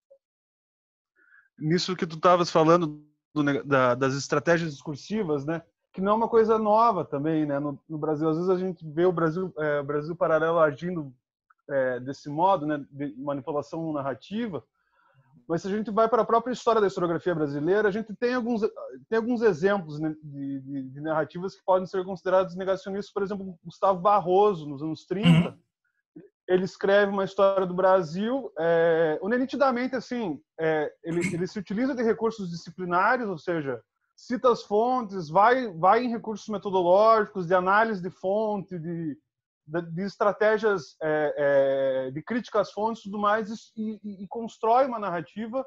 Nisso que tu estavas falando do, da, das estratégias discursivas, né? Que não é uma coisa nova também, né? No, no Brasil, às vezes a gente vê o Brasil, é, o Brasil paralelo agindo é, desse modo, né? De manipulação narrativa. Mas se a gente vai para a própria história da historiografia brasileira, a gente tem alguns, tem alguns exemplos, né, de, de, de narrativas que podem ser considerados negacionistas. Por exemplo, Gustavo Barroso, nos anos trinta, uhum. Ele escreve uma história do Brasil, é, onde nitidamente assim, é, ele, ele se utiliza de recursos disciplinares, ou seja, cita as fontes, vai, vai em recursos metodológicos, de análise de fonte, de, de, de estratégias é, é, de crítica às fontes e tudo mais, e, e, e constrói uma narrativa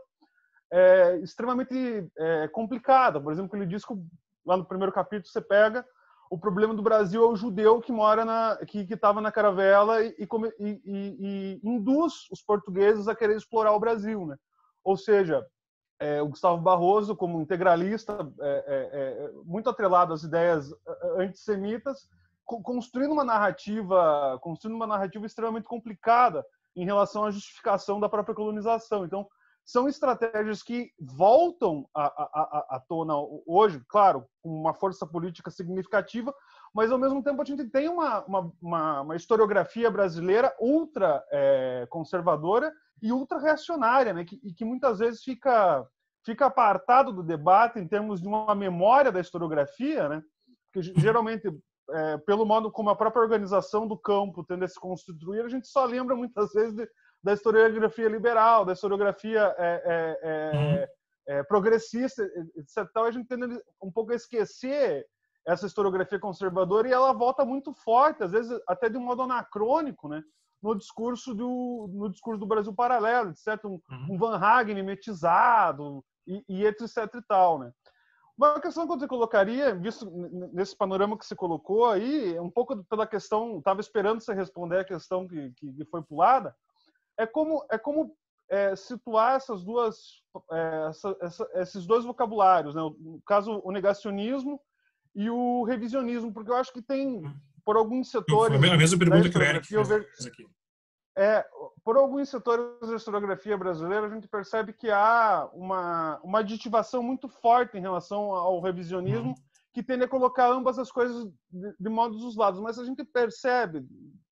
é, extremamente é, complicada. Por exemplo, ele diz que lá no primeiro capítulo você pega o problema do Brasil é o judeu que mora na que estava na caravela e, e, e, e induz os portugueses a querer explorar o Brasil, né? Ou seja, é, o Gustavo Barroso, como integralista, é, é, é, muito atrelado às ideias antissemitas, co construindo uma narrativa, construindo uma narrativa extremamente complicada em relação à justificação da própria colonização. Então, são estratégias que voltam à, à, à tona hoje, claro, com uma força política significativa, mas, ao mesmo tempo, a gente tem uma, uma, uma historiografia brasileira ultra é, conservadora e ultra reacionária, né? que, e que muitas vezes fica, fica apartado do debate em termos de uma memória da historiografia, né? Porque, geralmente, é, pelo modo como a própria organização do campo tende a se constituir, a gente só lembra, muitas vezes, de da historiografia liberal, da historiografia é, é, é, é, progressista, etcétera. Então, a gente tende um pouco a esquecer essa historiografia conservadora e ela volta muito forte, às vezes até de um modo anacrônico, né? no discurso do, no discurso do Brasil Paralelo, etcétera. Um, uhum. um Van Hagen mimetizado e, e etc e tal, né? Uma questão que eu te colocaria, visto nesse panorama que você colocou aí, um pouco pela questão, estava esperando você responder a questão que, que foi pulada, É como, é como é, situar essas duas, é, essa, essa, esses dois vocabulários, né? No caso, o negacionismo e o revisionismo, porque eu acho que tem, por alguns setores... A mesma pergunta que o Eric fez vejo, aqui. É, por alguns setores da historiografia brasileira, a gente percebe que há uma, uma aditivação muito forte em relação ao revisionismo, uhum. que tende a colocar ambas as coisas de, de modos dos lados. Mas a gente percebe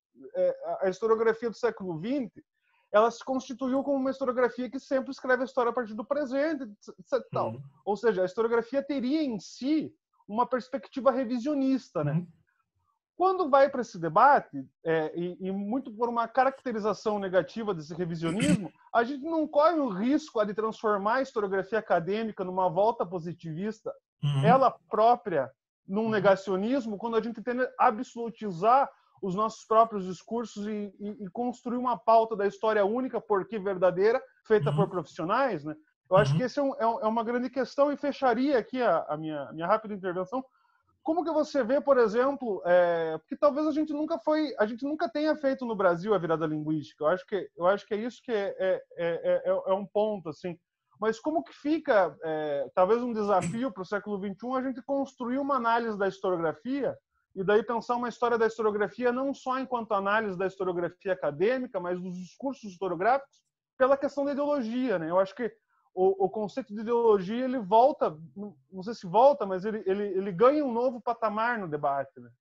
é, a historiografia do século vinte, ela se constituiu como uma historiografia que sempre escreve a história a partir do presente, etcétera. Tal. Uhum. Ou seja, a historiografia teria em si uma perspectiva revisionista, né? Uhum. Quando vai para esse debate, é, e, e muito por uma caracterização negativa desse revisionismo, a gente não corre o risco de transformar a historiografia acadêmica numa volta positivista, Uhum. ela própria, num negacionismo, quando a gente tende a absolutizar os nossos próprios discursos e, e, e construir uma pauta da história única, porque verdadeira, feita Uhum. por profissionais, né? Eu acho Uhum. que esse é, um, é uma grande questão, e fecharia aqui a, a minha, minha rápida intervenção. Como que você vê, por exemplo, é, porque talvez a gente nunca foi, a gente nunca tenha feito no Brasil a virada linguística. Eu acho que, eu acho que é isso que é, é, é, é, é um ponto, assim. Mas como que fica, é, talvez um desafio para o século vinte e um, a gente construir uma análise da historiografia e daí pensar uma história da historiografia não só enquanto análise da historiografia acadêmica, mas dos discursos historiográficos, pela questão da ideologia, né? Eu acho que O, o conceito de ideologia, ele volta, não sei se volta, mas ele, ele, ele ganha um novo patamar no debate, né?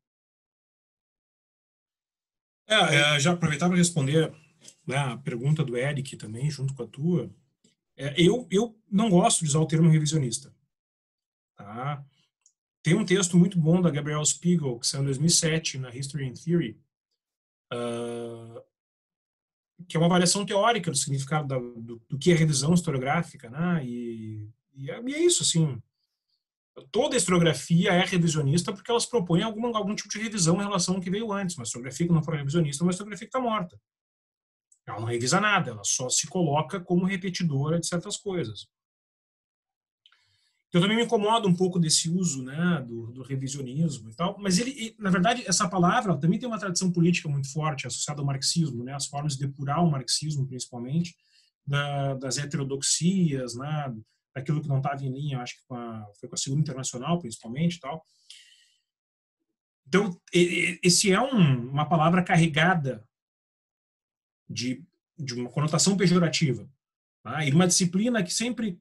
É, é, já aproveitar para responder, né, a pergunta do Eric também, junto com a tua. É, eu, eu não gosto de usar o termo revisionista. Tá? Tem um texto muito bom da Gabrielle Spiegel, que saiu em dois mil e sete, na History and Theory, uh, que é uma avaliação teórica do significado da, do, do que é revisão historiográfica, né? E, e, é, e é isso, assim. Toda a historiografia é revisionista porque elas propõem algum, algum tipo de revisão em relação ao que veio antes. Uma historiografia que não for revisionista é uma historiografia que está morta. Ela não revisa nada, ela só se coloca como repetidora de certas coisas. Eu também me incomodo um pouco desse uso, né, do, do revisionismo e tal, mas ele, na verdade, essa palavra também tem uma tradição política muito forte associada ao marxismo, né, as formas de depurar o marxismo, principalmente, da, das heterodoxias, né, daquilo que não estava em linha, acho que com a, foi com a Segunda Internacional, principalmente, e tal. Então, esse é um, uma palavra carregada de, de uma conotação pejorativa, tá? E uma disciplina que sempre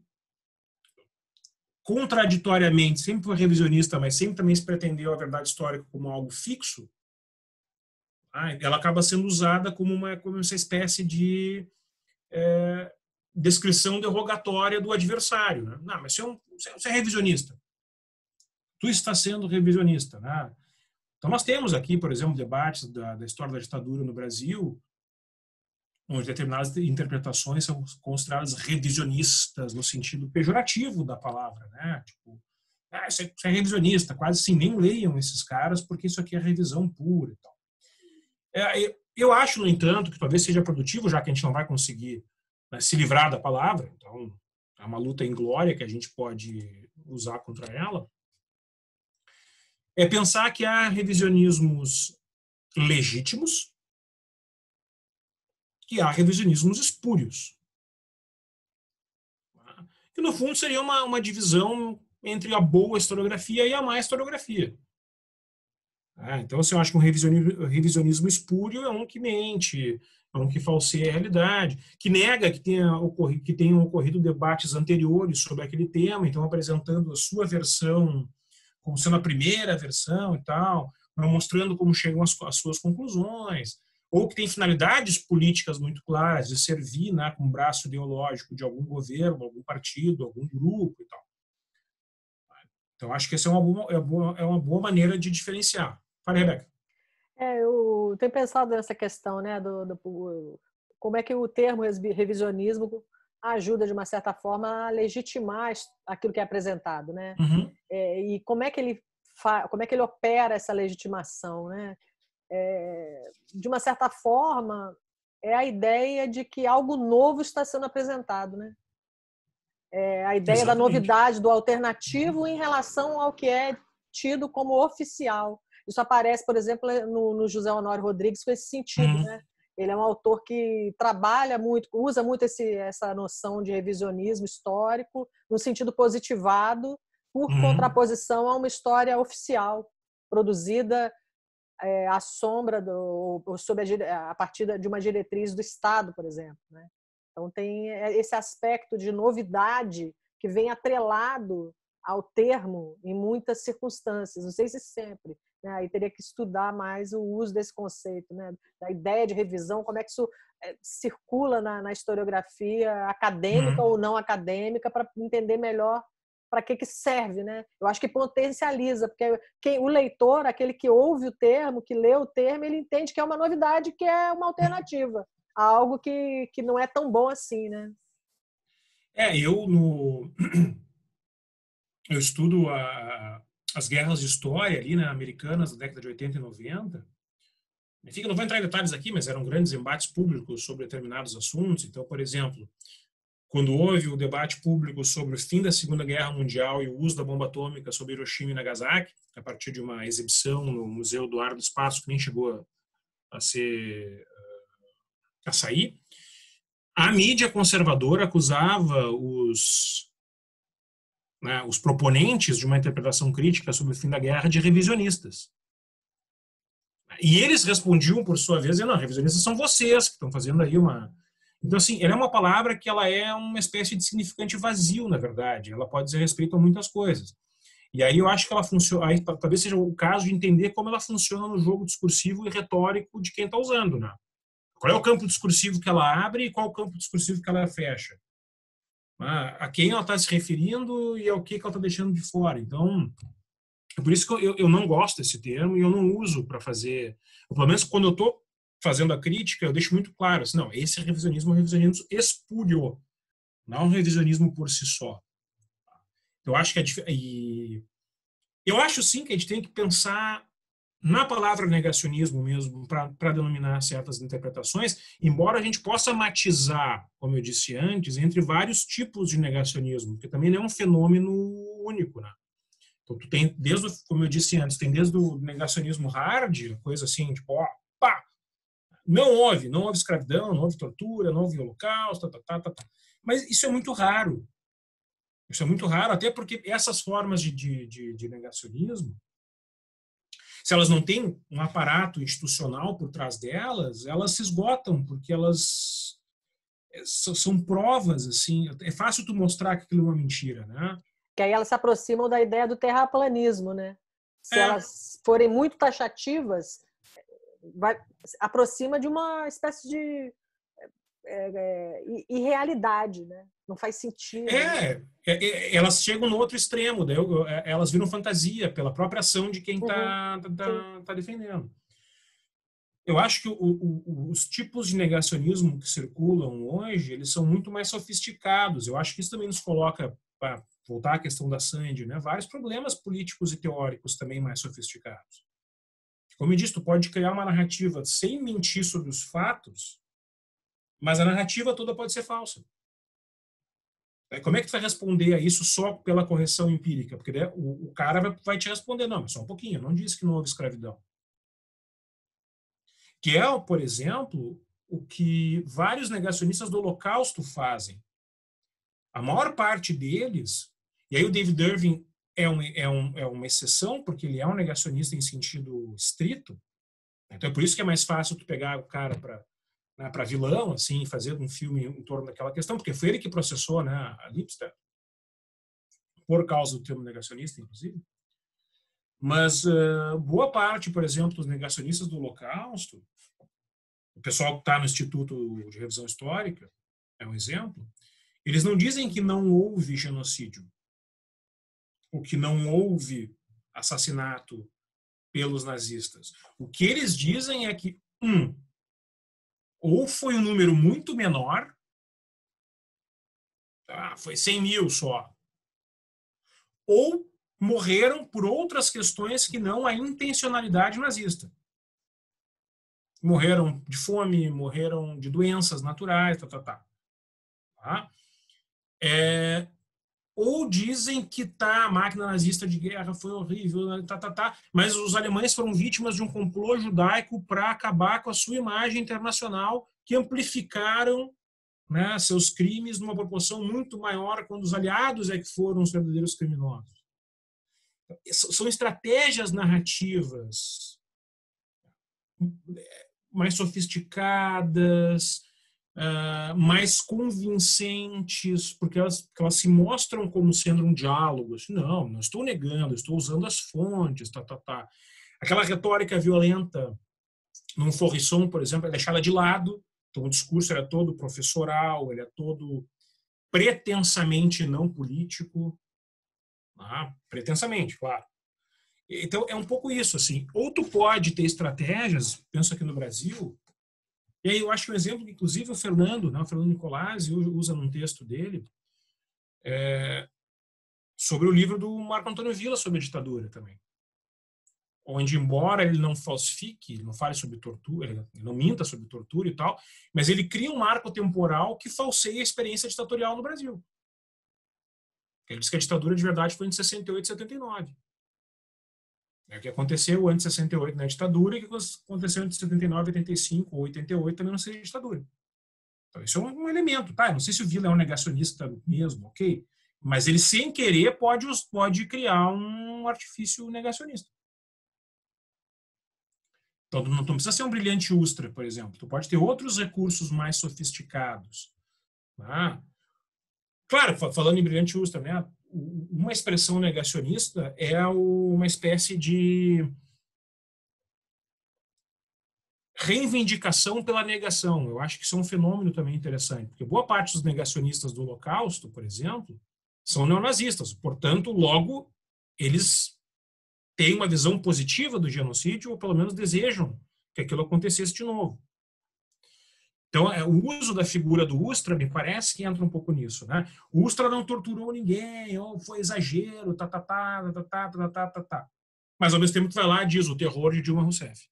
contraditoriamente, sempre foi revisionista, mas sempre também se pretendeu a verdade histórica como algo fixo, ela acaba sendo usada como uma, como essa espécie de é, descrição derrogatória do adversário. Né? Não, mas você é, um, você é revisionista. Tu está sendo revisionista. Né? Então nós temos aqui, por exemplo, debates da, da história da ditadura no Brasil, onde determinadas interpretações são consideradas revisionistas no sentido pejorativo da palavra, né? Tipo, ah, isso é, isso é revisionista, quase assim, nem leiam esses caras porque isso aqui é revisão pura e tal. É, eu acho, no entanto, que talvez seja produtivo, já que a gente não vai conseguir, né, se livrar da palavra, então é uma luta inglória que a gente pode usar contra ela, é pensar que há revisionismos legítimos, que há revisionismos espúrios. Que, no fundo, seria uma, uma divisão entre a boa historiografia e a má historiografia. Ah, então, assim, eu acho que um revisionismo, revisionismo espúrio é um que mente, é um que falseia a realidade, que nega que, tenha ocorrido, que tenham ocorrido debates anteriores sobre aquele tema, então apresentando a sua versão como sendo a primeira versão e tal, mostrando como chegam as, as suas conclusões, ou que tem finalidades políticas muito claras de servir, né, como braço ideológico de algum governo, algum partido, algum grupo e tal. Então, acho que essa é uma boa, é boa, é uma boa maneira de diferenciar. Fala, Rebeca. É, eu tenho pensado nessa questão, né, do, do, como é que o termo revisionismo ajuda, de uma certa forma, a legitimar aquilo que é apresentado, né? Uhum. É, e como é que ele fa, como é que ele opera essa legitimação, né? É, de uma certa forma, é a ideia de que algo novo está sendo apresentado, né? É a ideia Exatamente. Da novidade, do alternativo em relação ao que é tido como oficial. Isso aparece, por exemplo, no, no José Honório Rodrigues com esse sentido, uhum. né? Ele é um autor que trabalha muito, usa muito esse, essa noção de revisionismo histórico no sentido positivado, por uhum. contraposição a uma história oficial, produzida é, à sombra, do, ou sob a, a partir de uma diretriz do Estado, por exemplo, né? Então tem esse aspecto de novidade que vem atrelado ao termo em muitas circunstâncias, não sei se sempre, né? Aí teria que estudar mais o uso desse conceito, né? Da ideia de revisão, como é que isso é, circula na, na historiografia acadêmica uhum. ou não acadêmica, para entender melhor para que, que serve, né? Eu acho que potencializa, porque quem, o leitor, aquele que ouve o termo, que lê o termo, ele entende que é uma novidade, que é uma alternativa a algo que, que não é tão bom assim, né? É, eu no eu estudo a, as guerras de história ali, né, americanas da década de oitenta e noventa. Enfim, eu não vou entrar em detalhes aqui, mas eram grandes embates públicos sobre determinados assuntos. Então, por exemplo, quando houve o debate público sobre o fim da Segunda Guerra Mundial e o uso da bomba atômica sobre Hiroshima e Nagasaki, a partir de uma exibição no Museu do Ar do Espaço, que nem chegou a ser a sair, a mídia conservadora acusava os, né, os proponentes de uma interpretação crítica sobre o fim da guerra de revisionistas. E eles respondiam, por sua vez, não, revisionistas são vocês que estão fazendo aí uma... Então, assim, ela é uma palavra que ela é uma espécie de significante vazio, na verdade. Ela pode dizer respeito a muitas coisas. E aí eu acho que ela funciona... Aí, talvez seja o caso de entender como ela funciona no jogo discursivo e retórico de quem está usando, né? Qual é o campo discursivo que ela abre e qual é o campo discursivo que ela fecha? A quem ela está se referindo e ao que ela está deixando de fora. Então, é por isso que eu, eu não gosto desse termo e eu não uso para fazer... Pelo menos quando eu estou fazendo a crítica, eu deixo muito claro, assim, não, esse revisionismo é um revisionismo espúrio, não é um revisionismo por si só. Eu acho que é, e eu acho sim que a gente tem que pensar na palavra negacionismo mesmo para denominar certas interpretações, embora a gente possa matizar, como eu disse antes, entre vários tipos de negacionismo, porque também não é um fenômeno único, né? Então, tu tem desde, como eu disse antes, tem desde o negacionismo hard, coisa assim, tipo, ó, pá, não houve, não houve escravidão, não houve tortura, não houve holocausto, tá, tá, tá, tá. Mas isso é muito raro. Isso é muito raro, até porque essas formas de, de, de, de negacionismo, se elas não têm um aparato institucional por trás delas, elas se esgotam, porque elas são provas, assim, é fácil tu mostrar que aquilo é uma mentira, né? Que aí elas se aproximam da ideia do terraplanismo, né? Se é. elas forem muito taxativas, vai, aproxima de uma espécie de é, é, irrealidade, né? Não faz sentido. É, né? é, é, elas chegam no outro extremo, daí elas viram fantasia pela própria ação de quem está uhum. tá, tá defendendo. Eu acho que o, o, os tipos de negacionismo que circulam hoje, eles são muito mais sofisticados. Eu acho que isso também nos coloca, para voltar à questão da Sandy, né, vários problemas políticos e teóricos também mais sofisticados. Como eu disse, tu pode criar uma narrativa sem mentir sobre os fatos, mas a narrativa toda pode ser falsa. Como é que tu vai responder a isso só pela correção empírica? Porque né, o, o cara vai, vai te responder, não, mas só um pouquinho, eu não disse que não houve escravidão. Que é, por exemplo, o que vários negacionistas do Holocausto fazem. A maior parte deles, e aí o David Irving é, um, é, um, é uma exceção, porque ele é um negacionista em sentido estrito, então é por isso que é mais fácil tu pegar o cara para né, para vilão, assim, fazer um filme em torno daquela questão, porque foi ele que processou, né, a Lipstadt, por causa do termo negacionista, inclusive. Mas uh, boa parte, por exemplo, dos negacionistas do Holocausto, o pessoal que está no Instituto de Revisão Histórica, é um exemplo, eles não dizem que não houve genocídio, ou que não houve assassinato pelos nazistas. O que eles dizem é que, um, ou foi um número muito menor, ah, foi cem mil só, ou morreram por outras questões que não a intencionalidade nazista. Morreram de fome, morreram de doenças naturais, tá, tá, tá. tá? É, ou dizem que tá, a máquina nazista de guerra foi horrível, tá, tá, tá, mas os alemães foram vítimas de um complô judaico para acabar com a sua imagem internacional, que amplificaram né, seus crimes numa proporção muito maior quando os aliados é que foram os verdadeiros criminosos. São estratégias narrativas mais sofisticadas, uh, mais convincentes, porque elas, porque elas se mostram como sendo um diálogo. Assim, não, não estou negando, estou usando as fontes, tá, tá, tá. Aquela retórica violenta num Faurisson, por exemplo, é deixada de lado. Então o discurso era todo professoral, ele é todo pretensamente não político. Ah, pretensamente, claro. Então, é um pouco isso, assim. Ou tu pode ter estratégias, penso aqui no Brasil, e aí eu acho que um exemplo, inclusive o Fernando, né, o Fernando Nicolazzi usa num texto dele, é, sobre o livro do Marco Antônio Villa sobre a ditadura também. Onde, embora ele não falsifique, ele não fale sobre tortura, ele não minta sobre tortura e tal, mas ele cria um marco temporal que falseia a experiência ditatorial no Brasil. Ele diz que a ditadura de verdade foi em sessenta e oito e setenta e nove. É o que aconteceu antes de sessenta e oito na ditadura e o que aconteceu entre setenta e nove, oitenta e cinco ou oitenta e oito também não seria ditadura. Então, isso é um elemento, tá? Eu não sei se o Villa é um negacionista mesmo, ok? Mas ele, sem querer, pode, pode criar um artifício negacionista. Então, não, não precisa ser um brilhante Ustra, por exemplo. Tu pode ter outros recursos mais sofisticados. Tá? Claro, falando em brilhante Ustra, né? Uma expressão negacionista é uma espécie de reivindicação pela negação. Eu acho que isso é um fenômeno também interessante, porque boa parte dos negacionistas do Holocausto, por exemplo, são neonazistas. Portanto, logo, eles têm uma visão positiva do genocídio, ou pelo menos desejam que aquilo acontecesse de novo. Então, o uso da figura do Ustra me parece que entra um pouco nisso, né? O Ustra não torturou ninguém, ou foi exagero, tá, tá, tá, tá, tá, tá, tá, tá, tá. Mas, ao mesmo tempo, tu vai lá e diz o terror de Dilma Rousseff.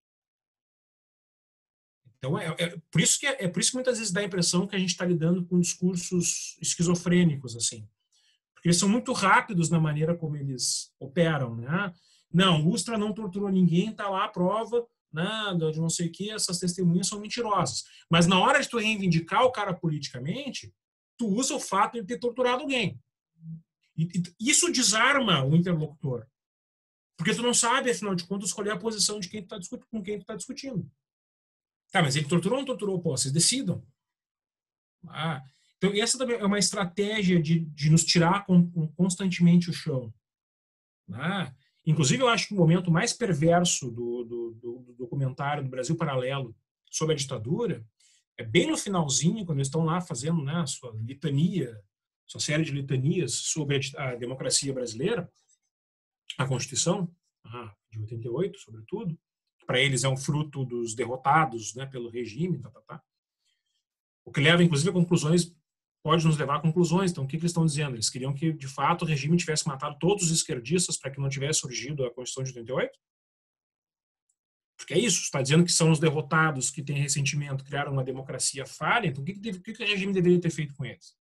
Então, é, é, por isso que é, é por isso que muitas vezes dá a impressão que a gente está lidando com discursos esquizofrênicos, assim. Porque eles são muito rápidos na maneira como eles operam, né? Não, o Ustra não torturou ninguém, tá lá a prova, nada, de não sei o que, essas testemunhas são mentirosas. Mas na hora de tu reivindicar o cara politicamente, tu usa o fato de ele ter torturado alguém. E, e isso desarma o interlocutor. Porque tu não sabe, afinal de contas, escolher a posição de quem tu tá discutindo, com quem tu está discutindo. Tá, mas ele torturou ou não torturou? Pô, vocês decidam. Ah, então, essa também é uma estratégia de, de nos tirar com, com, constantemente o chão. Ah, inclusive, eu acho que o momento mais perverso do, do, do, do documentário do Brasil Paralelo sobre a ditadura é bem no finalzinho, quando eles estão lá fazendo, né, a sua litania, sua série de litanias sobre a, a democracia brasileira, a Constituição, ah, de oitenta e oito, sobretudo, que para eles é um fruto dos derrotados, né, pelo regime, tá, tá, tá. O que leva, inclusive, a conclusões, pode nos levar a conclusões. Então, o que, que eles estão dizendo? Eles queriam que, de fato, o regime tivesse matado todos os esquerdistas para que não tivesse surgido a Constituição de oitenta e oito? Porque é isso, está dizendo que são os derrotados que têm ressentimento, criaram uma democracia falha, então o que, que, deve, o, que, que o regime deveria ter feito com eles?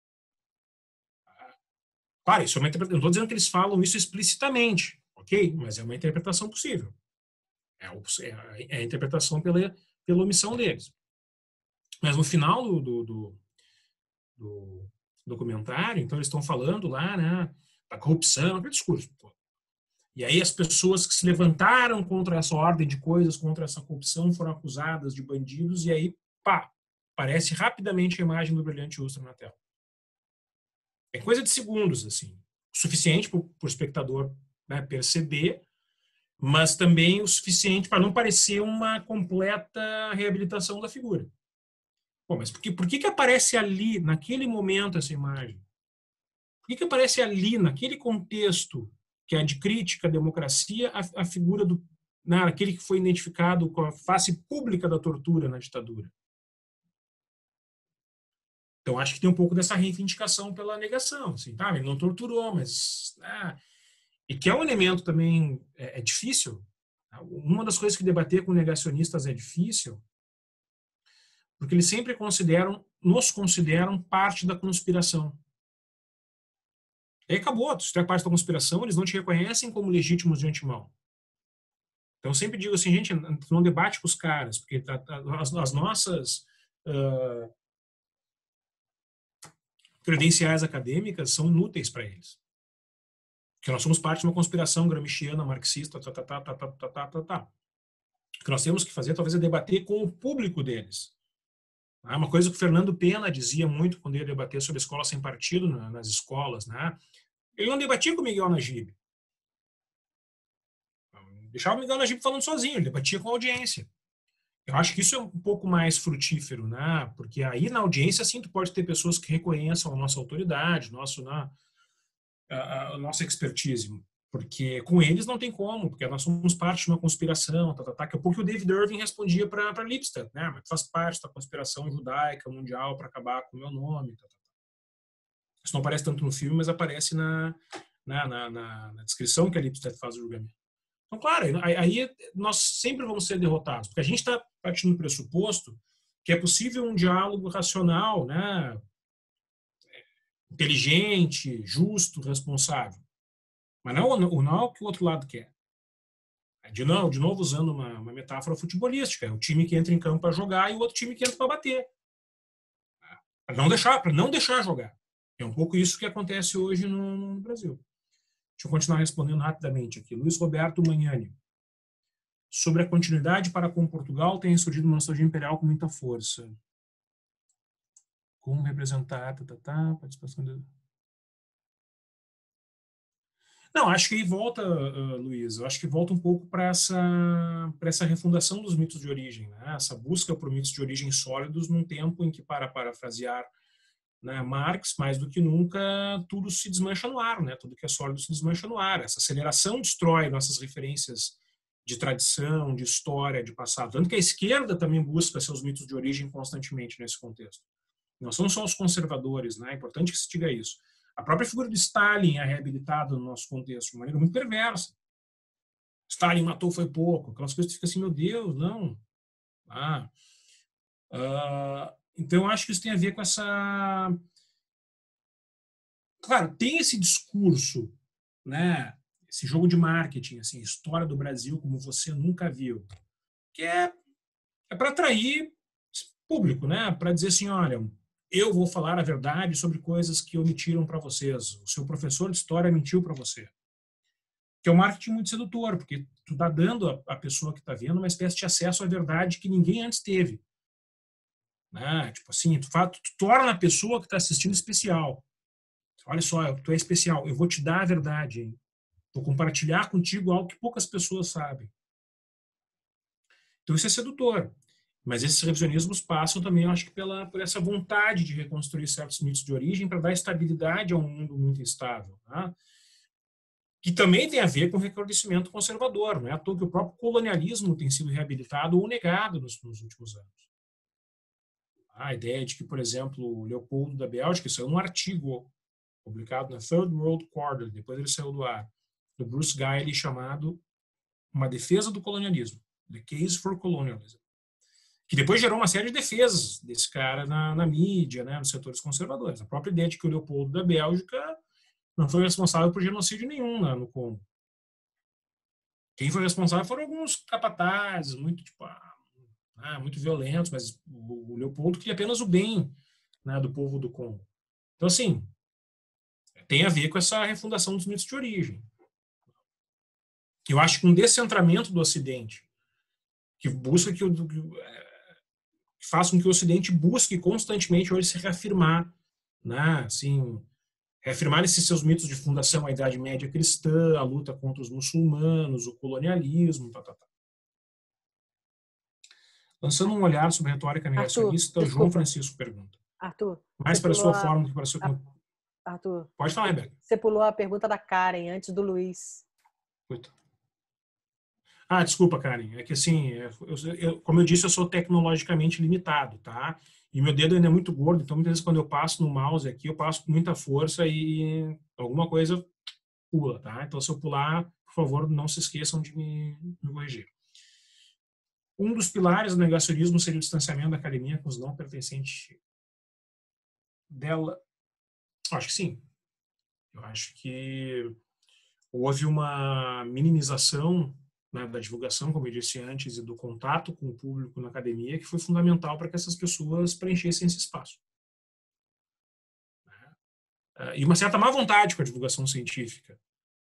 Claro, isso é uma interpretação. Não estou dizendo que eles falam isso explicitamente, ok? Mas é uma interpretação possível. É a, é a interpretação pela, pela omissão deles. Mas no final do, do, do, do documentário, então eles estão falando lá, né, da corrupção, aquele discurso. Pô. E aí as pessoas que se levantaram contra essa ordem de coisas, contra essa corrupção, foram acusadas de bandidos, e aí, pá, aparece rapidamente a imagem do brilhante Ustra na tela. É coisa de segundos, assim. O suficiente para o espectador, né, perceber, mas também o suficiente para não parecer uma completa reabilitação da figura. Pô, mas por que, por que que aparece ali, naquele momento, essa imagem? Por que que aparece ali, naquele contexto que é de crítica à democracia, a, a figura do, né, aquele que foi identificado com a face pública da tortura na ditadura? Então, acho que tem um pouco dessa reivindicação pela negação. Assim, tá, ele não torturou, mas... Ah, e que é um elemento também é, é difícil. Uma das coisas que debater com negacionistas é difícil, porque eles sempre consideram, nos consideram parte da conspiração. E aí acabou, se tu é parte da conspiração, eles não te reconhecem como legítimos de antemão. Então eu sempre digo assim, gente, não debate com os caras, porque as, as nossas uh, credenciais acadêmicas são inúteis para eles. Porque nós somos parte de uma conspiração gramsciana, marxista, tá, tá, tá, tá, tá, tá, tá, tá, tá. O que nós temos que fazer, talvez, é debater com o público deles. Uma coisa que o Fernando Pena dizia muito quando ele debatia sobre escola sem partido nas escolas, né? Ele não debatia com o Miguel Najib. Deixava o Miguel Najib falando sozinho, ele debatia com a audiência. Eu acho que isso é um pouco mais frutífero, né? Porque aí na audiência, sim, tu pode ter pessoas que reconheçam a nossa autoridade, nosso, né? a, a nossa expertise, porque com eles não tem como, porque nós somos parte de uma conspiração, tá, tá, tá. Daqui a pouco o David Irving respondia para Lipstadt, né? Mas faz parte da conspiração judaica mundial para acabar com o meu nome, tá, tá, tá. Isso não aparece tanto no filme, mas aparece na, na, na, na, na descrição que a Lipstadt faz do julgamento. Então, claro, aí nós sempre vamos ser derrotados, porque a gente está partindo do pressuposto que é possível um diálogo racional, né? Inteligente, justo, responsável. Mas não, não é o que o outro lado quer. De novo, de novo usando uma, uma metáfora futebolística, é o time que entra em campo para jogar e o outro time que entra para bater. Para não deixar, para não deixar jogar. É um pouco isso que acontece hoje no, no Brasil. Deixa eu continuar respondendo rapidamente aqui. Luiz Roberto Magnani. Sobre a continuidade para com Portugal, tem surgido uma nostalgia imperial com muita força. Como representar, tá, tá, tá, participação de... Não, acho que aí volta, uh, Luiz, eu acho que volta um pouco para essa, para essa refundação dos mitos de origem, né? Essa busca por mitos de origem sólidos num tempo em que, para parafrasear, né, Marx, mais do que nunca, tudo se desmancha no ar, né? Tudo que é sólido se desmancha no ar. Essa aceleração destrói nossas referências de tradição, de história, de passado. Tanto que a esquerda também busca seus mitos de origem constantemente nesse contexto. Não são só os conservadores, né? É importante que se diga isso. A própria figura de Stalin é reabilitada no nosso contexto de maneira muito perversa. Stalin matou foi pouco. Aquelas coisas que ficam assim, meu Deus, não. Ah, uh, então, eu acho que isso tem a ver com essa... Claro, tem esse discurso, né? Esse jogo de marketing, assim, história do Brasil como você nunca viu, que é, é para atrair público, né? Para dizer assim, olha, eu vou falar a verdade sobre coisas que omitiram para vocês. O seu professor de história mentiu para você. Que é um marketing muito sedutor, porque tu está dando à pessoa que está vendo uma espécie de acesso à verdade que ninguém antes teve. Né? Tipo assim, tu, fala, tu torna a pessoa que está assistindo especial. Olha só, tu é especial, eu vou te dar a verdade, hein? Vou compartilhar contigo algo que poucas pessoas sabem. Então isso é sedutor. Mas esses revisionismos passam também, eu acho que pela, por essa vontade de reconstruir certos mitos de origem para dar estabilidade a um mundo muito instável. Tá? Que também tem a ver com o recrudescimento conservador. Não é à toa que o próprio colonialismo tem sido reabilitado ou negado nos, nos últimos anos. A ideia de que, por exemplo, o Leopoldo da Bélgica, isso é um artigo publicado na Third World Quarterly, depois ele saiu do ar, do Bruce Guiley, chamado Uma Defesa do Colonialismo, The Case for Colonialism, que depois gerou uma série de defesas desse cara na, na mídia, né, nos setores conservadores. A própria ideia de que o Leopoldo da Bélgica não foi responsável por genocídio nenhum, né, no Congo. Quem foi responsável foram alguns capatazes, muito, tipo, ah, muito violentos, mas o, o Leopoldo queria apenas o bem, né, do povo do Congo. Então, assim, tem a ver com essa refundação dos mitos de origem. Eu acho que um descentramento do Ocidente, que busca que, o, que faça com que o Ocidente busque constantemente hoje se reafirmar, né? Assim, reafirmar esses seus mitos de fundação, a Idade Média cristã, a luta contra os muçulmanos, o colonialismo, tá, tá, tá. Lançando um olhar sobre a retórica negacionista, Arthur, João Francisco pergunta. Arthur, mais para a sua a... forma que para a sua... Arthur, pode falar, Rebeca. Você pulou a pergunta da Karen antes do Luiz. Puta. Ah, desculpa, Karen. É que assim, eu, eu, como eu disse, eu sou tecnologicamente limitado, tá? E meu dedo ainda é muito gordo, então muitas vezes quando eu passo no mouse aqui, eu passo com muita força e alguma coisa pula, tá? Então se eu pular, por favor, não se esqueçam de me, me corrigir. Um dos pilares do negacionismo seria o distanciamento da academia com os não pertencentes dela. Acho que sim. Eu acho que houve uma minimização, né, da divulgação, como eu disse antes, e do contato com o público na academia, que foi fundamental para que essas pessoas preenchessem esse espaço. E uma certa má vontade com a divulgação científica.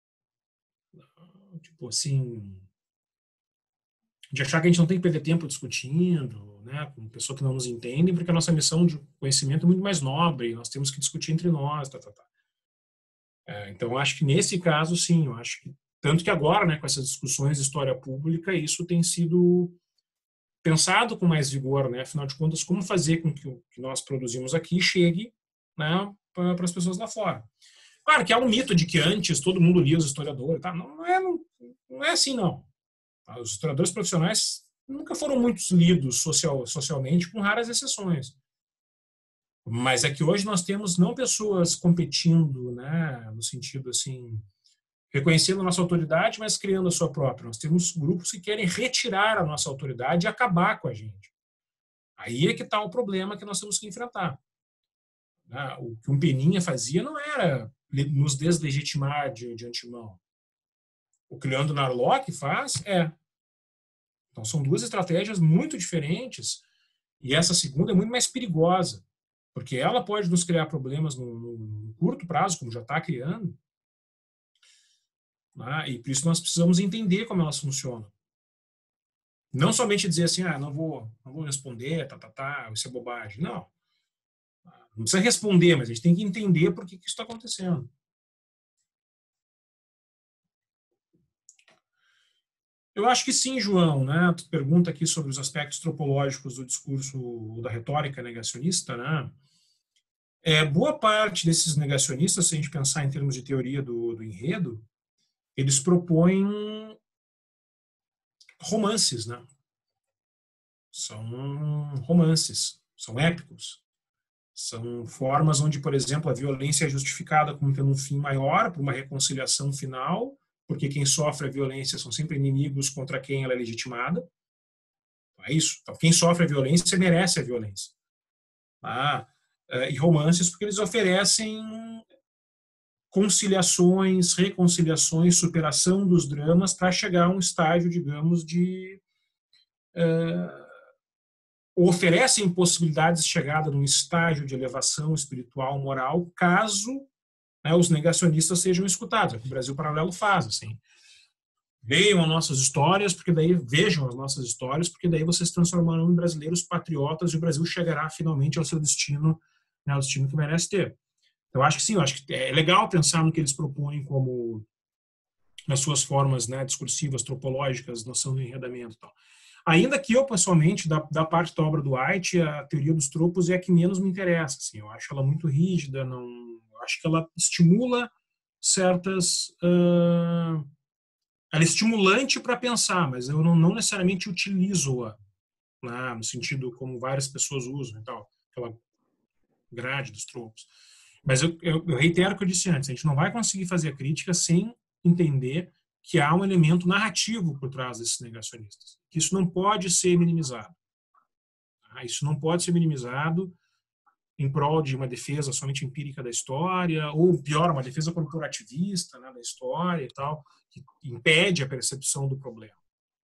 Tipo assim, de achar que a gente não tem que perder tempo discutindo, né, com pessoas que não nos entendem, porque a nossa missão de conhecimento é muito mais nobre, nós temos que discutir entre nós, tá, tá, tá. É, então, eu acho que nesse caso, sim, eu acho que, tanto que agora, né, com essas discussões de história pública, isso tem sido pensado com mais vigor, né, afinal de contas, como fazer com que o que nós produzimos aqui chegue, né, para as pessoas lá fora. Claro que há um mito de que antes todo mundo lia os historiadores. Tá? Não, é, não, não é assim, não. Os historiadores profissionais nunca foram muito lidos social, socialmente, com raras exceções. Mas é que hoje nós temos não pessoas competindo, né, no sentido assim, reconhecendo a nossa autoridade, mas criando a sua própria. Nós temos grupos que querem retirar a nossa autoridade e acabar com a gente. Aí é que está o problema que nós temos que enfrentar. O que um Peninha fazia não era nos deslegitimar de, de antemão. O que o Leandro Narlock faz é. Então são duas estratégias muito diferentes e essa segunda é muito mais perigosa, porque ela pode nos criar problemas no, no, no curto prazo, como já está criando, né? E por isso nós precisamos entender como elas funcionam. Não somente dizer assim, ah, não vou, não vou responder, tá, tá, tá, isso é bobagem. Não. Não precisa responder, mas a gente tem que entender por que, que isso está acontecendo. Eu acho que sim, João, né? Tu pergunta aqui sobre os aspectos tropológicos do discurso da retórica negacionista, né? É, boa parte desses negacionistas, se a gente pensar em termos de teoria do, do enredo, eles propõem romances, né? São romances, são épicos. São formas onde, por exemplo, a violência é justificada como tendo um fim maior, por uma reconciliação final, porque quem sofre a violência são sempre inimigos contra quem ela é legitimada. É isso. Então, quem sofre a violência merece a violência. Ah, e romances porque eles oferecem conciliações, reconciliações, superação dos dramas para chegar a um estágio, digamos, de... Uh, oferecem possibilidades de chegada num estágio de elevação espiritual, moral, caso, né, os negacionistas sejam escutados. É o que o Brasil Paralelo faz, assim. Leiam as nossas histórias, porque daí vejam as nossas histórias, porque daí vocês se transformarão em brasileiros patriotas e o Brasil chegará finalmente ao seu destino, né, ao destino que merece ter. Eu acho que sim, eu acho que é legal pensar no que eles propõem como nas suas formas, né, discursivas, tropológicas, noção do enredamento e tal. Ainda que eu, pessoalmente, da, da parte da obra do White, a teoria dos tropos é a que menos me interessa. Assim, eu acho ela muito rígida, não, eu acho que ela estimula certas... Uh, ela é estimulante para pensar, mas eu não, não necessariamente utilizo-a, né, no sentido como várias pessoas usam e tal, aquela grade dos tropos. Mas eu, eu, eu reitero o que eu disse antes, a gente não vai conseguir fazer a crítica sem entender que há um elemento narrativo por trás desses negacionistas. Que isso não pode ser minimizado. Isso não pode ser minimizado em prol de uma defesa somente empírica da história, ou pior, uma defesa corporativista, né, da história e tal, que impede a percepção do problema.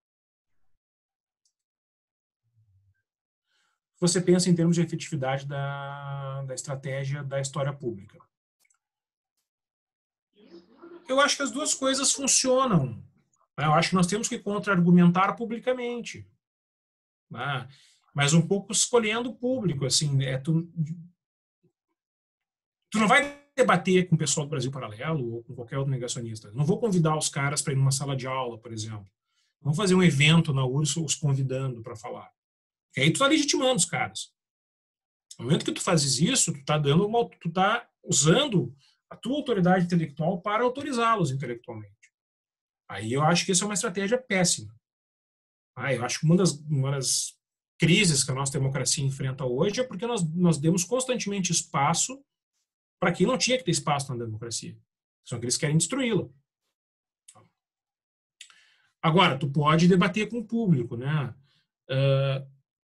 Você pensa em termos de efetividade da, da estratégia da história pública. Eu acho que as duas coisas funcionam. Eu acho que nós temos que contra-argumentar publicamente. Mas um pouco escolhendo o público. Assim, é, tu, tu não vai debater com o pessoal do Brasil Paralelo ou com qualquer outro negacionista. Não vou convidar os caras para ir numa sala de aula, por exemplo. Vamos fazer um evento na U R S S os convidando para falar. E aí tu está legitimando os caras. No momento que tu fazes isso, tu está dando uma, tu tá usando a tua autoridade intelectual para autorizá-los intelectualmente. Aí eu acho que isso é uma estratégia péssima. Ah, eu acho que uma das, uma das crises que a nossa democracia enfrenta hoje é porque nós, nós demos constantemente espaço para quem não tinha que ter espaço na democracia. São aqueles que querem destruí-la. Agora, tu pode debater com o público, né? Uh,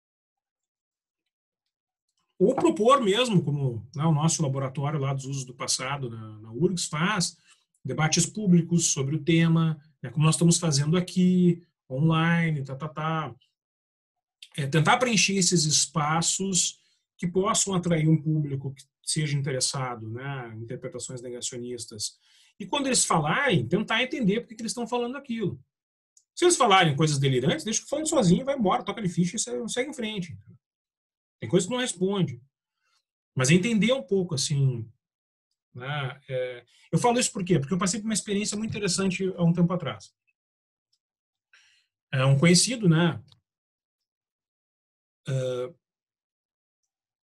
ou propor mesmo, como, né, o nosso laboratório lá dos usos do passado na, na U R G S faz, debates públicos sobre o tema, né, como nós estamos fazendo aqui, online, tá, tá, tá. É, tentar preencher esses espaços que possam atrair um público que seja interessado, né, em interpretações negacionistas. E quando eles falarem, tentar entender por que eles estão falando aquilo. Se eles falarem coisas delirantes, deixa que falando sozinho, vai embora, toca de ficha e segue em frente. Tem coisa que não responde. Mas entender um pouco, assim... Né, é... Eu falo isso por quê? Porque eu passei por uma experiência muito interessante há um tempo atrás. É um conhecido, né? Uh,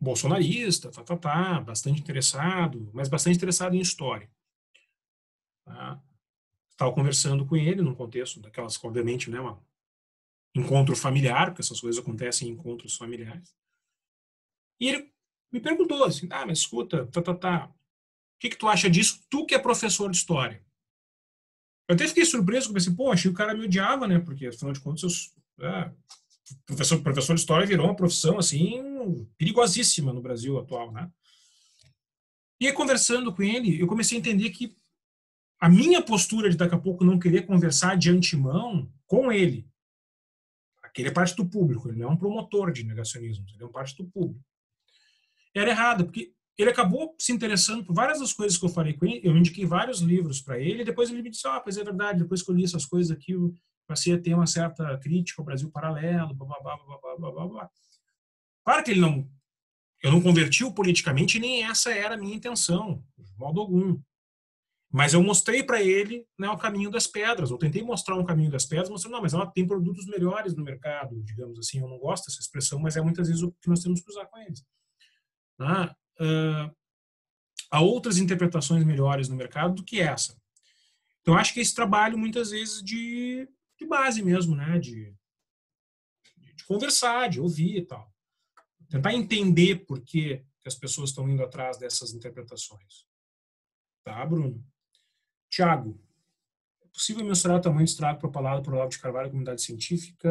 bolsonarista, tá, tá, tá, bastante interessado, mas bastante interessado em história. Tá? Estava conversando com ele num contexto daquelas, obviamente, né, um encontro familiar, porque essas coisas acontecem em encontros familiares. E ele me perguntou assim, ah, mas escuta, tá, tá, tá, o que que tu acha disso? Tu que é professor de história. Eu até fiquei surpreso, porque pensei, pô, achei que o cara me odiava, né, porque, afinal de contas, eu, é, professor, professor de história virou uma profissão, assim, perigosíssima no Brasil atual, né. E aí, conversando com ele, eu comecei a entender que a minha postura de daqui a pouco não querer conversar de antemão com ele, aquele é parte do público, ele não é um promotor de negacionismo, ele é um parte do público, era errada, porque ele acabou se interessando por várias das coisas que eu falei com ele, eu indiquei vários livros para ele, e depois ele me disse, ah, pois é verdade, depois que eu li essas coisas aqui, eu passei a ter uma certa crítica ao Brasil paralelo, blá, blá, blá, blá, blá, blá, blá. Claro que ele não, eu não converti-o politicamente, nem essa era a minha intenção, de modo algum. Mas eu mostrei para ele, né, o caminho das pedras. Eu tentei mostrar um caminho das pedras, mostrando, não, mas ela tem produtos melhores no mercado, digamos assim. Eu não gosto dessa expressão, mas é muitas vezes o que nós temos que usar com eles. Ah, uh, há outras interpretações melhores no mercado do que essa. Então, acho que esse trabalho, muitas vezes, de, de base mesmo, né, de, de conversar, de ouvir e tal. Tentar entender por que as pessoas estão indo atrás dessas interpretações. Tá, Bruno? Tiago, é possível mensurar o tamanho do estrago propalado por Olavo de Carvalho à comunidade científica?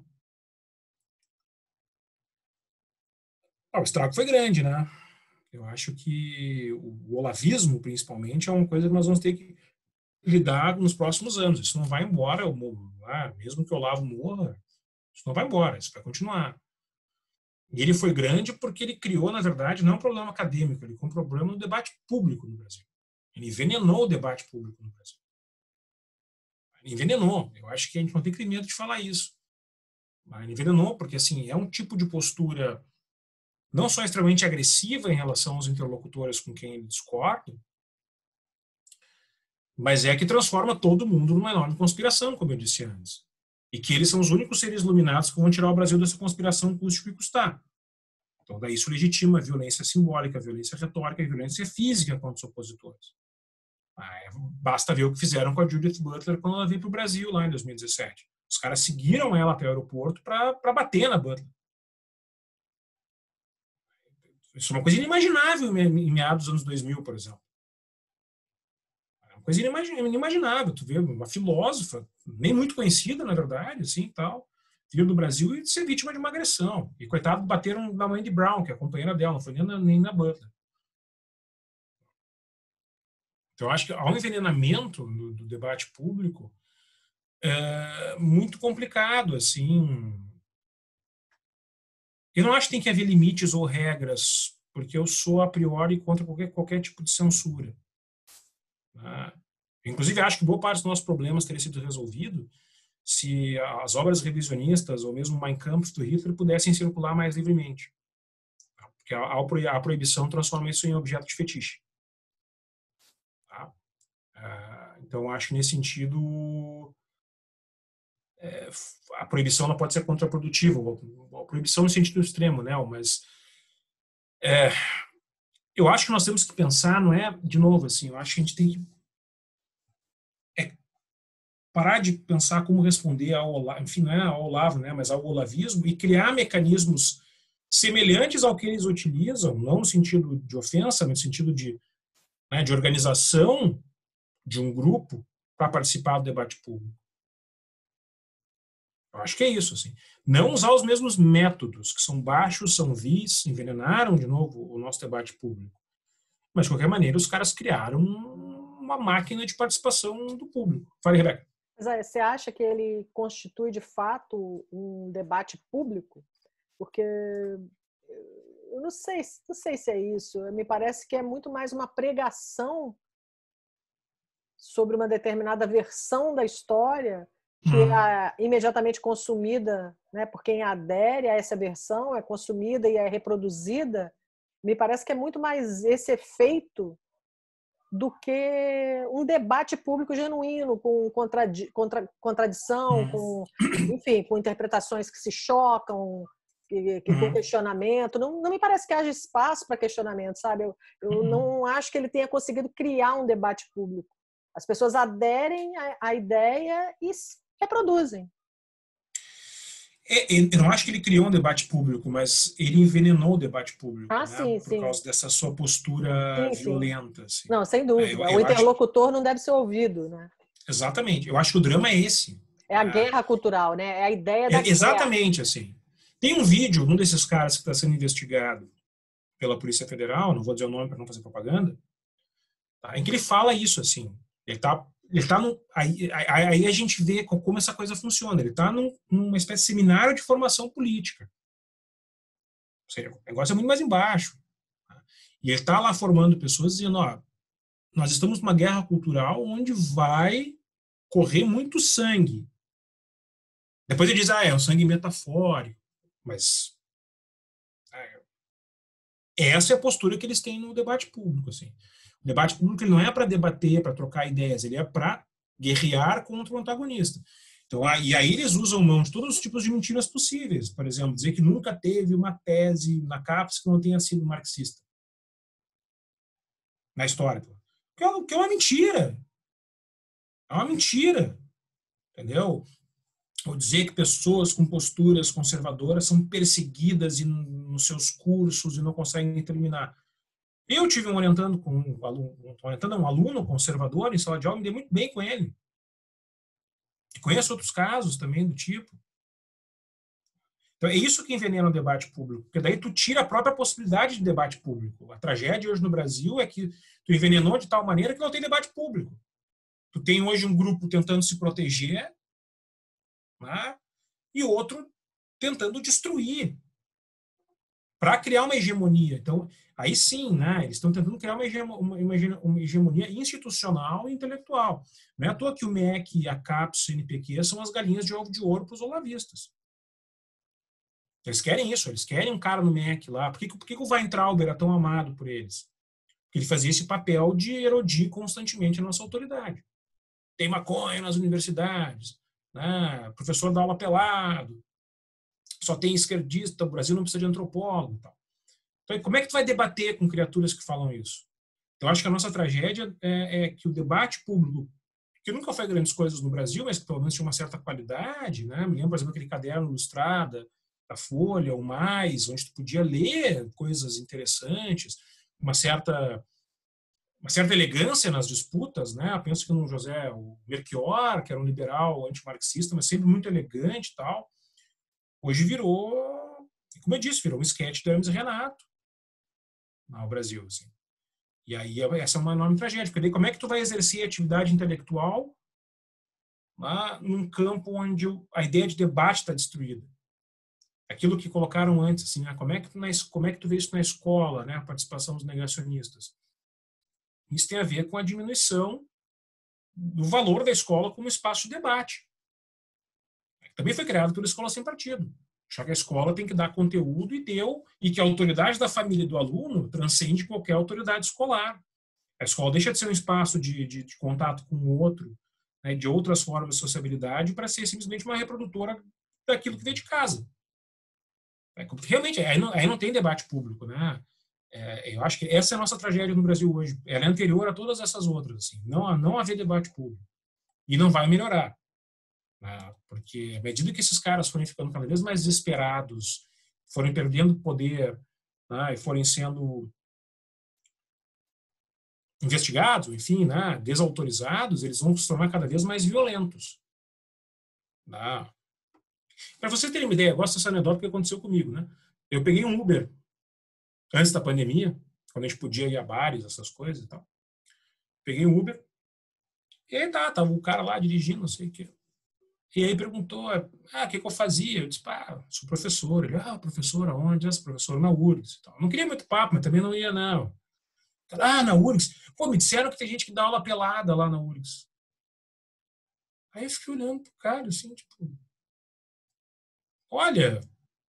Ah, o estrago foi grande, né? Eu acho que o olavismo, principalmente, é uma coisa que nós vamos ter que lidar nos próximos anos. Isso não vai embora, ah, mesmo que o Olavo morra, isso não vai embora, isso vai continuar. E ele foi grande porque ele criou, na verdade, não um problema acadêmico, ele criou um problema no debate público no Brasil. Ele envenenou o debate público no Brasil. Ele envenenou. Eu acho que a gente não tem que ter medo de falar isso. Mas ele envenenou porque, assim, é um tipo de postura não só extremamente agressiva em relação aos interlocutores com quem ele discorda, mas é que transforma todo mundo numa enorme conspiração, como eu disse antes. E que eles são os únicos seres iluminados que vão tirar o Brasil dessa conspiração, custe o que custar. Então, daí isso legitima a violência simbólica, a violência retórica e a violência física contra os opositores. Ah, basta ver o que fizeram com a Judith Butler quando ela veio para o Brasil, lá em dois mil e dezessete. Os caras seguiram ela até o aeroporto para bater na Butler. Isso é uma coisa inimaginável em meados dos anos dois mil, por exemplo. É uma coisa inimaginável. Tu vê uma filósofa, nem muito conhecida, na verdade, assim, tal, vir do Brasil e ser vítima de uma agressão. E, coitado, bateram na mãe de Brown, que é a companheira dela, não foi nem na, nem na Butler. Então, eu acho que há um envenenamento no, do debate público é, muito complicado, assim. Eu não acho que tem que haver limites ou regras, porque eu sou, a priori, contra qualquer, qualquer tipo de censura. Né? Inclusive, acho que boa parte dos nossos problemas teria sido resolvido se as obras revisionistas, ou mesmo Mein Kampf do Hitler, pudessem circular mais livremente. Porque a, a proibição transforma isso em objeto de fetiche. Tá? Então, acho que, nesse sentido, é, a proibição não pode ser contraprodutiva. A proibição no sentido extremo, né? Mas é, eu acho que nós temos que pensar, não é, de novo, assim, eu acho que a gente tem que é, parar de pensar como responder ao Olavo, enfim, não é ao Olavo, né, mas ao olavismo, e criar mecanismos semelhantes ao que eles utilizam, não no sentido de ofensa, mas no sentido de, né, de organização de um grupo para participar do debate público. Eu acho que é isso, assim. Não usar os mesmos métodos, que são baixos, são vis, envenenaram de novo o nosso debate público. Mas, de qualquer maneira, os caras criaram uma máquina de participação do público. Fala, Rebeca. Você acha que ele constitui, de fato, um debate público? Porque eu não sei, não sei se é isso. Me parece que é muito mais uma pregação sobre uma determinada versão da história que hum. é imediatamente consumida, né, por quem adere a essa versão, é consumida e é reproduzida. Me parece que é muito mais esse efeito do que um debate público genuíno, com contradi- contra- contradição, hum. com, enfim, com interpretações que se chocam. que, que uhum. tem questionamento. Não, não me parece que haja espaço para questionamento, sabe? Eu, eu uhum. não acho que ele tenha conseguido criar um debate público. As pessoas aderem à, à ideia e reproduzem. É, eu não acho que ele criou um debate público, mas ele envenenou o debate público, ah, né? sim, Por sim. causa dessa sua postura sim, violenta. Assim. Não, sem dúvida. É, eu, eu o interlocutor acho... não deve ser ouvido, né? Exatamente. Eu acho que o drama é esse. É a guerra cultural, né? É a ideia da é, Exatamente, guerra. assim. Tem um vídeo, um desses caras que está sendo investigado pela Polícia Federal, não vou dizer o nome para não fazer propaganda, tá? Em que ele fala isso, assim. Ele está ele tá no, aí, aí a gente vê como essa coisa funciona. Ele está num, numa espécie de seminário de formação política. Ou seja, o negócio é muito mais embaixo. Tá? E ele está lá formando pessoas dizendo, ó, nós estamos numa guerra cultural onde vai correr muito sangue. Depois ele diz, ah, é um sangue metafórico. Mas é, essa é a postura que eles têm no debate público. Assim. O debate público ele não é para debater, para trocar ideias, ele é para guerrear contra o antagonista. Então, e aí eles usam mão de todos os tipos de mentiras possíveis. Por exemplo, dizer que nunca teve uma tese na CAPES que não tenha sido marxista. Na história. Que é, que é uma mentira. É uma mentira. Entendeu? Ou dizer que pessoas com posturas conservadoras são perseguidas nos seus cursos e não conseguem terminar. Eu tive um orientando com um aluno, orientando um aluno conservador em sala de aula, me dei muito bem com ele. Conheço outros casos também do tipo. Então é isso que envenena o debate público, porque daí tu tira a própria possibilidade de debate público. A tragédia hoje no Brasil é que tu envenenou de tal maneira que não tem debate público. Tu tem hoje um grupo tentando se proteger, né, e outro tentando destruir para criar uma hegemonia. Então, aí sim, né, eles estão tentando criar uma, uma, uma hegemonia institucional e intelectual. Não é à toa que o M E C, a CAPES, o C N P Q são as galinhas de ovo de ouro para os olavistas. Eles querem isso, eles querem um cara no M E C lá. Por que, por que o Weintraub era tão amado por eles? Porque ele fazia esse papel de erodir constantemente a nossa autoridade. Tem maconha nas universidades, né? Professor dá aula pelado, só tem esquerdista, o Brasil não precisa de antropólogo. Tal. Então, como é que tu vai debater com criaturas que falam isso? Então, acho que a nossa tragédia é, é que o debate público, que nunca foi grandes coisas no Brasil, mas que pelo menos tinha uma certa qualidade, né? Me lembro, por exemplo, aquele caderno ilustrado da Folha, ou mais, onde tu podia ler coisas interessantes, uma certa, uma certa elegância nas disputas, né? Eu penso que no José o Melchior, que era um liberal antimarxista, mas sempre muito elegante e tal, hoje virou, como eu disse, virou um esquete do Hermes e Renato no Brasil. Assim. E aí essa é uma enorme tragédia, porque daí como é que tu vai exercer atividade intelectual lá, num campo onde a ideia de debate está destruída? Aquilo que colocaram antes, assim, né? como, é que tu, como é que tu vê isso na escola, né? A participação dos negacionistas? Isso tem a ver com a diminuição do valor da escola como espaço de debate. Também foi criado pela escola sem partido. Já que a escola tem que dar conteúdo e deu, e que a autoridade da família e do aluno transcende qualquer autoridade escolar. A escola deixa de ser um espaço de, de, de contato com o outro, né, de outras formas de sociabilidade, para ser simplesmente uma reprodutora daquilo que vem de casa. É, realmente, aí não, aí não tem debate público. Né? É, eu acho que essa é a nossa tragédia no Brasil hoje. Ela é anterior a todas essas outras. Assim. Não, não haver debate público. E não vai melhorar. Porque à medida que esses caras forem ficando cada vez mais desesperados, forem perdendo poder, né, e forem sendo investigados, enfim, né, desautorizados, eles vão se tornar cada vez mais violentos. Né? Para vocês terem uma ideia, eu gosto dessa anedota que aconteceu comigo. Né? Eu peguei um Uber antes da pandemia, quando a gente podia ir a bares, essas coisas e tal. Peguei um Uber e aí tá, tava o cara lá dirigindo, não sei o que. E aí perguntou, ah, o que, que eu fazia? Eu disse, pá, sou professor. Ele, ah, professor aonde? Essa professora na U R G S. Não queria muito papo, mas também não ia, não. Ah, na U R G S. Pô, me disseram que tem gente que dá aula pelada lá na U R G S. Aí eu fiquei olhando pro cara, assim, tipo... Olha...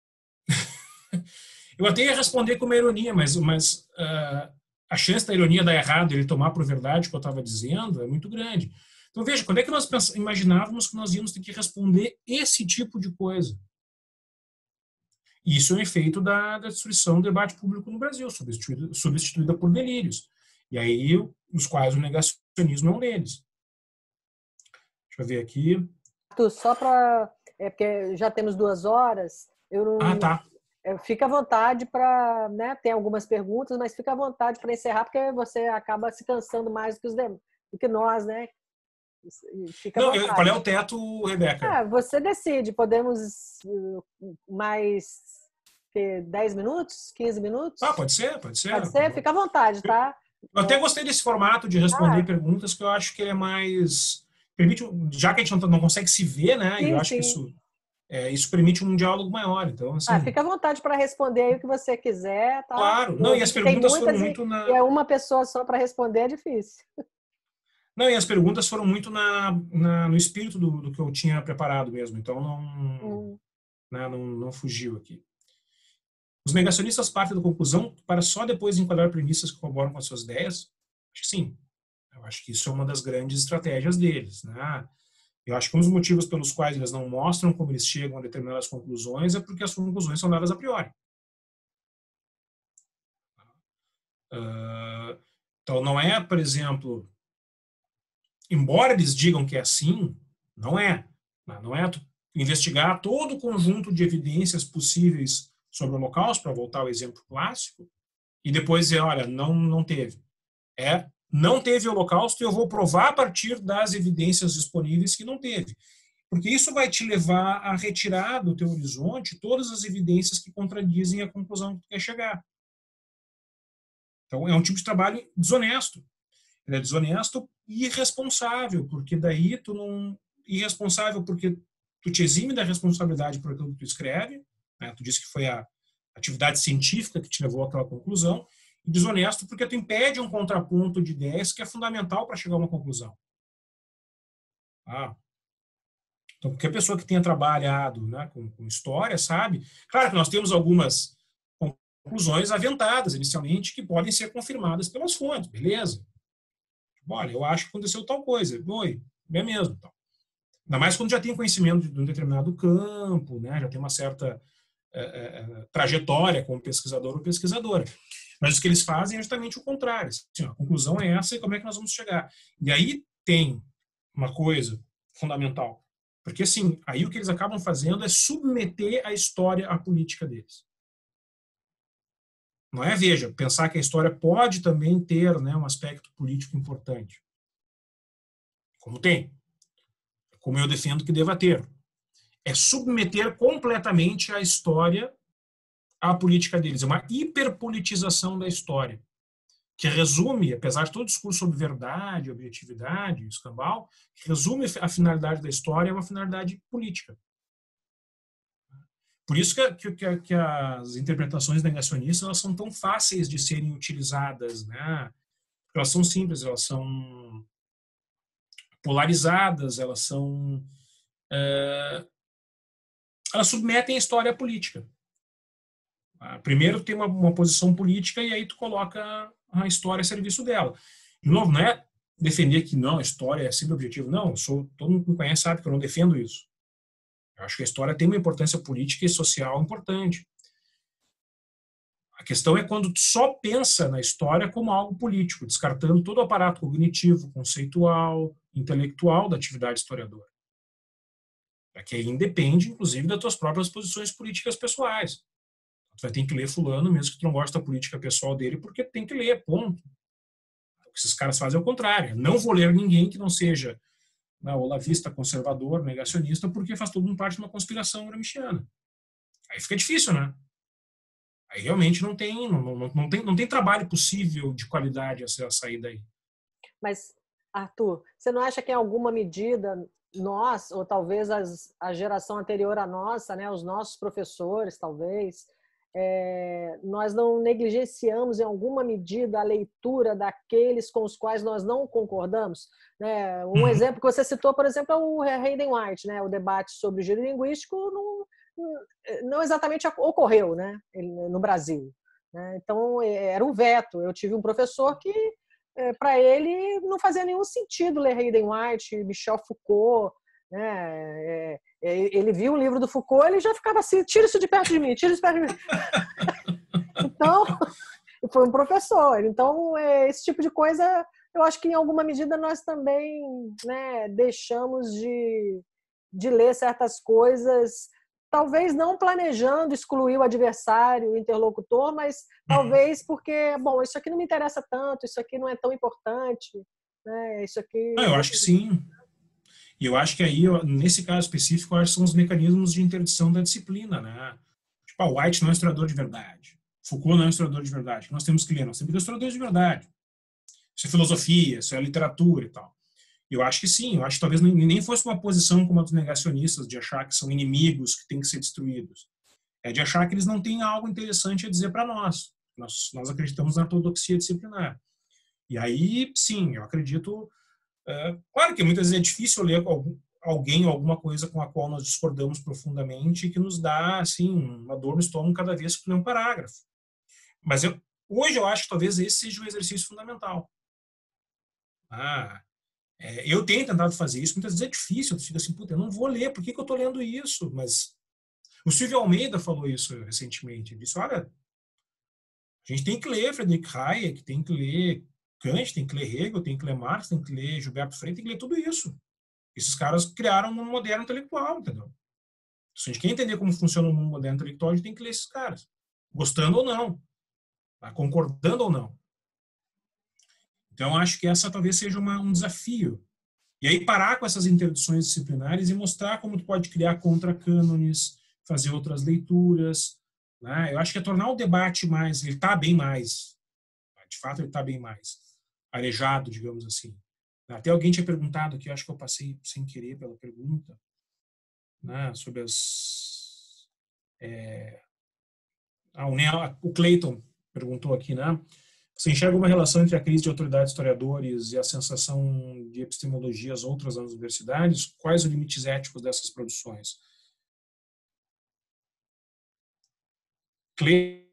eu até ia responder com uma ironia, mas, mas uh, a chance da ironia dar errado, ele tomar por verdade o que eu estava dizendo, é muito grande. Então, veja, quando é que nós imaginávamos que nós íamos ter que responder esse tipo de coisa? Isso é um efeito da, da destruição do debate público no Brasil, substituída, substituída por delírios. E aí, os quais o negacionismo é um deles. Deixa eu ver aqui. Arthur, só para... É porque já temos duas horas. Eu não, ah, tá. É, fica à vontade para... Né, tem algumas perguntas, mas fica à vontade para encerrar, porque você acaba se cansando mais do que, os dem... do que nós, né? Fica não, eu, qual é o teto, Rebeca? Ah, você decide. Podemos mais que dez minutos, quinze minutos? Ah, pode ser, pode ser. Pode ser? Fica à vontade, tá? Eu até gostei desse formato de responder ah. perguntas, que eu acho que ele é mais... permite, já que a gente não, não consegue se ver, né? Sim, eu acho sim. que isso, é, isso permite um diálogo maior. Então, assim, ah, fica à vontade para responder aí o que você quiser, tá? Claro. Não, e as perguntas foram muito e, na... E é uma pessoa só para responder é difícil. Não, e as perguntas foram muito na, na, no espírito do, do que eu tinha preparado mesmo. Então, não, hum. né, não, não fugiu aqui. Os negacionistas partem da conclusão para só depois enquadrar premissas que corroboram com as suas ideias? Acho que sim. Eu acho que isso é uma das grandes estratégias deles, né? Eu acho que um dos motivos pelos quais eles não mostram como eles chegam a determinadas conclusões é porque as conclusões são dadas a priori. Uh, então, não é, por exemplo... Embora eles digam que é assim, não é. Não é investigar todo o conjunto de evidências possíveis sobre o Holocausto, para voltar ao exemplo clássico, e depois dizer, olha, não, não teve. É, não teve Holocausto e eu vou provar a partir das evidências disponíveis que não teve. Porque isso vai te levar a retirar do teu horizonte todas as evidências que contradizem a conclusão que tu quer chegar. Então, é um tipo de trabalho desonesto. Ele é desonesto e irresponsável, porque daí tu não... Irresponsável porque tu te exime da responsabilidade por aquilo que tu escreve, né? Tu disse que foi a atividade científica que te levou àquela conclusão, e desonesto porque tu impede um contraponto de ideias que é fundamental para chegar a uma conclusão. Ah. Então, qualquer pessoa que tenha trabalhado, né, com, com história sabe... Claro que nós temos algumas conclusões aventadas, inicialmente, que podem ser confirmadas pelas fontes, beleza? Olha, eu acho que aconteceu tal coisa. Oi, é mesmo. Então. Ainda mais quando já tem conhecimento de um determinado campo, né? Já tem uma certa é, é, trajetória como pesquisador ou pesquisadora. Mas o que eles fazem é justamente o contrário. Assim, ó, a conclusão é essa e como é que nós vamos chegar? E aí tem uma coisa fundamental. Porque, assim, aí o que eles acabam fazendo é submeter a história à política deles. Não é, veja, pensar que a história pode também ter, né, um aspecto político importante. Como tem. Como eu defendo que deva ter. É submeter completamente a história à política deles. É uma hiperpolitização da história, que resume, apesar de todo o discurso sobre verdade, objetividade, escambau, resume a finalidade da história a uma finalidade política. Por isso que, que, que as interpretações negacionistas elas são tão fáceis de serem utilizadas, né? Elas são simples, elas são polarizadas, elas são... É, elas submetem a história à política. Primeiro tem uma, uma posição política e aí tu coloca a história a serviço dela. De novo, não é defender que não, a história é sempre objetivo. Não, eu sou, todo mundo que me conhece sabe que eu não defendo isso. Eu acho que a história tem uma importância política e social importante. A questão é quando tu só pensa na história como algo político, descartando todo o aparato cognitivo, conceitual, intelectual da atividade historiadora. Que aí independe, inclusive, das tuas próprias posições políticas pessoais. Tu vai ter que ler fulano, mesmo que tu não goste da política pessoal dele, porque tem que ler, ponto. O que esses caras fazem é o contrário. Não vou ler ninguém que não seja Não, olavista, conservador, negacionista, porque faz tudo parte de uma conspiração gramsciana. Aí fica difícil, né? Aí realmente não tem, não, não, não tem, não tem trabalho possível de qualidade a sair daí. Mas, Arthur, você não acha que em alguma medida nós, ou talvez as, a geração anterior à nossa, né, os nossos professores, talvez, é, nós não negligenciamos em alguma medida a leitura daqueles com os quais nós não concordamos? Né? Um uhum. exemplo que você citou, por exemplo, é o Hayden White, né? O debate sobre o gênero linguístico não, não exatamente ocorreu, né? no Brasil. Né? Então, era um veto. Eu tive um professor que, para ele, não fazia nenhum sentido ler Hayden White, Michel Foucault, né? É, é, ele viu um livro do Foucault, ele já ficava assim, tira isso de perto de mim, tira isso de perto de mim. Então, foi um professor. Então, é, esse tipo de coisa, eu acho que em alguma medida nós também, né, deixamos de, de ler certas coisas, talvez não planejando excluir o adversário, o interlocutor, mas talvez porque, bom, isso aqui não me interessa tanto, isso aqui não é tão importante, né? Isso aqui... Ah, eu acho que sim. E eu acho que aí, nesse caso específico, eu acho que são os mecanismos de interdição da disciplina, né? Tipo, a White não é um historiador de verdade. Foucault não é um historiador de verdade. Nós temos que ler, nós temos que ter historiadores de verdade. Isso é filosofia, isso é literatura e tal. Eu acho que sim, eu acho que talvez nem fosse uma posição como a dos negacionistas, de achar que são inimigos que têm que ser destruídos. É de achar que eles não têm algo interessante a dizer para nós. nós. Nós acreditamos na ortodoxia disciplinar. E aí, sim, eu acredito... É, claro que muitas vezes é difícil ler algum, alguém ou alguma coisa com a qual nós discordamos profundamente, que nos dá, assim, uma dor no estômago cada vez que lê um parágrafo. Mas eu, hoje eu acho que talvez esse seja um exercício fundamental. Ah, é, eu tenho tentado fazer isso, muitas vezes é difícil, eu fico assim, puta, eu não vou ler, por que, que eu estou lendo isso? Mas o Silvio Almeida falou isso recentemente, ele disse, olha, a gente tem que ler Friedrich Hayek, tem que ler Kant, tem que ler Hegel, tem que ler Marx, tem que ler Gilberto Freire, tem que ler tudo isso. Esses caras criaram um mundo moderno intelectual, entendeu? Se a gente quer entender como funciona o mundo moderno intelectual, a gente tem que ler esses caras, gostando ou não, tá? Concordando ou não. Então, acho que essa talvez seja uma, um desafio. E aí parar com essas interdições disciplinares e mostrar como tu pode criar contra-cânones, fazer outras leituras, né? Eu acho que é tornar o debate mais, ele está bem mais, de fato ele está bem mais arejado, digamos assim. Até alguém tinha perguntado aqui, eu acho que eu passei sem querer pela pergunta, né, sobre as... É, a União, o Clayton perguntou aqui, né? Você enxerga uma relação entre a crise de autoridades historiadores e a sensação de epistemologias outras nas universidades? Quais os limites éticos dessas produções? Clayton.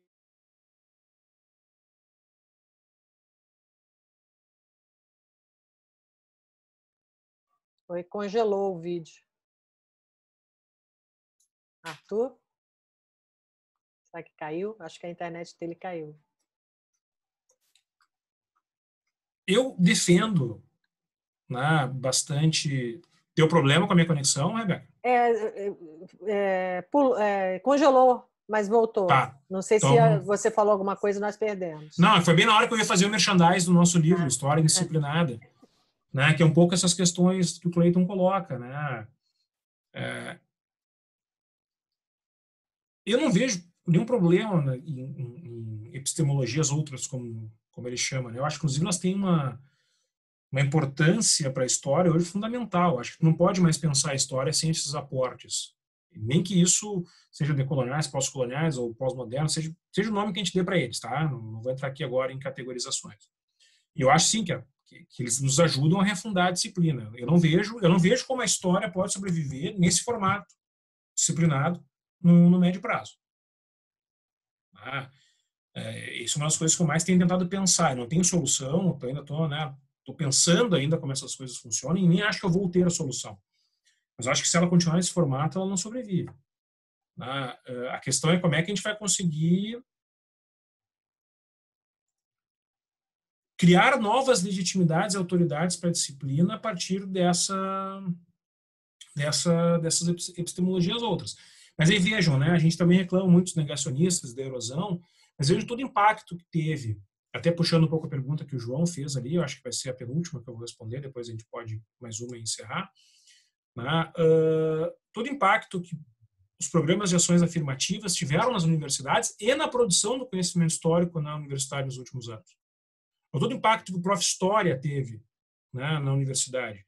Foi, congelou o vídeo. Arthur? Será que caiu? Acho que a internet dele caiu. Eu defendo, né, bastante... Deu problema com a minha conexão, Rebeca? É, é, é, pul, é, congelou, mas voltou. Tá. Não sei Então, se você falou alguma coisa e nós perdemos. Não, foi bem na hora que eu ia fazer o merchandise do nosso livro, Ah. História Indisciplinada, né, que é um pouco essas questões que o Clayton coloca, né? É, eu não vejo nenhum problema, né, em, em, em epistemologias outras, como, como ele chama, né? Eu acho que, inclusive, nós temos uma, uma importância para a história hoje fundamental. Acho que não pode mais pensar a história sem esses aportes. Nem que isso seja decoloniais, pós-coloniais ou pós-modernos, seja, seja o nome que a gente dê para eles, tá? Não, não vou entrar aqui agora em categorizações. E eu acho, sim, que, que, que eles nos ajudam a refundar a disciplina. Eu não vejo, eu não vejo como a história pode sobreviver nesse formato disciplinado no, no médio prazo. Ah, é, isso é uma das coisas que eu mais tenho tentado pensar. Eu não tenho solução, eu ainda estou, né, tô pensando ainda como essas coisas funcionam e nem acho que eu vou ter a solução. Mas eu acho que se ela continuar nesse formato, ela não sobrevive. Ah, a questão é como é que a gente vai conseguir criar novas legitimidades e autoridades para a disciplina a partir dessa, dessa, dessas epistemologias outras. Mas aí vejam, né, a gente também reclama muito dos negacionistas da erosão, mas veja todo o impacto que teve, até puxando um pouco a pergunta que o João fez ali, eu acho que vai ser a penúltima que eu vou responder, depois a gente pode mais uma e encerrar, né, uh, todo o impacto que os programas de ações afirmativas tiveram nas universidades e na produção do conhecimento histórico na universidade nos últimos anos. Todo o impacto que o Prof. História teve, né, na universidade.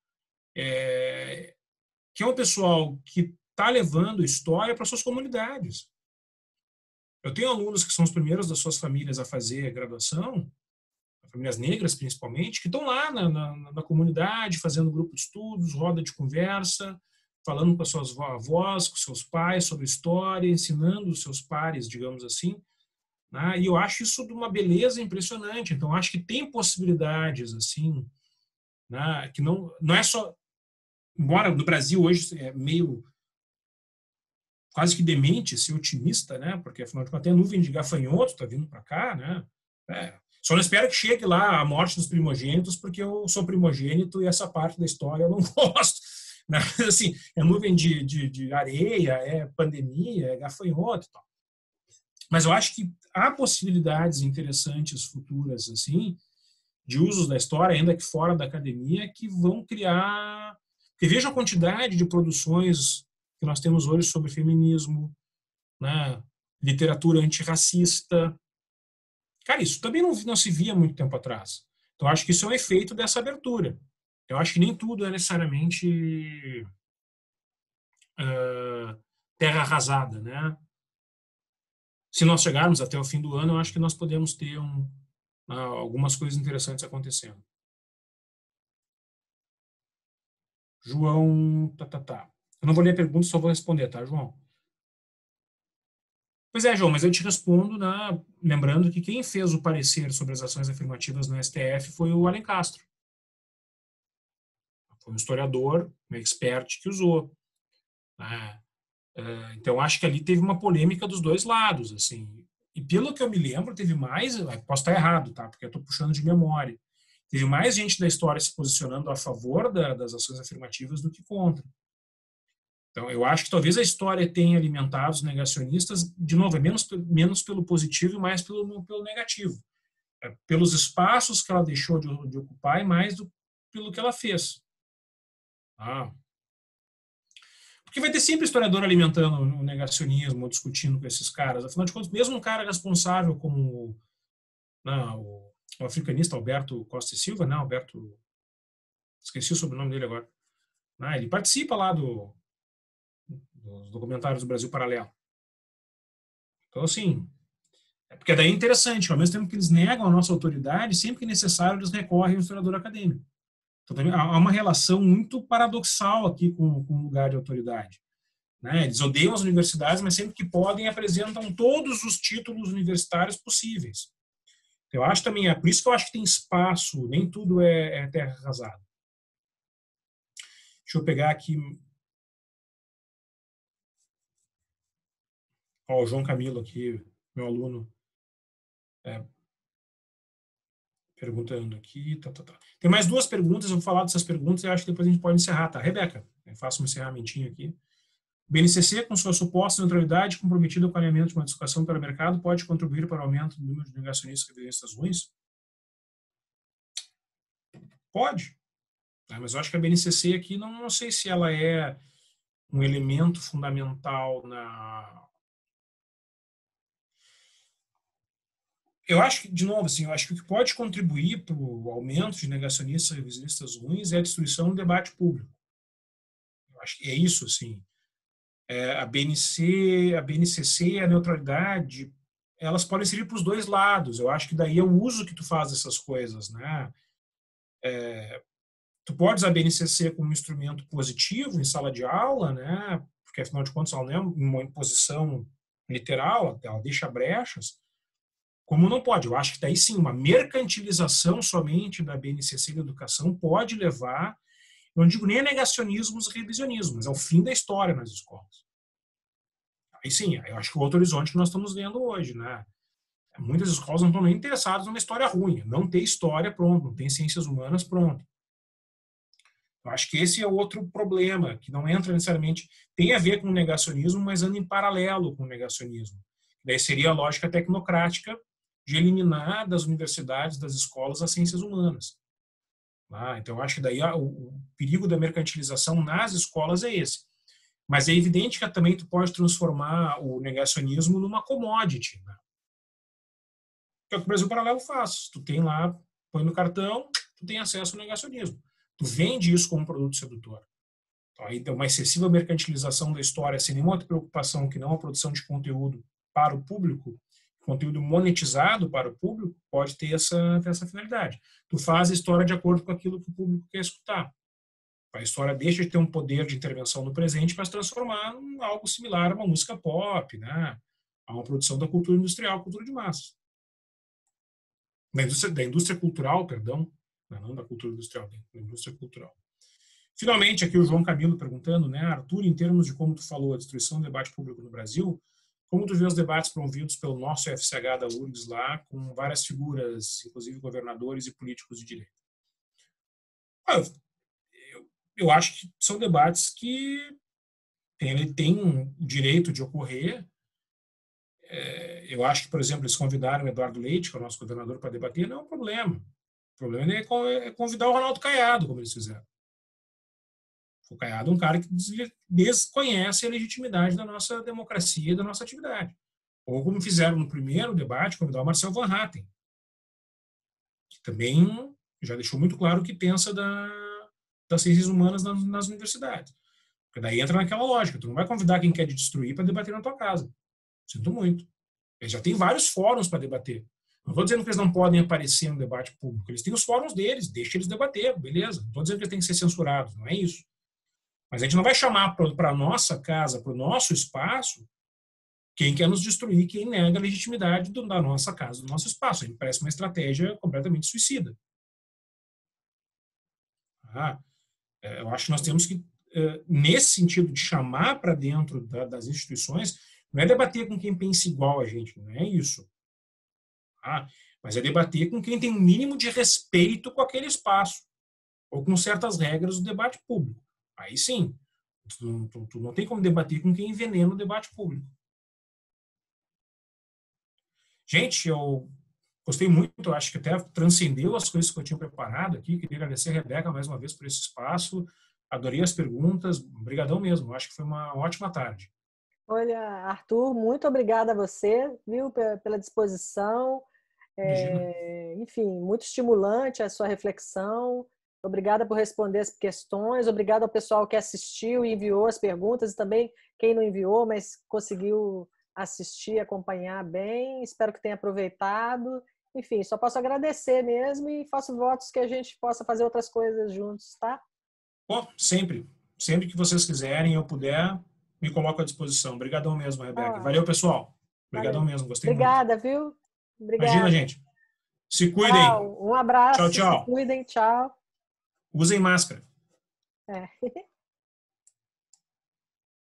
É, que é um pessoal que está levando história para suas comunidades. Eu tenho alunos que são os primeiros das suas famílias a fazer graduação, famílias negras principalmente, que estão lá na, na, na comunidade, fazendo grupo de estudos, roda de conversa, falando com as suas avós, com seus pais sobre história, ensinando os seus pares, digamos assim. Né? E eu acho isso de uma beleza impressionante. Então, acho que tem possibilidades, assim, né? Que não, não é só... embora no Brasil hoje é meio quase que demente ser otimista, né? Porque afinal de contas tem a nuvem de gafanhoto tá vindo para cá, né? É. Só não espero que chegue lá a morte dos primogênitos, porque eu sou primogênito e essa parte da história eu não gosto. Né? Assim, é nuvem de, de, de areia, é pandemia, é gafanhoto e tal. Mas eu acho que há possibilidades interessantes futuras, assim, de usos da história, ainda que fora da academia, que vão criar... Porque veja a quantidade de produções que nós temos hoje sobre feminismo, né? Literatura antirracista. Cara, isso também não, não se via muito tempo atrás. Então, acho que isso é um efeito dessa abertura. Eu acho que nem tudo é necessariamente uh, terra arrasada, né? Se nós chegarmos até o fim do ano, eu acho que nós podemos ter um, uh, algumas coisas interessantes acontecendo. João, tá, tá, tá. Eu não vou ler a pergunta, só vou responder, tá, João? Pois é, João, mas eu te respondo, né, lembrando que quem fez o parecer sobre as ações afirmativas no S T F foi o Alencastro. Foi um historiador, um expert que usou. Né? Então, acho que ali teve uma polêmica dos dois lados. Assim. E pelo que eu me lembro, teve mais, posso estar errado, tá? Porque eu estou puxando de memória, teve mais gente da história se posicionando a favor da, das ações afirmativas do que contra. Então, eu acho que talvez a história tenha alimentado os negacionistas, de novo, é menos, menos pelo positivo e mais pelo, pelo negativo. É, pelos espaços que ela deixou de, de ocupar e mais do, pelo que ela fez. Ah. Porque vai ter sempre historiador alimentando o negacionismo, discutindo com esses caras. Afinal de contas, mesmo um cara responsável como não, o, o africanista Alberto Costa e Silva, não, Alberto... Esqueci o sobrenome dele agora. Não, ele participa lá do dos documentários do Brasil Paralelo. Então, assim, é porque daí é interessante, ao mesmo tempo que eles negam a nossa autoridade, sempre que necessário eles recorrem ao historiador acadêmico. Então, também há uma relação muito paradoxal aqui com, com o lugar de autoridade. Né? Eles odeiam as universidades, mas sempre que podem apresentam todos os títulos universitários possíveis. Eu acho também, é por isso que eu acho que tem espaço, nem tudo é, é terra arrasada. Deixa eu pegar aqui... Ó, o João Camilo aqui, meu aluno, é, perguntando aqui. Tá, tá, tá. Tem mais duas perguntas, eu vou falar dessas perguntas e acho que depois a gente pode encerrar, tá? Rebeca, eu faço um encerramentinho aqui. O B N C C, com sua suposta neutralidade comprometida com o alinhamento de uma discussão pelo mercado, pode contribuir para o aumento do número de negacionistas e evidências ruins? Pode. Tá? Mas eu acho que a B N C C aqui, não, não sei se ela é um elemento fundamental na... Eu acho que, de novo, assim, eu acho que o que pode contribuir para o aumento de negacionistas e revisionistas ruins é a destruição do debate público. Eu acho que é isso, assim. É, a B N C, a B N C C e a neutralidade, elas podem servir para os dois lados. Eu acho que daí é o uso que tu faz dessas coisas, né? É, tu pode usar a B N C C como um instrumento positivo em sala de aula, né? Porque, afinal de contas, ela não é uma imposição literal, ela deixa brechas. Como não pode? Eu acho que daí sim, uma mercantilização somente da B N C C da educação pode levar, eu não digo nem a negacionismos e revisionismos, mas ao fim da história nas escolas. Aí sim, eu acho que o outro horizonte que nós estamos vendo hoje, né? Muitas escolas não estão nem interessadas numa história ruim, não tem história pronta, não tem ciências humanas pronta. Eu acho que esse é outro problema, que não entra necessariamente, tem a ver com o negacionismo, mas anda em paralelo com o negacionismo. Daí seria a lógica tecnocrática de eliminar das universidades, das escolas, as ciências humanas. Ah, então, eu acho que daí o, o perigo da mercantilização nas escolas é esse. Mas é evidente que também tu pode transformar o negacionismo numa commodity. Né? Que é o que o Brasil Paralelo faz. Tu tem lá, põe no cartão, tu tem acesso ao negacionismo. Tu vende isso como produto sedutor. Então, aí tem uma excessiva mercantilização da história sem nenhuma outra preocupação que não a produção de conteúdo para o público, conteúdo monetizado para o público, pode ter essa, ter essa finalidade. Tu faz a história de acordo com aquilo que o público quer escutar. A história deixa de ter um poder de intervenção no presente para se transformar em algo similar a uma música pop, né? A uma produção da cultura industrial, cultura de massas. Da indústria, da indústria cultural, perdão, não da cultura industrial, da indústria cultural. Finalmente, aqui o João Camilo perguntando, né, Arthur, em termos de como tu falou, a destruição do debate público no Brasil, como tu vê os debates promovidos pelo nosso F C H da U R G S lá, com várias figuras, inclusive governadores e políticos de direita? Eu, eu acho que são debates que ele tem um direito de ocorrer. É, eu acho que, por exemplo, eles convidaram o Eduardo Leite, que é o nosso governador, para debater, não é um problema. O problema é convidar o Ronaldo Caiado, como eles fizeram. O Caiado é um cara que desconhece a legitimidade da nossa democracia e da nossa atividade. Ou como fizeram no primeiro debate, convidar o Marcel Van Hatten, que também já deixou muito claro o que pensa da, das ciências humanas nas, nas universidades. Porque daí entra naquela lógica, tu não vai convidar quem quer te destruir para debater na tua casa. Sinto muito. Eles já têm vários fóruns para debater. Não estou dizendo que eles não podem aparecer no debate público. Eles têm os fóruns deles, deixa eles debater, beleza. Não estou dizendo que eles têm que ser censurados, não é isso. Mas a gente não vai chamar para a nossa casa, para o nosso espaço, quem quer nos destruir, quem nega a legitimidade do, da nossa casa, do nosso espaço. Me parece uma estratégia completamente suicida. Ah, eu acho que nós temos que, nesse sentido de chamar para dentro da, das instituições, não é debater com quem pensa igual a gente, não é isso. Ah, mas é debater com quem tem um mínimo de respeito com aquele espaço, ou com certas regras do debate público. Aí sim, tu, tu, tu não tem como debater com quem envenena o debate público. Gente, eu gostei muito, acho que até transcendeu as coisas que eu tinha preparado aqui. Queria agradecer a Rebeca mais uma vez por esse espaço. Adorei as perguntas. Obrigadão mesmo. Acho que foi uma ótima tarde. Olha, Arthur, muito obrigada a você, viu, pela disposição. É, enfim, muito estimulante a sua reflexão. Obrigada por responder as questões. Obrigada ao pessoal que assistiu e enviou as perguntas, e também quem não enviou, mas conseguiu assistir, acompanhar bem. Espero que tenha aproveitado. Enfim, só posso agradecer mesmo e faço votos que a gente possa fazer outras coisas juntos, tá? Bom, sempre. Sempre que vocês quiserem, eu puder, me coloco à disposição. Obrigadão mesmo, Rebeca. Ah, valeu, pessoal. Obrigadão mesmo, gostei Obrigada, muito. Obrigada, viu? Obrigada. Imagina, gente. Se cuidem. Tchau. Um abraço. Tchau, tchau. Se cuidem. Tchau. Usem máscara. É.